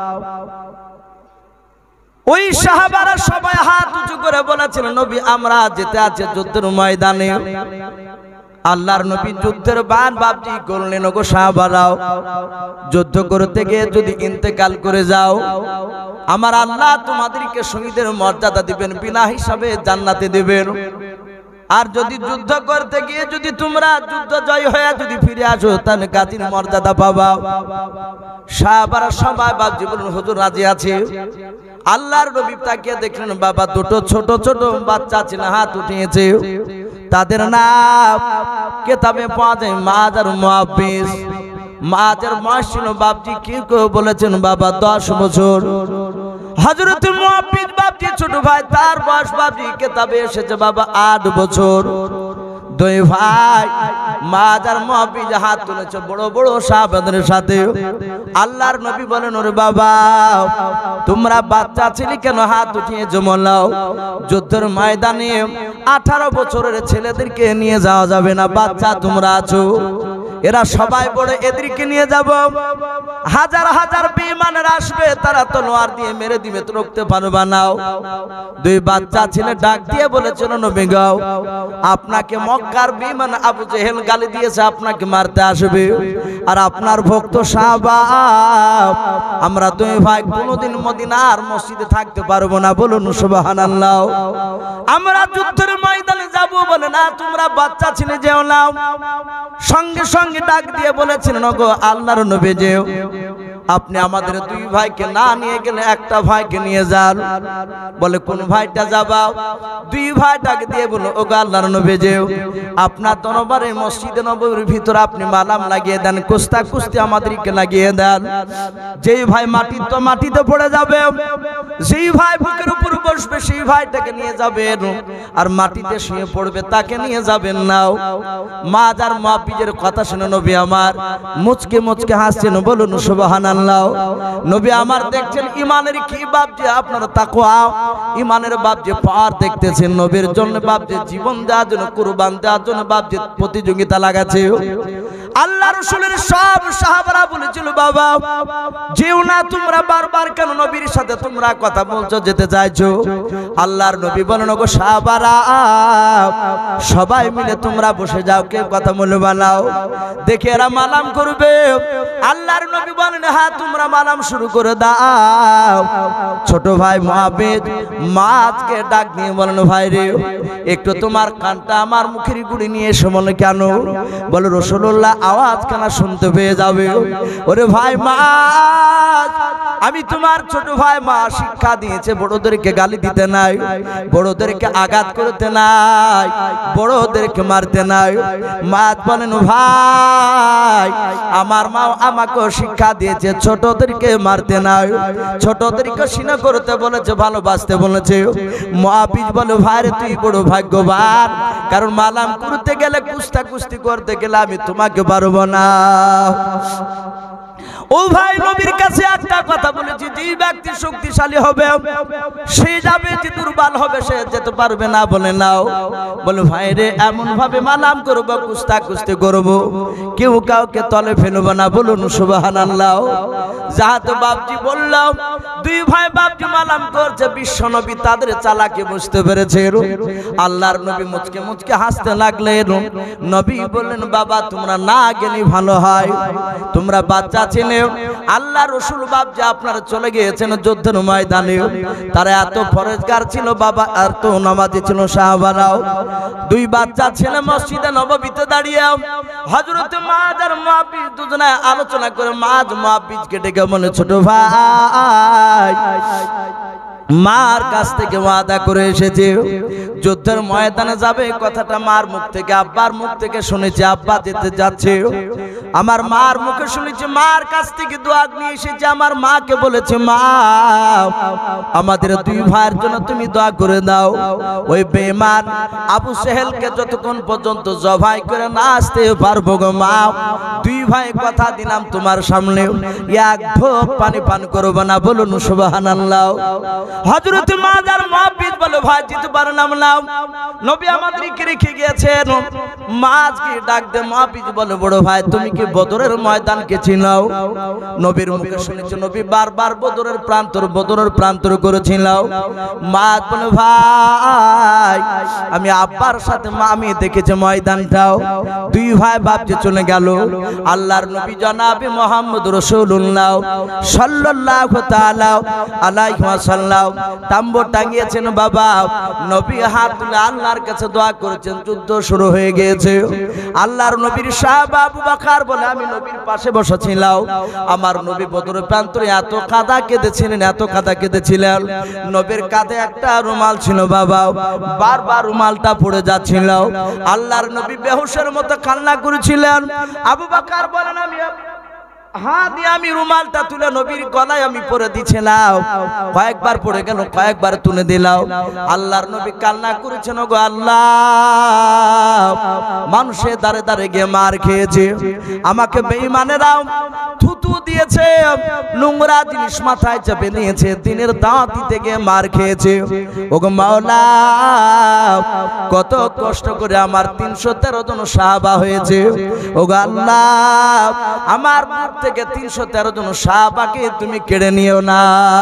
ওই সাহাবারা সবাই হাত উঁচু করে বলেছিল নবী আমরা যেতে আছে যুদ্ধের ময়দানে। আল্লাহর নবী যুদ্ধের বান বাপজি করলেন, গো সাহাবারাও যুদ্ধ করতে গিয়ে যদি ইন্তেকাল করে যাও, আমার আল্লাহ তোমাদেরকে শহীদের মর্যাদা দিবেন, বিনা হিসাবে জান্নাতে দিবেন। আর যদি যুদ্ধ করতে গিয়ে যদি তোমরা যুদ্ধ জয় হয়ে যদি ফিরে আসো, তাহলে গাজীর মর্যাদা পাবা। সাহাবারা সবাই বাপজি বলুন হুজুর রাজি আছে। আল্লাহর নবী তাকিয়ে দেখলেন বাবা দুটো ছোট ছোট বাচ্চা ছিল, হাত উঠিয়েছে। তাদের নাম কিতাবে পাওয়া যায় মাজ আর মুআব্বিস। মাজের বয়স ছিল বাপজি কি বলেছেন বাবা দশ বছর। হযরত মুআব্বিস বাপজি ছোট ভাই, তার বয়স বাপজি কিতাবে এসেছে বাবা আট বছর। দুই ভাই মাজ আর মুআব্বিস হাত তুলেছে বড় বড় সাহাবাদের সাথে। আল্লাহর নবী বলেন ওরে বাবা তোমরা বাচ্চা ছিলে কেন হাত উঠিয়ে জমালাও? যুদ্ধের ময়দানে আঠারো বছরের ছেলেদেরকে নিয়ে যাওয়া যাবে না, বাচ্চা তোমরা আছো, এরা সবাই বড়, এদেরকে নিয়ে যাব। হাজার হাজার বেঈমানরা আসবে, তারা তলোয়ার দিয়ে মেরে দিবে, তো রুখতে পারবে না। দুই বাচ্চা ছেলে ডাক দিয়ে বলেছিল নবী গো আপনাকে মক্কার বেঈমান আবু জেহেল গালি দিয়েছে, আপনাকে মারতে আসবে। আর আপনার ভক্ত সাহাবা আমরা দুই ভাই কোনোদিন মদিনার মসজিদে থাকতে পারবো না, বলুন সুবহানাল্লাহ। আমরা যুদ্ধের ময়দানে যাব বলে না, তোমরা বাচ্চা ছেলে যেও না। সঙ্গে সঙ্গে ডাক দিয়ে বলেছিলেন গো আল্লাহর নবী যে আপনি আমাদের দুই ভাইকে না নিয়ে গেলে একটা ভাইকে নিয়ে যান। বলে কোন ভাইটা যাবা? দুই ভাই ডাক দিয়ে বলো ও গো আল্লাহর নবী যে আপনার দরবারে মসজিদে নববীর ভিতরে আপনি মালাম লাগিয়ে দেন, কুস্তা কুস্তি আমাদেরকে লাগিয়ে দেন। যেই ভাই মাটি তো মাটিতে পড়ে যাবে, যেই ভাই বুকের উপর বসবে সেই ভাইটাকে নিয়ে যাবেন, আর মাটিতে শুয়ে পড়বে তাকে নিয়ে যাবেন না। মাজ আর মুআব্বিসের কথা শুনে নবী আমার মুচকে মুচকে হাসছেন, বলুন সুবহানাল্লাহ। নবী আমার দেখছেন ইমানের কি বাপ যে আপনার তাকওয়া, ইমানের বাপ যে পার দেখতেছেন, নবীর জন্য বাপ যে জীবন দেওয়ার জন্য কুরবান দেওয়ার জন্য বাপ যে প্রতিযোগিতা লাগাচ্ছে। আল্লাহ রাসূলের সব সাহাবারা বলেছিল বাবা যেও না, তোমরা বারবার কেন নবীর সাথে তোমরা কথা বলছো, যেতে চাইছো? আল্লাহর নবী বলেন ওগো সাহাবারা সবাই মিলে তোমরা বসে যাও, কেউ কথা বলবে না, দেখে এরা মালাম করবে। আল্লাহর নবী বলেন হ্যাঁ তোমরা মালাম শুরু করে দাও। ছোট ভাই মুআবিদ মাছকে ডাক নিয়ে বলেন ভাই রে একটু তোমার কানটা আমার মুখের গুড়ি নিয়ে এসে বলে কেন? বলে রাসূলুল্লাহ আওয়াজ কানা শুনতে পেয়ে যাবে। ওরে ভাই মাছ, আমি তোমার ছোট ভাই, মা শিক্ষা দিয়েছে বড়দেরকে গালি দিতে নাই, বড়দেরকে আঘাত করতে নাই, বড়দেরকে মারতে নাই। মাছ বলেন ভাই আমার মা আমাকে শিক্ষা দিয়েছে ছোটদেরকে মারতে নাই, ছোটদেরকে সিনা করতে বলেছে, ভালোবাসতে বলেছে। মুআবিদ বলে ভাই রে তুই বড় ভাগ্যবান, কারণ মালাম করতে গেলে কুস্তা কুস্তি করতে গেলে আমি তোমাকে পারবো না। ও ভাই নবীর কাছে একটা কথা বলেছি, যে ব্যক্তি শক্তিশালী হবে সে যাবে, যে দুর্বল হবে সে যেতে পারবে না। বলে নাও, বলে ভাই রে এমন ভাবে মালাম করবো, কুস্তা কুস্তি করবো, কেউ কাউকে তলে ফেলবো না। বলুন সুবহানাল্লাহ। যাহাতে বাপজি বললাম দুই ভাই বাপজি মালাম করছে, বিশ্ব নবী তাদের চালাকি বুঝতে পেরেছে। আল্লাহর নবী মুচকে মুচকে হাসতে লাগলেন। নবী বললেন বাবা তোমরা না গেলে ভালো হয়, তোমরা বাচ্চা ছিলে। আল্লাহ রাসূল বাপ যে আপনারা চলে গিয়েছেন যুদ্ধের ময়দানে, তারা এত ফরজগার ছিল বাবা, আর তো নামাজি ছিল সাহাবারাও। দুই বাচ্চা ছেলে মসজিদে নববীতে দাঁড়িয়ে হযরত মুআয আর মুআবিদ দুজনে আলোচনা করে মুআয মুআবিদকে ডেকে বলে ছোট ভাই মার কাছ থেকে ওয়াদা করে এসেছে যুদ্ধের ময়দানে যাবে, কথাটা মার মুখ থেকে আব্বার মুখ থেকে শুনেছি, আব্বা যেতে যাচ্ছে। আমার মার মুখে শুনেছি, মার কাছ থেকে দোয়া নিয়ে এসেছে, আমার মাকে বলেছে মা আমাদের দুই ভাইয়ের জন্য তুমি দোয়া করে দাও। ওই বেঈমান আবু সেহেলকে যতক্ষণ পর্যন্ত জবাই করে না আসতে পারবো গো মা, দুই ভাই কথা দিলাম তোমার সামনে এক ঢোক পানি পান করবো না। বলুন সুবহানাল্লাহ। হযরত মুআয আর মুআবিদ বলে ভাই যেতে পারলাম না, নবী আমাদেরকে রেখে গিয়েছেন। মুআযকে ডাক দে, মুআবিদ বলে বড় ভাই তুমি কি বদরের ময়দানকে চিনাও? নবীর মুখে শুনেছি নবী বারবার বদরের প্রান্তর বদরের প্রান্তর করেছিলাম। মুআয বলে ভাই আমি আব্বার সাথে মা আমি দেখেছি ময়দানটাও। দুই ভাই বাপজি চলে গেল। আল্লাহর নবী জনাবে মুহাম্মদ রাসূলুল্লাহ সাল্লাল্লাহু তাআলা আলাইহি ওয়াসাল্লাম তাম্বু টাঙিয়েছেন বাবা। নবী হাত তুলে আল্লাহর কাছে দোয়া করেছেন, যুদ্ধ শুরু হয়ে গিয়েছে। আল্লাহর নবীর সাহাবা আবু বকর বলে আমি নবীর পাশে বসেছিলাম। আমার নবী বদরের প্রান্তরে এত কাঁদা কেঁদেছিলেন, এত কাঁদা কেঁদেছিলেন। নবীর কাঁধে একটা রুমাল ছিল বাবা, বারবার রুমালটা পড়ে যাচ্ছিল। আল্লাহর নবী বেহুশের মতো কান্না করেছিলেন। আবু বকর বলেন আমি হাত দিয়ে আমি রুমালটা তুলে নবীর গলায় আমি পরে দিছিলাম, কয়েকবার পড়ে গেল, কয়েকবার তুলে দিলাম। আল্লাহর নবী কান্না করেছেন গো আল্লাহ মানুষে দাঁড়ে দাঁড়ে গিয়ে মার খেয়েছে, আমাকে বেঈমানেরাও থুতু দিয়েছে, নোংরা জিনিস মাথায় চেপে নিয়েছে, দিনের দাওয়াত দিতে গিয়ে মার খেয়েছে। ওগো মাওলা কত কষ্ট করে আমার তিনশো তেরো জন সাহাবা হয়েছে। ওগো আল্লাহ আমার থেকে তিনশো তেরো জন সাহাবাকে তুমি কেড়ে নিও না।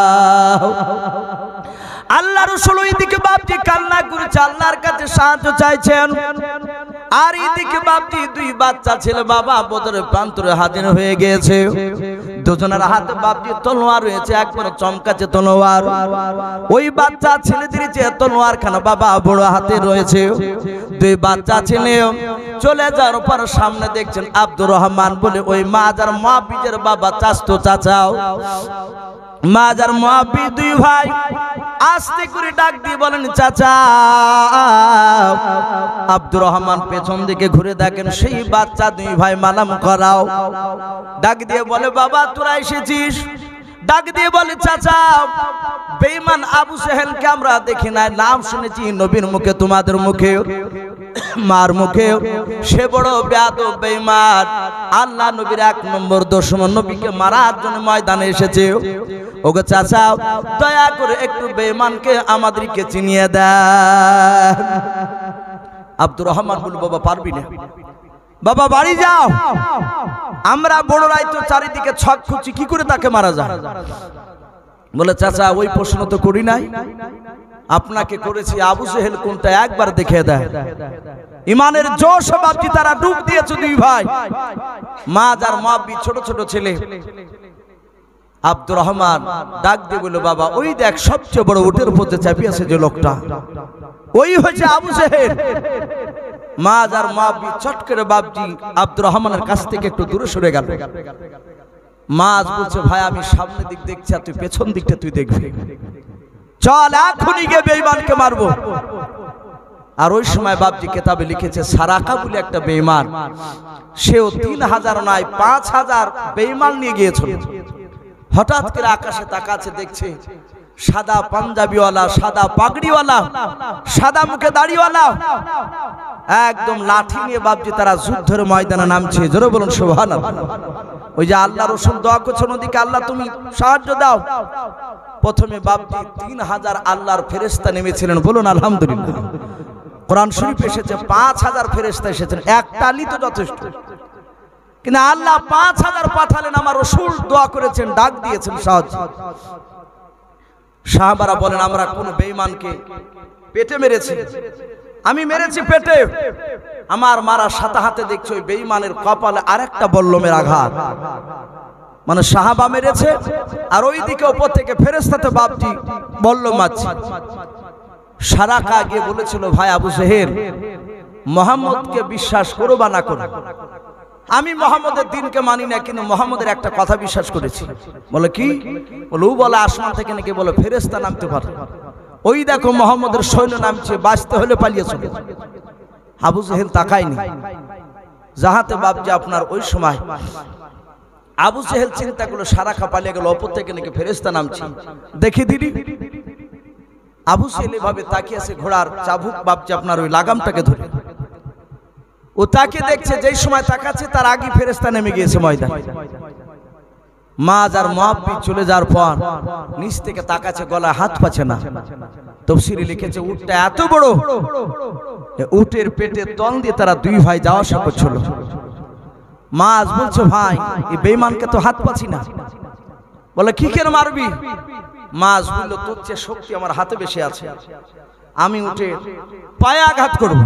আল্লাহ রাসূল ওইদিকে বাপজি কান্না করেছে, আল্লাহর কাছে সাহায্য চাইছেন। আর এইদিকে বাপজি দুই বাচ্চা ছেলে বাবা বদরের প্রান্তরে হাজির হয়ে গিয়েছে। দুজনের হাতে বাপজি তলোয়ার রয়েছে, একবার চমকাচ্ছে তলোয়ার। ওই বাচ্চা ছেলেদের যে তলোয়ার খানা বাবা বড় হাতে রয়েছে। দুই বাচ্চা ছেলে চলে যাওয়ার পর সামনে দেখছেন আব্দুর রহমান বলে ওই মুআয আর মুআবিদের বাবা চাচতো চাচাও। মুআয আর মুআবিদ দুই ভাই আস্তে করে ডাক দিয়ে বলেন চাচা। আব্দুর রহমান পেছন দিকে ঘুরে দেখেন সেই বাচ্চা দুই ভাই মালাম করাও। ডাক দিয়ে বলে বাবা তোরা এসেছিস? ডাক দিয়ে বলে চাচা বেঈমান আবু সেহেলকে আমরা দেখি নাই, নাম শুনেছি নবীর মুখে তোমাদের মুখে মার মুখে, সে বড় বেয়াদব বেঈমান, আল্লাহ নবীর এক নম্বর দুশমন, নবীকে মারার জন্য ময়দানে এসেছে। ওগো চাচা দয়া করে একটু বেঈমানকে আমাদেরকে চিনিয়ে দেন। আব্দুর রহমান বলল বাবা পারবি না, বাবা বাড়ি যাও, আমরা বড়রাই তো চারিদিকে ছক খুঁজি, কি করে তাকে মারা যায়? বলে চাচা ওই প্রশ্ন তো করি নাই, আপনাকে করেছি আবু জেহেল কোনটা একবার দেখে দেয়। ইমানের জোশ বাপজি তারা ডুব দিয়েছে দুই ভাই, মা যার মাবি ছোট ছোট ছেলে। আব্দুর রহমান ডাক দিয়ে বলল বাবা ওই দেখ সবচেয়ে বড় উটের উপর যে চাপিয়ে আছে যে লোকটা, ওই হচ্ছে আবু জেহেল। মা যার মাবি চট করে বাপজি আব্দুর রহমানের কাছ থেকে একটু দূরে সরে গেল। মা বলছে ভাই আমি সামনে দিক দেখছি আর তুই পেছন দিকটা তুই দেখবি, চল এখনই গিয়ে বেঈমানকে মারবো। আর ওই সময় বাপজি কিতাবে লিখেছে সারাকা বলে একটা বেঈমান, সেও তিন হাজার নয় পাঁচ হাজার বেঈমান নিয়ে গিয়েছিল। হঠাৎ করে আকাশে তাকাচ্ছে, দেখছে সাদা পাঞ্জাবিওয়ালা, সাদা পাগড়িওয়ালা, সাদা মুখে দাড়িওয়ালা, একদম লাঠি নিয়ে বাপজি তারা যুদ্ধের ময়দানে নামছে। জোরে বলুন সুবহানাল্লাহ। ওই যে আল্লাহ রাসূল দোয়া করছেন ওদিকে আল্লাহ তুমি সাহায্য দাও। প্রথমে বাপজি তিন হাজার আল্লাহর ফেরেশতা নেমেছিলেন, বলুন আলহামদুলিল্লাহ। কোরআন শরীফ এসেছে পাঁচ হাজার ফেরেশতা এসেছেন, একটা আলী তো যথেষ্ট, কিন্তু আল্লাহ পাঁচ হাজার পাঠালেন। আমার রাসূল দোয়া করেছেন, ডাক দিয়েছেন সাহায্য। সাহাবারা বলেন আমরা কোন বেঈমানকে পেটে মেরেছি, আমি মেরেছি পেটে। আমার মারা সাথে হাতে দেখছি ওই বেঈমানের কপালে আরেকটা বল্লমের আঘাত, মানে সাহাবা মেরেছে আর ওই দিকে উপর থেকে ফেরেশতাতে বাপজি বল্লম মারছে। সারাকা গিয়ে বলেছিল ভাই আবু জেহেল মুহাম্মদকে বিশ্বাস করো বা না করো, আমি মুহাম্মদের দ্বীনকে মানি না, কিন্তু মুহাম্মদের একটা কথা বিশ্বাস করেছি। বলে কি? বলে ও বলে আসমান থেকে নাকি বলে ফেরেশতা নামতে পারে। ওই দেখো মুহাম্মদের সৈন্য নামছে, বাঁচতে হলে পালিয়ে চলে। আবু জেহেল তাকায়নি। যাহাতে বাপজি আপনার ওই সময় আবু জেহেল চিন্তা করলো সারাকা পালিয়ে গেল, ওপর থেকে নাকি ফেরেশতা নামছে, দেখি দিদি। আবু জেহেল এভাবে তাকিয়ে আছে, ঘোড়ার চাবুক বাপজি আপনার ওই লাগামটাকে ধরে ও তাকে দেখছে। যেই সময় তাকাচ্ছে তার আগে ফেরেশতা নেমে গিয়েছে ময়দানে। মা যার মুআব্বি চলে যাওয়ার পর নিচ থেকে তাকাচ্ছে, গলায় হাত পাচ্ছে না। তাফসীরে লিখেছে উটটা এত বড়, উটের পেটে তল দিয়ে তারা দুই ভাই যাওয়া আসা করছিল। মা বলছে ভাই এই বেঈমানকে তো হাত পাচ্ছি না। বলে কি কেন মারবি? মা বলল তোর চেয়ে শক্তি আমার হাতে বেশি আছে, আমি উঠে পায়ে আঘাত করব।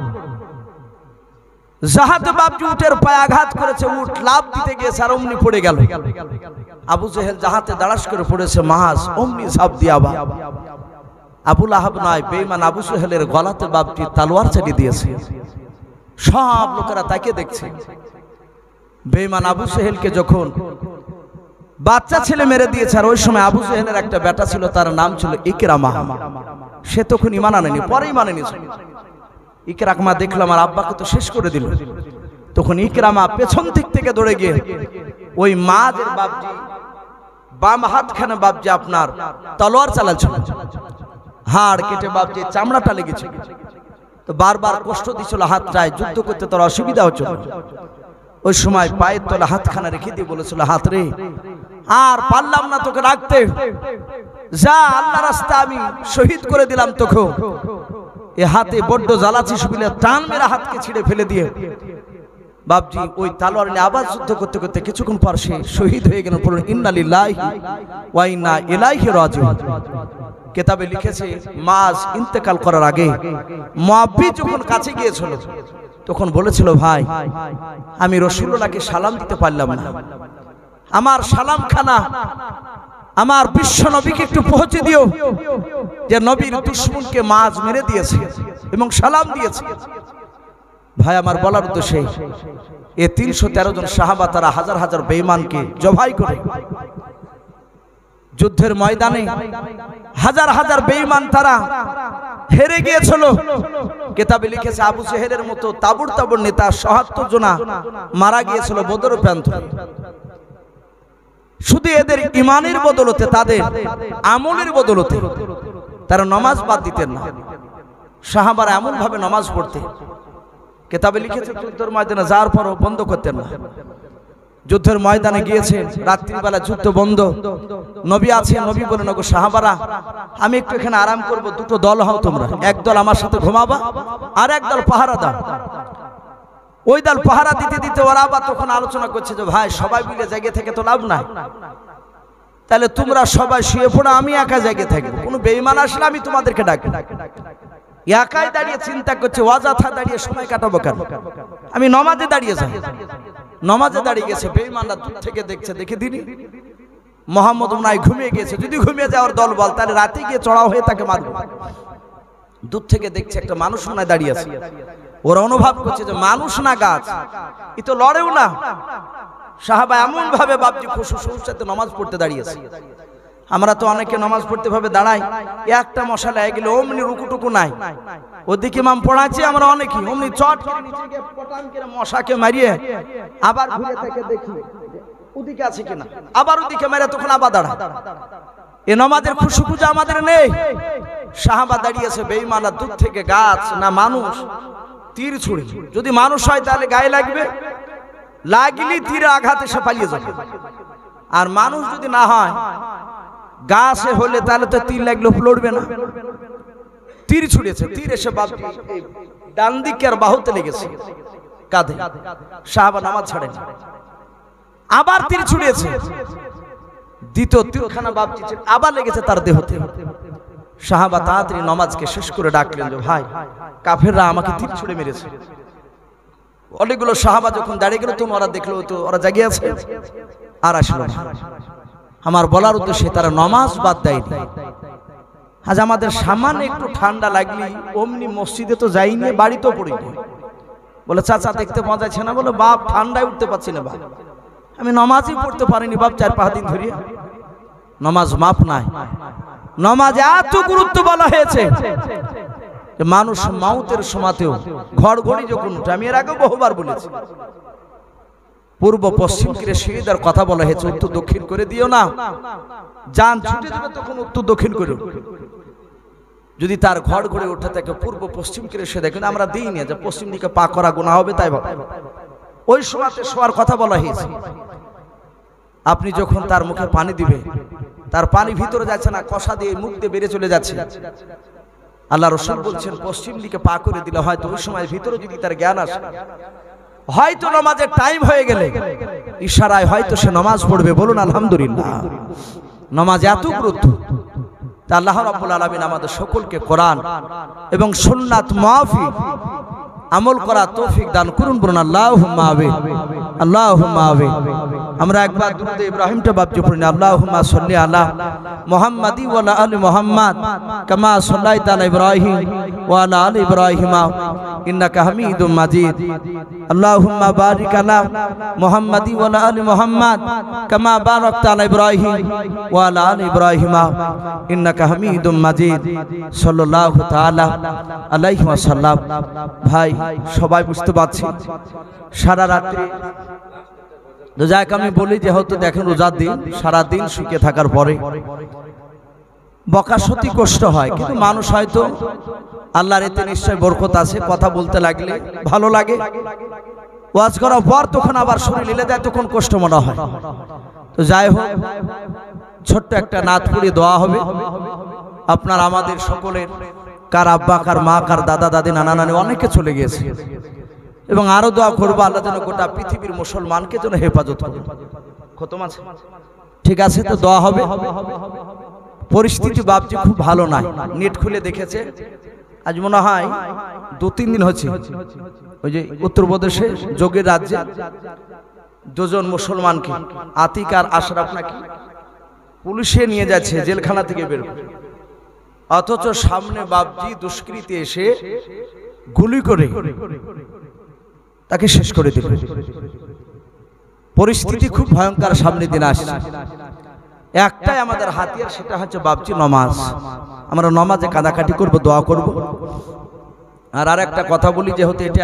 যাহাতে বাপজি উটের পায়ে আঘাত করেছে, উট লাফ দিতে গিয়েছে আর অমনি পড়ে গেল। আবু জেহেল যাহাতে দাঁড়াস করে পড়েছে, মাহাজ অমনি ঝাঁপ দিয়ে আবার আবু লাহাব নয় বেঈমান আবু জেহেলের গলাতে বাপজি তলোয়ার চালিয়ে দিয়েছে। সব লোকেরা তাকে দেখছে। বেঈমান আবু জেহেলকে যখন বাচ্চা ছেলে মেরে দিয়েছে, আর ওই সময় আবু জেহেলের একটা বেটা ছিল, তার নাম ছিল ইকরামা। সে তখন ঈমান আনেনি, পরে ঈমান এনেছে। ইকরামা দেখলাম আর আব্বাকে তো শেষ করে দিল। তখন ইকরামা পেছন দিক থেকে দৌড়ে গিয়ে ওই মাদের বাপজি বাম হাতখানে বাপজি আপনার তলোয়ার চালাচ্ছিল, হাড় কেটে বাপজি চামড়াটা লেগেছে। তো বারবার কষ্ট দিছিল হাতটায়, যুদ্ধ করতে তোর অসুবিধা হচ্ছিল। ওই সময় পায়ের তলে হাতখানা রেখে দিয়ে বলেছিল হাত রে আর পারলাম না তোকে রাখতে, যা আল্লাহ রাস্তা আমি শহীদ করে দিলাম তোকে। এ হাতে বড্ড জ্বালাচ্ছিস বলে টান মেরে হাতকে ছিঁড়ে ফেলে দিয়ে বাপজি ওই তলোয়ার নিয়ে আবার যুদ্ধ করতে করতে কিছুক্ষণ পর সে শহীদ হয়ে গেলেন। বলুন ইন্না লিল্লাহি ওয়া ইন্না ইলাইহি রাজিউন। কিতাবে লিখেছে মাজ ইন্তেকাল করার আগে মুআব্বি যখন কাছে গিয়েছিল তখন বলেছিল ভাই আমি রাসূলুল্লাহকে সালাম দিতে পারলাম না, আমার সালাম খানা আমার বিশ্ব নবীকে একটু পৌঁছে দিও যে নবীর দুশমনকে মাজ মেরে দিয়েছে এবং সালাম দিয়েছে। ভাই আমার বলার উদ্দেশ্য এ তিনশো তেরো জন সাহাবা তারা হাজার হাজার বেঈমানকে জবাই করে যুদ্ধের ময়দানে হাজার হাজার বেঈমান তারা হেরে গিয়েছিল। কিতাবে লিখেছে আবু জেহেলের মতো তাবুর তাবুর নেতা সত্তর জনা মারা গিয়েছিল বদর প্রান্তরে। শুধু এদের ইমানের বদলতে, তাদের আমলের বদলতে তারা নামাজ বাদ দিতেন না। সাহাবারা এমন ভাবে নামাজ পড়তে, কিতাবে লিখেছে যুদ্ধের ময়দানে যাওয়ার পরও বন্ধ করতেন না। যুদ্ধের ময়দানে গিয়েছেন, রাত্রিবেলা যুদ্ধ বন্ধ, নবী আছে, নবী বলেন ওগো সাহাবারা আমি একটু এখানে আরাম করব, দুটো দল হও তোমরা, এক দল আমার সাথে ঘুমাবা আর এক দল পাহারা দাও। ওই দল পাহারা দিতে দিতে ওরা আবার তখন আলোচনা করছে যে ভাই সবাই মিলে জায়গা থেকে তো লাভ নাই, তাহলে তোমরা সবাই শুয়ে পড়ো, আমি একা জায়গা থাকবো, কোনো বেঈমান আসলে আমি তোমাদেরকে ডাকবো। একাই দাঁড়িয়ে চিন্তা করছে অযথা দাঁড়িয়ে সময় কাটাবো কেন, আমি নমাজে দাঁড়িয়ে যাই। নমাজে দাঁড়িয়ে গেছে, বেঈমানরা দূর থেকে দেখছে, দেখে দিনি মোহাম্মদ নাই ঘুমিয়ে গেছে, যদি ঘুমিয়ে যাওয়ার দল বল তাহলে রাতে গিয়ে চড়াও হয়ে তাকে মারবো। দূর থেকে দেখছে একটা মানুষ নাই দাঁড়িয়ে আছে, ওরা অনুভব করছে যে মানুষ না গাছ, এ তো লড়েও না। সাহাবা এমন ভাবে বাপজি খুশুর সাথে নামাজ পড়তে দাঁড়িয়েছে। আমরা তো অনেকে নামাজ পড়তে ভাবে দাঁড়াই, একটা মশা লেগে গেলে অমনি রুকুটুকু নাই, ওদিকে ইমাম পড়াচ্ছে, আমরা অনেকেই অমনি চট করে নিচে গিয়ে পটান করে মশাকে মারিয়ে আবার ঘুরে থেকে দেখি ওদিকে আছে কিনা, আবার ওদিকে মেরে তখন আবার দাঁড়া। এ নামাজের খুশু খুঁজে আমাদের নেই। সাহাবা দাঁড়িয়েছে, বেঈমানরা দূর থেকে গাছ না মানুষ তীর ছুড়ে, যদি মানুষ হয় তাহলে গায়ে লাগবে, লাগলি তীরে আঘাত এসে পালিয়ে যাবে, আর মানুষ যদি না হয় গাছে হলে তাহলে তো তীর লাগলে লড়বে না। তীর ছুড়েছে, তীর এসে ডান দিকে আর বাহুতে লেগেছে কাঁধে, সাহাবা নামাজ ছাড়েন। আবার তীর ছুড়েছে, দ্বিতীয় তীরখানা বাপজি আবার লেগেছে তার দেহতে। সাহাবা তাড়াতাড়ি নামাজকে শেষ করে ডাকলেন যে ভাই কাফেররা আমাকে তীর ছুড়ে মেরেছে। অনেকগুলো সাহাবা যখন দাঁড়িয়ে গেল, তোমরা দেখলো তো ওরা জাগিয়ে আছে, আর আসলো না। আমার বলার উদ্দেশ্যে তারা নামাজ বাদ দেয়নি। আজ আমাদের সামান্য একটু ঠান্ডা লাগলি অমনি মসজিদে তো যাইনি, বাড়িতেও পড়িনি। বলে চাচা দেখতে মজা আছে না, বলে বাপ ঠান্ডায় উঠতে পারছি না, বাপ আমি নামাজই পড়তে পারিনি বাপ চার পাঁচ দিন ধরে। নামাজ মাপ নাই, নামাজ এত গুরুত্ব বলা হয়েছে মানুষ মাউতের সময়তেও ঘর ঘড়ি যখন উঠে, আমি এর আগে বহুবার বলেছি, পূর্ব পশ্চিম করে সিঁড়িদার কথা বলা হয়েছে, উত্তর দক্ষিণ করে দিও না, যান ছুটে যাবে তখন উত্তর দক্ষিণ করে। যদি তার ঘর ঘড়ে উঠে থাকে পূর্ব পশ্চিম করে সে দেখেন, আমরা দিই না যে পশ্চিম দিকে পা করা গুনাহ হবে, তাই ভাবে ওই সময়তে শোয়ার কথা বলা হয়েছে। আপনি যখন তার মুখে পানি দিবে, তার পানি ভিতরে যাচ্ছে না, কষা দিয়ে মুখ দিয়ে বেরিয়ে চলে যাচ্ছে। আল্লাহ রাসূল বলছেন পশ্চিম দিকে পা করে দিলে হয়তো ওই সময় ভিতরে যদি তার জ্ঞান আসে, হয়তো নামাজের টাইম হয়ে গেলে ইশারায় হয়তো সে নামাজ পড়বে। বলুন আলহামদুলিল্লাহ। নামাজ এত গুরুত্ব, তা আল্লাহ রাব্বুল আলামিন আমাদের সকলকে কোরআন এবং সুন্নাত মাফিক আমল করা তৌফিক দান করুন। বলুন আল্লাহুম্মা আমিন, আল্লাহুম্মা আমিন। আমরা একবার দুরূদ ইব্রাহিমটা বাপজি পড়ি না, আল্লাহুম্মা সাল্লি আলা মুহাম্মাদি ওয়া আলা আলি মুহাম্মাদ কামা সাল্লাইতা আলা ইব্রাহিম ওয়া আলা আলি ইব্রাহিম ইন্নাকা হামিদুম মাজিদ। আল্লাহুম্মা বারিক আলা মুহাম্মাদি ওয়া আলা আলি মুহাম্মাদ কামা বারাকতা আলা ইব্রাহিম ওয়া আলা আলি ইব্রাহিম ইন্নাকা হামিদুম মাজিদ। সাল্লাল্লাহু তাআলা আলাইহি ওয়াসাল্লাম। ভাই সবাই বুঝতে পারছি সারা রাত্রি যাক আমি বলি যেহেতু দেখেন রোজার দিন, সারা দিন শুকিয়ে থাকার পরে বকা সত্যি কষ্ট হয়, কিন্তু মানুষ হয়তো আল্লাহর এতে নিশ্চয় বরকত আছে, কথা বলতে লাগলে ভালো লাগে, ওয়াজ করার পর তখন আবার শরীর লেলে দেয়, তখন কষ্ট মনে হয়। তো যাই হোক, ছোট্ট একটা নাত পড়ে দোয়া হবে আপনার আমাদের সকলের, কার আব্বা, কার মা, কার দাদা দাদি, নানা নানি অনেকে চলে গিয়েছে, এবং আরো দোয়া করবো আল্লাহ যেন গোটা পৃথিবীর মুসলমানকে যেন হেফাজত করে। খতম আছে, ঠিক আছে? তো দোয়া হবে। পরিস্থিতি বাপজি খুব ভালো নাই, নেট খুলে দেখেছে আজ মনে হয় দু তিন দিন হচ্ছে ওই যে উত্তরপ্রদেশে যোগের রাজ্যে দুজন মুসলমানকে আতিক আর আশরাফ নাকি পুলিশে নিয়ে যাচ্ছে জেলখানা থেকে বের করে, অথচ সামনে বাপজি দুষ্কৃতী এসে গুলি করে তাকে শেষ করে দিল। পরিস্থিতি খুব ভয়ঙ্কর সামনে দিন আসছে। একটাই আমাদের হাতিয়ার, সেটা হচ্ছে বাপজি নামাজ। আমরা নামাজে কাঁদাকাটি করব, দোয়া করব। আর আর একটা কথা বলি, যেহেতু এটা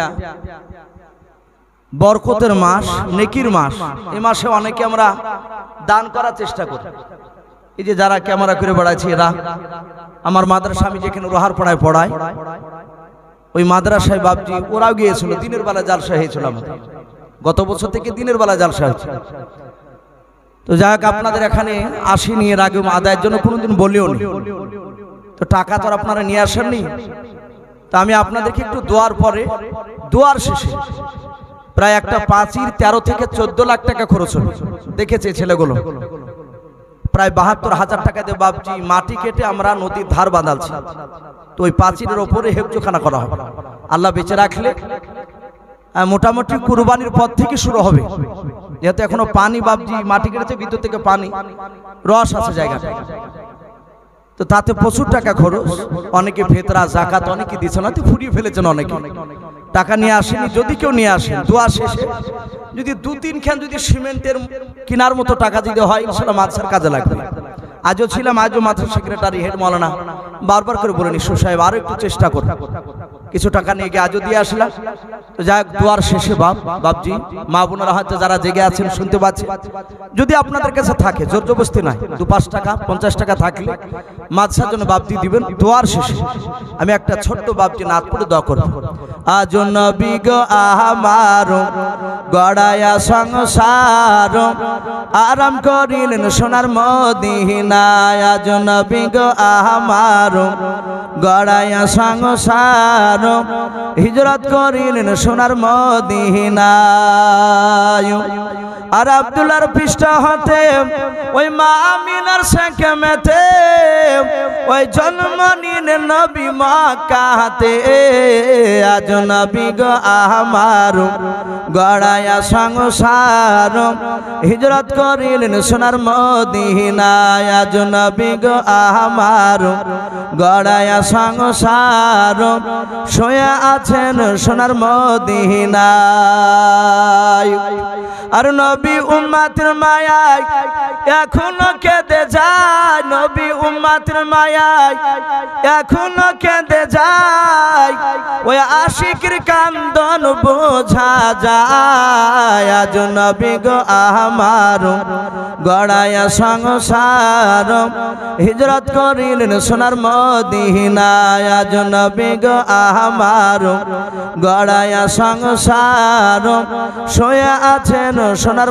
বরকতের মাস, নেকির মাস, এই মাসে অনেকে আমরা দান করার চেষ্টা করি। এই যে যারা ক্যামেরা করে বেড়াচ্ছে, এরা আমার মাদ্রাসা, আমি যেখানে রোহার পড়ায় পড়াই, ওই মাদ্রাসায় বাপজি ওরাও গিয়েছিল, দিনের বেলা জালসা হয়েছিল আমাদের, গত বছর থেকে দিনের বেলা জালসা হচ্ছে। তো যাক আপনাদের এখানে আসেনি, এর আগে আদায়ের জন্য কোনোদিন বলিও নি, তো টাকা তো আপনারা নিয়ে আসেননি। তা আমি আপনাদেরকে একটু দোয়ার পরে, দোয়ার শেষে প্রায় একটা পাঁচির তেরো থেকে চোদ্দ লাখ টাকা খরচ হবে। দেখেছে ছেলেগুলো প্রায় বাহাত্তর হাজার টাকা দিয়ে বাপজি মাটি কেটে আমরা নদীর ধার বাঁধাচ্ছি। তো ওই পাঁচিরের ওপরে হেফজোখানা করা হবে। আল্লাহ বেঁচে রাখলে মোটামুটি কুরবানির পর থেকে শুরু হবে, যেহেতু এখনো পানি বাপজি মাটি কেটেছে, ভিতর থেকে পানি রস আছে জায়গাটা, তো তাতে প্রচুর টাকা খরচ। অনেকে ফেতরা জাকাত অনেকে দিচ্ছে না, তো ফুরিয়ে ফেলেছেন অনেকে, টাকা নিয়ে আসেনি। যদি কেউ নিয়ে আসেন দোয়া শেষে যদি দু তিন খান যদি সিমেন্টের কেনার মতো টাকা যদি হয় ইনশাআল্লাহ মাদ্রাসার কাজে লাগবে। আজও ছিলাম, আজও মাদ্রাসা সেক্রেটারি হেড মাওলানা বারবার করে বলে নিশু সাহেব আরো একটু চেষ্টা করুন, কিছু টাকা নিয়ে গিয়ে আজও দিয়ে আসলাম। তো যাই হোক দোয়ার শেষে বাপ বাপজি মা বোনেরা হয়তো যারা জেগে আছেন শুনতে পাচ্ছেন, যদি আপনাদের কাছে থাকে জোর জবরদস্তি নাই, দু পাঁচ টাকা পঞ্চাশ টাকা থাকলে মাদ্রাসার জন্য বাপজি দিবেন। দোয়ার শেষে আমি একটা ছোট্ট বাপজি নাত পড়ে দোয়া করব। আজ নবী গো আমার গড়ায়া সংসার আরাম করিলেন সোনার মদিনায়। আজ নবী গো আমার গড়ায়া সংসার হিজরত করিলেন সোনার মদিনায়। আর আব্দুল্লাহর পৃষ্ঠ হতে ওই মা আমিনার সেকেমেতে ওই জন্ম নিলেন নবী মক্কাতে। আজ নবী গো আমার গড়ায়া সংসার হিজরত করিলেন সোনার মদিনায়। আজ নবী গো আমার গড়ায়া সংসার শুয়ে আছেন সোনার মদিনায়। আর নবী উম্মতের মায়ায় এখনো কেঁদে যায়, নবী উম্মতের মায়ায় এখনো কেঁদে যায়, ওই আশিকের কান্দন বোঝা যায়। আজ নবী গো আমার গড়ায়া সংসার হিজরত করিলেন সোনার মদিনায়। আজ নবী গো আমার গড়ায়া সংসার শুয়ে আছেন সোনার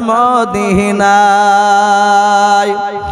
মদিনায়।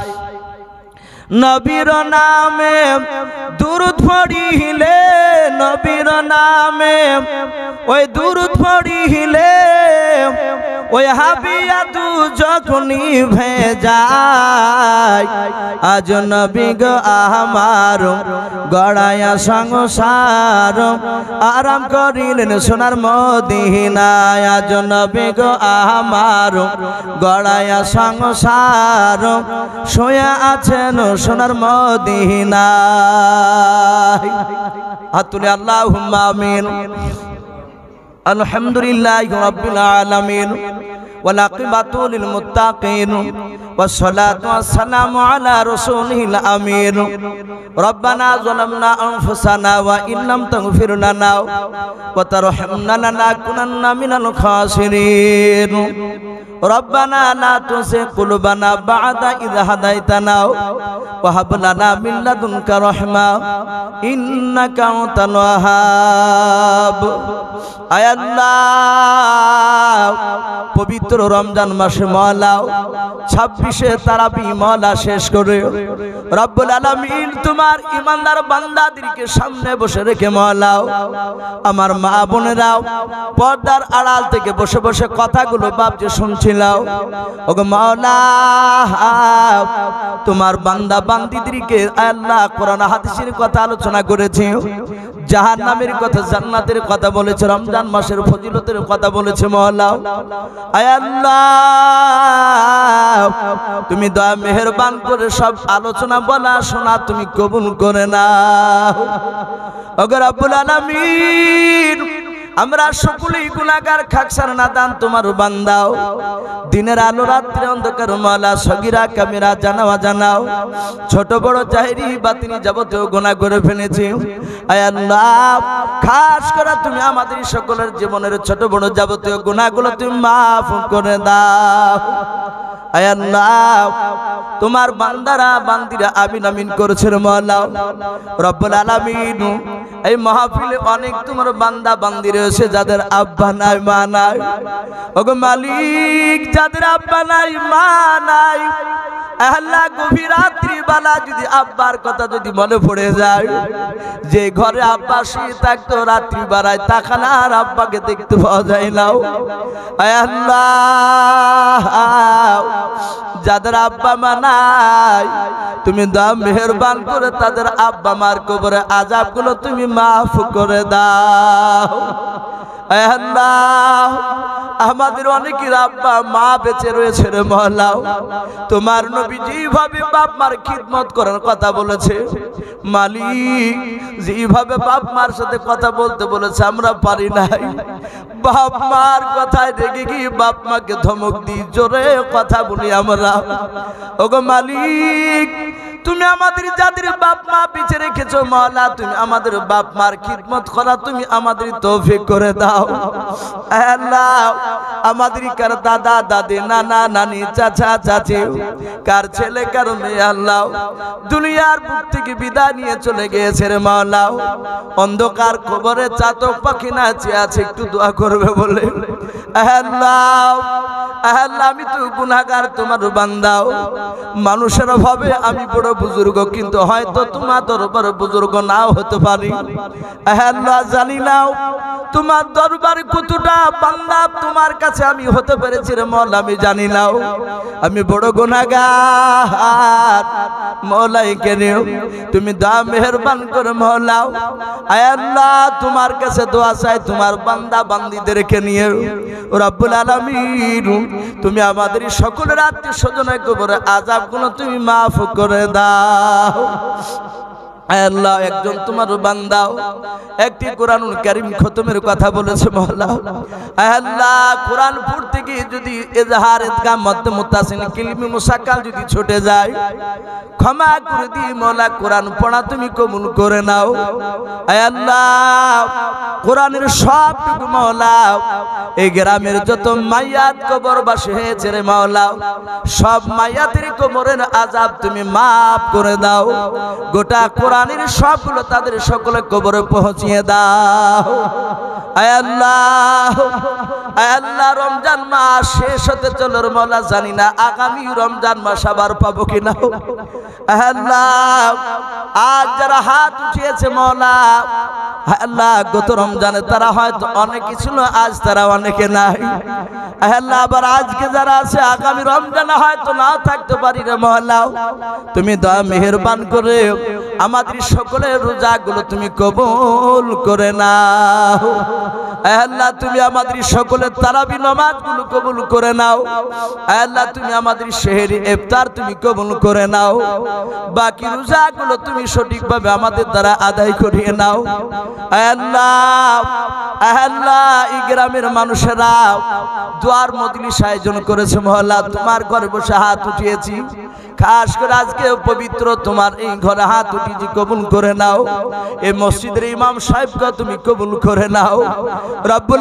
নবীর নামে দুরূদ পড়িলে, নবীর নামে ওই দুরূদ পড়িলে ওই হাবিয়া দু যখনই ভেজায়। আজ নবী গো আমার গড়ায়া সংসার আরাম করিলেন সোনার মদিনায়। আজ নবী গো আমার গড়ায়া সংসার শুয়ে আছেন সোনার মদিনায়। হাতুলে আল্লাহুম্মা আমিন। আলহামদুলিল্লাহি রাব্বিল আলামিন ওয়াল আকিবাতু লিল মুত্তাকিন ওয়াসসালাতু ওয়াসসালামু আলা রাসূলিল আমিন। রব্বানা যালামনা আনফুসানা ওয়া ইল্লাম তাগফির লানা ওয়া তারহামনা লানাকুনান্না মিনাল খাসিরিন। রব্বানা লা তুযিগ কুলুবানা বা'দা ইয হাদাইতানা ওয়া হাব লানা মিন লাদুনকা রাহমা ইন্নাকা আনতাল ওয়াহ্হাব। আয় আল্লাহ, পবিত্র রমজান মাসে মওলা ছাব্বিশে তারাবি মওলা শেষ করে রব্বুল আলামিন তোমার ইমানদার বান্দাদেরকে সামনে বসে রেখে মওলা আমার মা বোনেরাও পর্দার আড়াল থেকে বসে বসে কথাগুলো বাপজি শুনছিলাম। ওগো মওলা, তোমার বান্দা বান্দীদেরকে আল্লাহ কোরআন হাদিসের কথা আলোচনা করেছে, জাহান্নামের কথা জান্নাতের কথা বলেছে, রমজান মাসের ফজিলতের কথা বলেছে। মওলা আয় আল্লাহ, তুমি দয়া মেহেরবান করে সব আলোচনা বলা শোনা তুমি কবুল করে নাও। ওগো রব্বুল আলামিন, আমরা সকলেই গুনাহগার, খাকসার নাদান তোমার বান্দাও। দিনের আলো রাত্রে অন্ধকার মালা সগীরা কামিরা জানাওয়া জানাও, ছোট বড় জাহেরি বাতিনি যাবতীয় গুনাহ করে ফেলেছি। আয় আল্লাহ, খাস করে তুমি আমাদের সকলের জীবনের ছোট বড় যাবতীয় গুনাহগুলো তুমি মাফ করে দাও। আয় আল্লাহ, তোমার বান্দারা বান্দিরা আমিন আমিন করেছে মওলা রব্বুল আলামিন। এই মাহফিলে অনেক তোমার বান্দা বান্দি রয়েছে যাদের আব্বা নাই মা নাই। ওগো মালিক, যাদের আব্বা নাই মা নাই আল্লাহ গভীর রাত্রি বেলা যদি আব্বার কথা যদি মনে পড়ে যায়, যে ঘরে আব্বা শুয়ে থাকতো রাত্রি বেলায় তাকানা আর আব্বাকে দেখতে পাওয়া যায় না। আল্লাহ যাদের আব্বা মা নাই তুমি দাও মেহেরবান করে তাদের আব্বা মার কবরে আযাবগুলো তুমি মাফ করে দাও। আল্লাহ আমাদের অনেকের আব্বা মা বেঁচে রয়েছে রে মওলা, তোমার নবী যেভাবে বাপ মার খিদমত করার কথা বলেছে মালিক, যেভাবে বাপ মার সাথে কথা বলতে বলেছে আমরা পারি নাই। বাপ মার কথায় রেগে গিয়ে বাপ মাকে ধমক দিই, জোরে কথা বলি আমরা। ওগো মালিক তুমি আমাদের যাদের বাপ মা বেঁচে রেখেছো মওলা, তুমি আমাদের বাপ মার খিদমত করা তুমি আমাদের তৌফিক করে দাও। আল্লাহ আমাদের কার দাদা দাদি নানা নানি চাচা চাচি কার ছেলে কার মেয়ে আল্লাহ দুনিয়ার বুক থেকে বিদায় নিয়ে চলে গিয়েছে রে মওলা, অন্ধকার কবরে চাতক পাখি নাচে আছে, একটু দোয়া করবে বলে। আল্লাহ আল্লাহ আমি তো গুনাহগার তোমার বান্দা, মানুষের ভাবে আমি বড় বুজুর্গ, কিন্তু হয়তো তোমার দরবারে বুজুর্গ নাও হতে পারি। আল্লাহ জানি নাও তোমার দরবারে কতটা বান্দা তোমার কাছে আমি হতে পেরেছি রে মওলা, আমি জানি নাও আমি বড় গুনাহগার। মওলাই কেন তুমি দয়া মেহেরবান করে মওলা, আয় আল্লাহ তোমার কাছে দোয়া চাই তোমার বান্দা বান্দীদেরকে নিয়ে রব্বুল আলামিন তুমি আমাদের সকলের আত্মীয় স্বজনের কবরে আযাবগুলো তুমি মাফ করে দাও। আল্লাহ একজন তোমার বান্দা একটি কোরআনুল কারীম খতমের কথা বলেছে মওলা, আল্লাহ কোরআন পড়তে গিয়ে যদি ইজহার ইদগাম মদ মুতাসিন কিলমি মুসাক্কাল যদি ছুটে যায় ক্ষমা করে দি মওলা, কোরআন পড়া তুমি কবুল করে নাও। আল্লাহ কোরআনের সবটুকু মওলা এই গ্রামের যত মাইয়াত কবরবাসী হয়েছে রে মওলা, সব মাইয়াতের কবরের আযাব তুমি মাফ করে দাও। গোটা কোরআনের সবগুলো তাদের সকলে কবরে পৌঁছিয়ে দাও। আয় আল্লাহ আয় আল্লাহ রমজান মাস শেষ হতে চলো রে মওলা, জানি না আগামী রমজান মাস আবার পাবো কিনা। আয় আল্লাহ আজ যারা হাত উঠিয়েছে মওলা, আল্লাহ গত রমজানে তারা হয়তো অনেকে ছিল, আজ তারা অনেকে নাই। আল্লাহ আবার আজকে যারা আছে আগামী রমজানে হয়তো নাও থাকতে পারি রে মওলা, তুমি দয়া মেহেরবান করে আমাদের সকলের রোজাগুলো তুমি কবুল করে নাও। আল্লাহ তুমি আমাদের সকলের তারাবি নামাজগুলো কবুল করে নাও। আল্লাহ তুমি আমাদের সেহরি ইফতার তুমি কবুল করে নাও। বাকি রোজাগুলো তুমি সঠিকভাবে আমাদের দ্বারা আদায় করিয়ে নাও। আল্লাহ আল্লাহ এই গ্রামের মানুষেরা দোয়ার মজলিস আয়োজন করেছে মহল্লা, তোমার ঘরে বসে হাত উঠিয়েছি, খাস করে আজকে পবিত্র তোমার এই ঘরে হাত উঠিয়েছি, কবুল করে নাও। এই মসজিদের ইমাম সাহেবকে তুমি কবুল করে নাও রব্বুল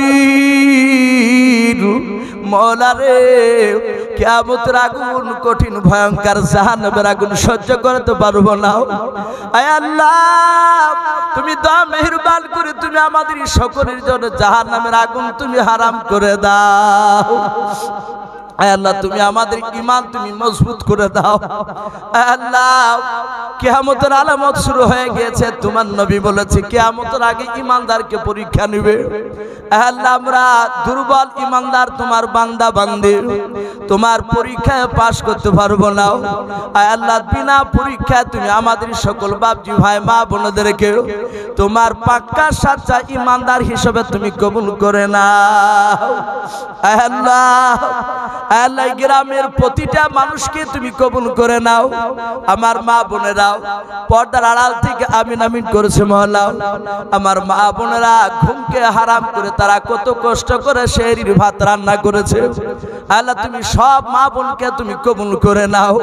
আলামিন। মওলা রে কিয়ামতের আগুন কঠিন ভয়ঙ্কর জাহান্নামের আগুন সহ্য করতে পারবো না। আয় আল্লাহ তুমি দয়া মেহেরবান করে তুমি আমাদের সকলের জন্য জাহান্নামের আগুন তুমি হারাম করে দাও। আয় আল্লাহ তুমি আমাদের ঈমান তুমি মজবুত করে দাও। আয় আল্লাহ কিয়ামতের আলামত শুরু হয়ে গেছে, তোমার নবী বলেছে কিয়ামতের আগে ঈমানদারকে পরীক্ষা নেবে। আয় আল্লাহ আমরা দুর্বল ঈমানদার তোমার বান্দা বান্দি, তোমার পরীক্ষায় পাশ করতে পারবো না। আয় আল্লাহ বিনা পরীক্ষায় তুমি আমাদের সকল বাপজি ভাই মা বোনদেরকে তোমার পাক্কা সাচ্চা ঈমানদার হিসেবে তুমি কবুল করে নাও। আয় আল্লাহ আল্লাহ গ্রামের প্রতিটা মানুষকে তুমি কবুল করে নাও। আমার মা বোনেরাও পর্দার আড়াল থেকে আমিন আমিন করেছে মহল্লা, আমার মা বোনেরা ঘুমকে হারাম করে তারা কত কষ্ট করে সেহরির ভাত রান্না করেছে। আল্লাহ তুমি সব মা বোনকে তুমি কবুল করে নাও।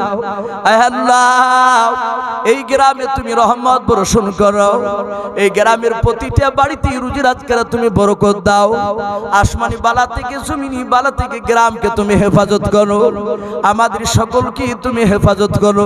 আল্লাহ এই গ্রামে তুমি রহমত বর্ষণ করো, এই গ্রামের প্রতিটা বাড়িতে রুজি রাজগারে তুমি বরকত দাও। আসমানি বালা থেকে জমিনি বালা থেকে গ্রামকে তুমি হেফাজত করো, আমাদের সকলকে তুমি হেফাজত করো।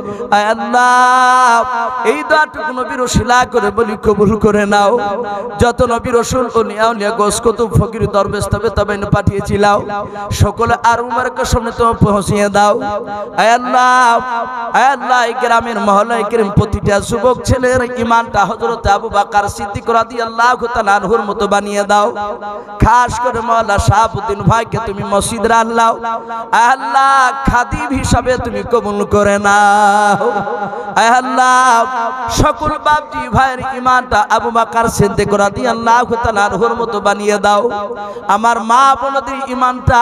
আল্লাহ এই দোয়াটুকু নবীর ওসিলা করে বলি কবুল করে নাও। যত নবী রাসূল ও নিয়া নিয়া গোস কুতুব ফকির দরবেশ তবে তবে পাঠিয়েছিলাম সকলে আর উমরকে সামনে তুমি পৌঁছিয়ে দাও। আয় আল্লাহ, আয় আল্লাহ, এই গ্রামের মহল্লায় গ্রাম প্রতিটা যুবক ছেলের ঈমানটা হযরত আবু বকর সিদ্দিক রাদিয়াল্লাহু তাআলা আনহুর মতো বানিয়ে দাও। খাস করে মাওলানা শাহাবুদ্দিন ভাইকে তুমি মসজিদের আল্লাহ আয় আল্লাহ খাদিম হিসাবে তুমি কবুল করে নাও। আয় আল্লাহ, সকল বাপজি ভাইয়ের ঈমানটা আবু বকর সিদ্দিক রাদিয়াল্লাহু তাআলা আনহুর মতো বানিয়ে দাও। আমার মা বোনদের ঈমানটা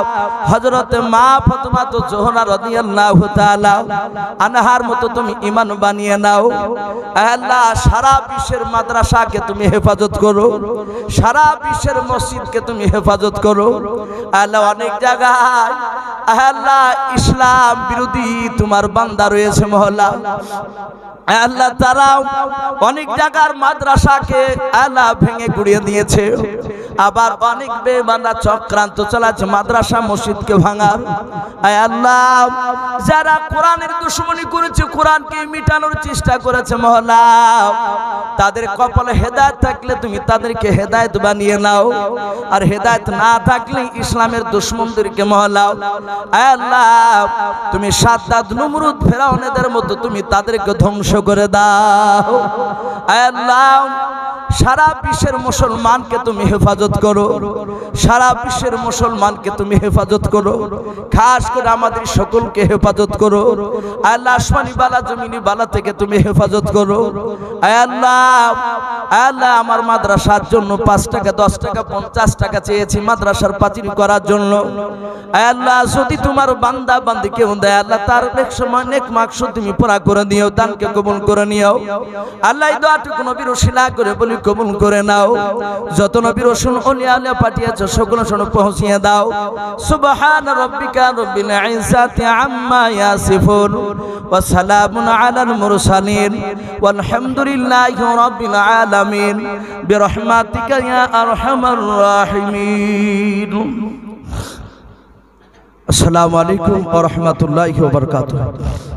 হযরত মা ফাতেমা তো জোহরা রাদিয়াল্লাহু তাআলা আনহার মতো তুমি ঈমান বানিয়ে নাও। আয় আল্লাহ, সারা বিশ্বের মাদ্রাসাকে তুমি হেফাজত করো, সারা বিশ্বের মসজিদকে তুমি হেফাজত করো। আল্লাহ, অনেক জায়গায় আল্লাহ ইসলাম বিরোধী তোমার বান্দা রয়েছে মহল্লা, আল্লাহ তারা অনেক জায়গার মাদ্রাসাকে আল্লাহ ভেঙে গুড়িয়ে দিয়েছে। আবার অনেক বেঈমানরা চক্রান্ত চালাচ্ছে মাদ্রাসা মসজিদকে ভাঙার। আয় আল্লাহ, যারা কোরআনের দুশমনি করেছে, কোরআনকে মিটানোর চেষ্টা করেছে মহল্লা, তাদের কপালে হেদায়েত থাকলে তুমি তাদেরকে হেদায়েত বানিয়ে নাও, আর হেদায়েত না থাকলে ইসলামের দুশমনদেরকে মহল্লা আয় আল্লাহ তুমি সাদ্দাদ নমরুদ ফেরাউনদের মতো তুমি তাদেরকে ধ্বংস করে দাও। আয় আল্লাহ, সারা বিশ্বের মুসলমানকে তুমি হেফাজত করো, সারা বিশ্বের মুসলমানকে তুমি হেফাজত করো, খাস করে আমাদের সকলকে হেফাজত করো। আল্লাহ, আসমানি বালা জমিনি বালা থেকে তুমি হেফাজত করো। আল্লাহ, আল্লাহ, আমার মাদ্রাসার জন্য পাঁচ টাকা দশ টাকা পঞ্চাশ টাকা চেয়েছি মাদ্রাসার পাচির করার জন্য। আল্লাহ, যদি তোমার বান্দা বান্দি কেউ দেয় আল্লাহ, তার এক সময় নেক মাকসুদ তুমি পুরা করে দিও, দানকে কবুল করে নিও। আল্লাহ, এই দোয়াটুকু নবীর ওসিলা করে বলি কবুল করে নাও। যত নবী রাসূল ওলিয়া আল্লাহ পাঠিয়েছো সকল শোনো পৌঁছিয়ে দাও। সুবহান রাব্বিকা রাব্বিল ইজ্জাতি আম্মা ইয়াসিফুন ওয়া সালামুন আলাল মুরসালিন ওয়ালহামদুলিল্লাহি রাব্বিল আলামিন বিরহমাতিকা ইয়া আরহামার রাহিমিন। আসসালামু আলাইকুম ওয়া রাহমাতুল্লাহি ওয়া বারাকাতুহু।